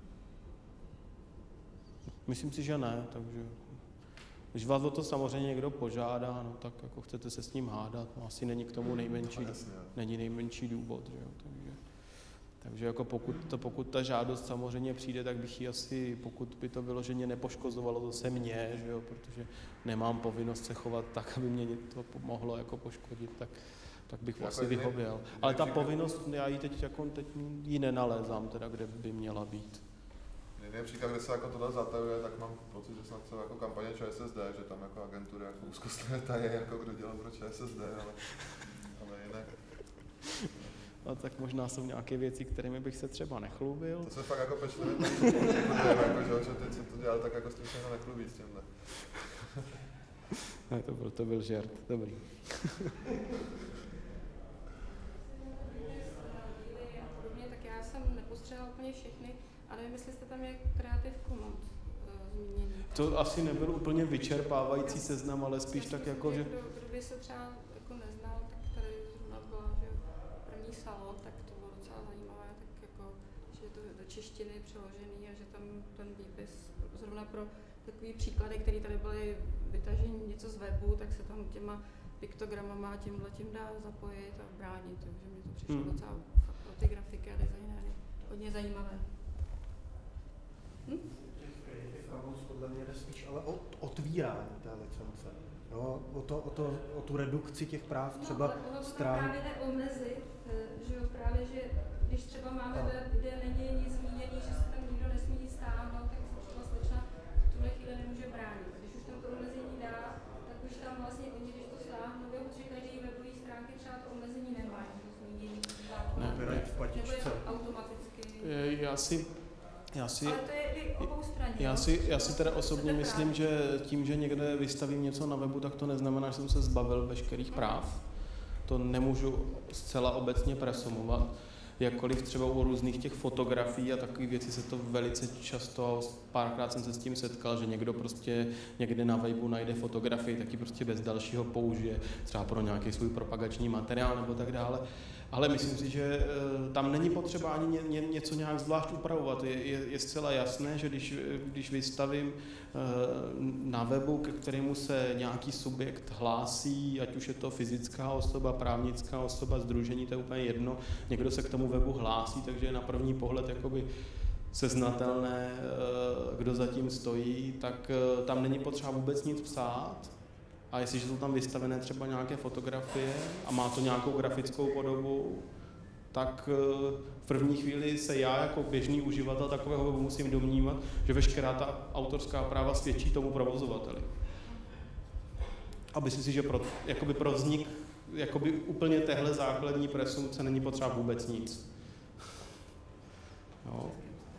Myslím si, že ne, takže... Když vás o to samozřejmě někdo požádá, no, tak jako chcete se s ním hádat, no, asi není k tomu nejmenší důvod, že jo, takže jako pokud ta žádost samozřejmě přijde, tak bych ji asi, pokud by to vyloženě nepoškozovalo zase mě, že jo, protože nemám povinnost se chovat tak, aby mě to mohlo jako poškodit, tak bych asi vyhověl. Ale ta povinnost, já ji teď ji nenalézám, teda, kde by měla být. Jiný příklad, kde se jako tohle zatajuje, tak mám pocit, že snad jsou jako kampaně ČSSD, že tam jako agentury jako úzkostné taje, jako kdo dělal pro ČSSD, ale jinak. No, tak možná jsou nějaké věci, kterými bych se třeba nechlubil. To se fakt jako pečlivě jako, že teď se to dělal, tak jako s tím se nechlubí s tímhle. Ne, to byl žert, dobrý. Tak já jsem nepostřehla úplně všechny, ale nevím, jestli jste tam je Creative Commons zmíněný. To asi nebyl úplně vyčerpávající seznam, ale spíš tak jako, že... Kdo by se třeba jako neznal, tak tady zrovna byla, že první salon, tak to bylo docela zajímavé, tak jako, že je to do češtiny přeložený a že tam ten výpis zrovna pro takový příklady, které tady byly vytažení něco z webu, tak se tam těma piktogramama a tímhletím dá zapojit a bránit, takže mi to přišlo docela pro ty grafiky a designéry hodně zajímavé. Podle mě jde spíš ale o otvírání té licence. Jo, o tu redukci těch práv třeba strán. Právě jde omezit, že jo, právě, že když třeba máme web, kde není nic zmíněný, že se tam nikdo nesmí stáhnout, tak se třeba slečna v tuhle chvíli nemůže bránit. Když už tam to omezení dá, tak už tam vlastně oni, když to stáhnou, protože každý webový stránky třeba Ale to je i oboustranně. Já si teda osobně myslím, že tím, že někde vystavím něco na webu, tak to neznamená, že jsem se zbavil veškerých práv. To nemůžu zcela obecně presumovat. Jakkoliv třeba u různých těch fotografií a takových věcí se to velice často, párkrát jsem se s tím setkal, že někdo prostě někde na webu najde fotografii, tak ji prostě bez dalšího použije, třeba pro nějaký svůj propagační materiál nebo tak dále. Ale myslím si, že tam není potřeba ani něco nějak zvlášť upravovat. Je zcela jasné, že když vystavím na webu, ke kterému se nějaký subjekt hlásí, ať už je to fyzická osoba, právnická osoba, sdružení, to je úplně jedno, někdo se k tomu webu hlásí, takže je na první pohled jakoby seznatelné, kdo zatím stojí, tak tam není potřeba vůbec nic psát. A jestliže jsou tam vystavené třeba nějaké fotografie a má to nějakou grafickou podobu, tak v první chvíli se já jako běžný uživatel takového webu musím domnívat, že veškerá ta autorská práva svědčí tomu provozovateli. A myslím si, že pro vznik úplně téhle základní presumce není potřeba vůbec nic. Jo.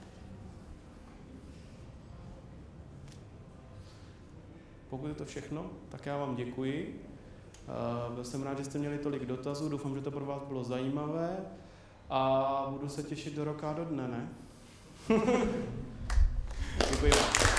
Pokud je to všechno, tak já vám děkuji. Byl jsem rád, že jste měli tolik dotazů, doufám, že to pro vás bylo zajímavé a budu se těšit do roka a do dne, ne? Děkuji vám.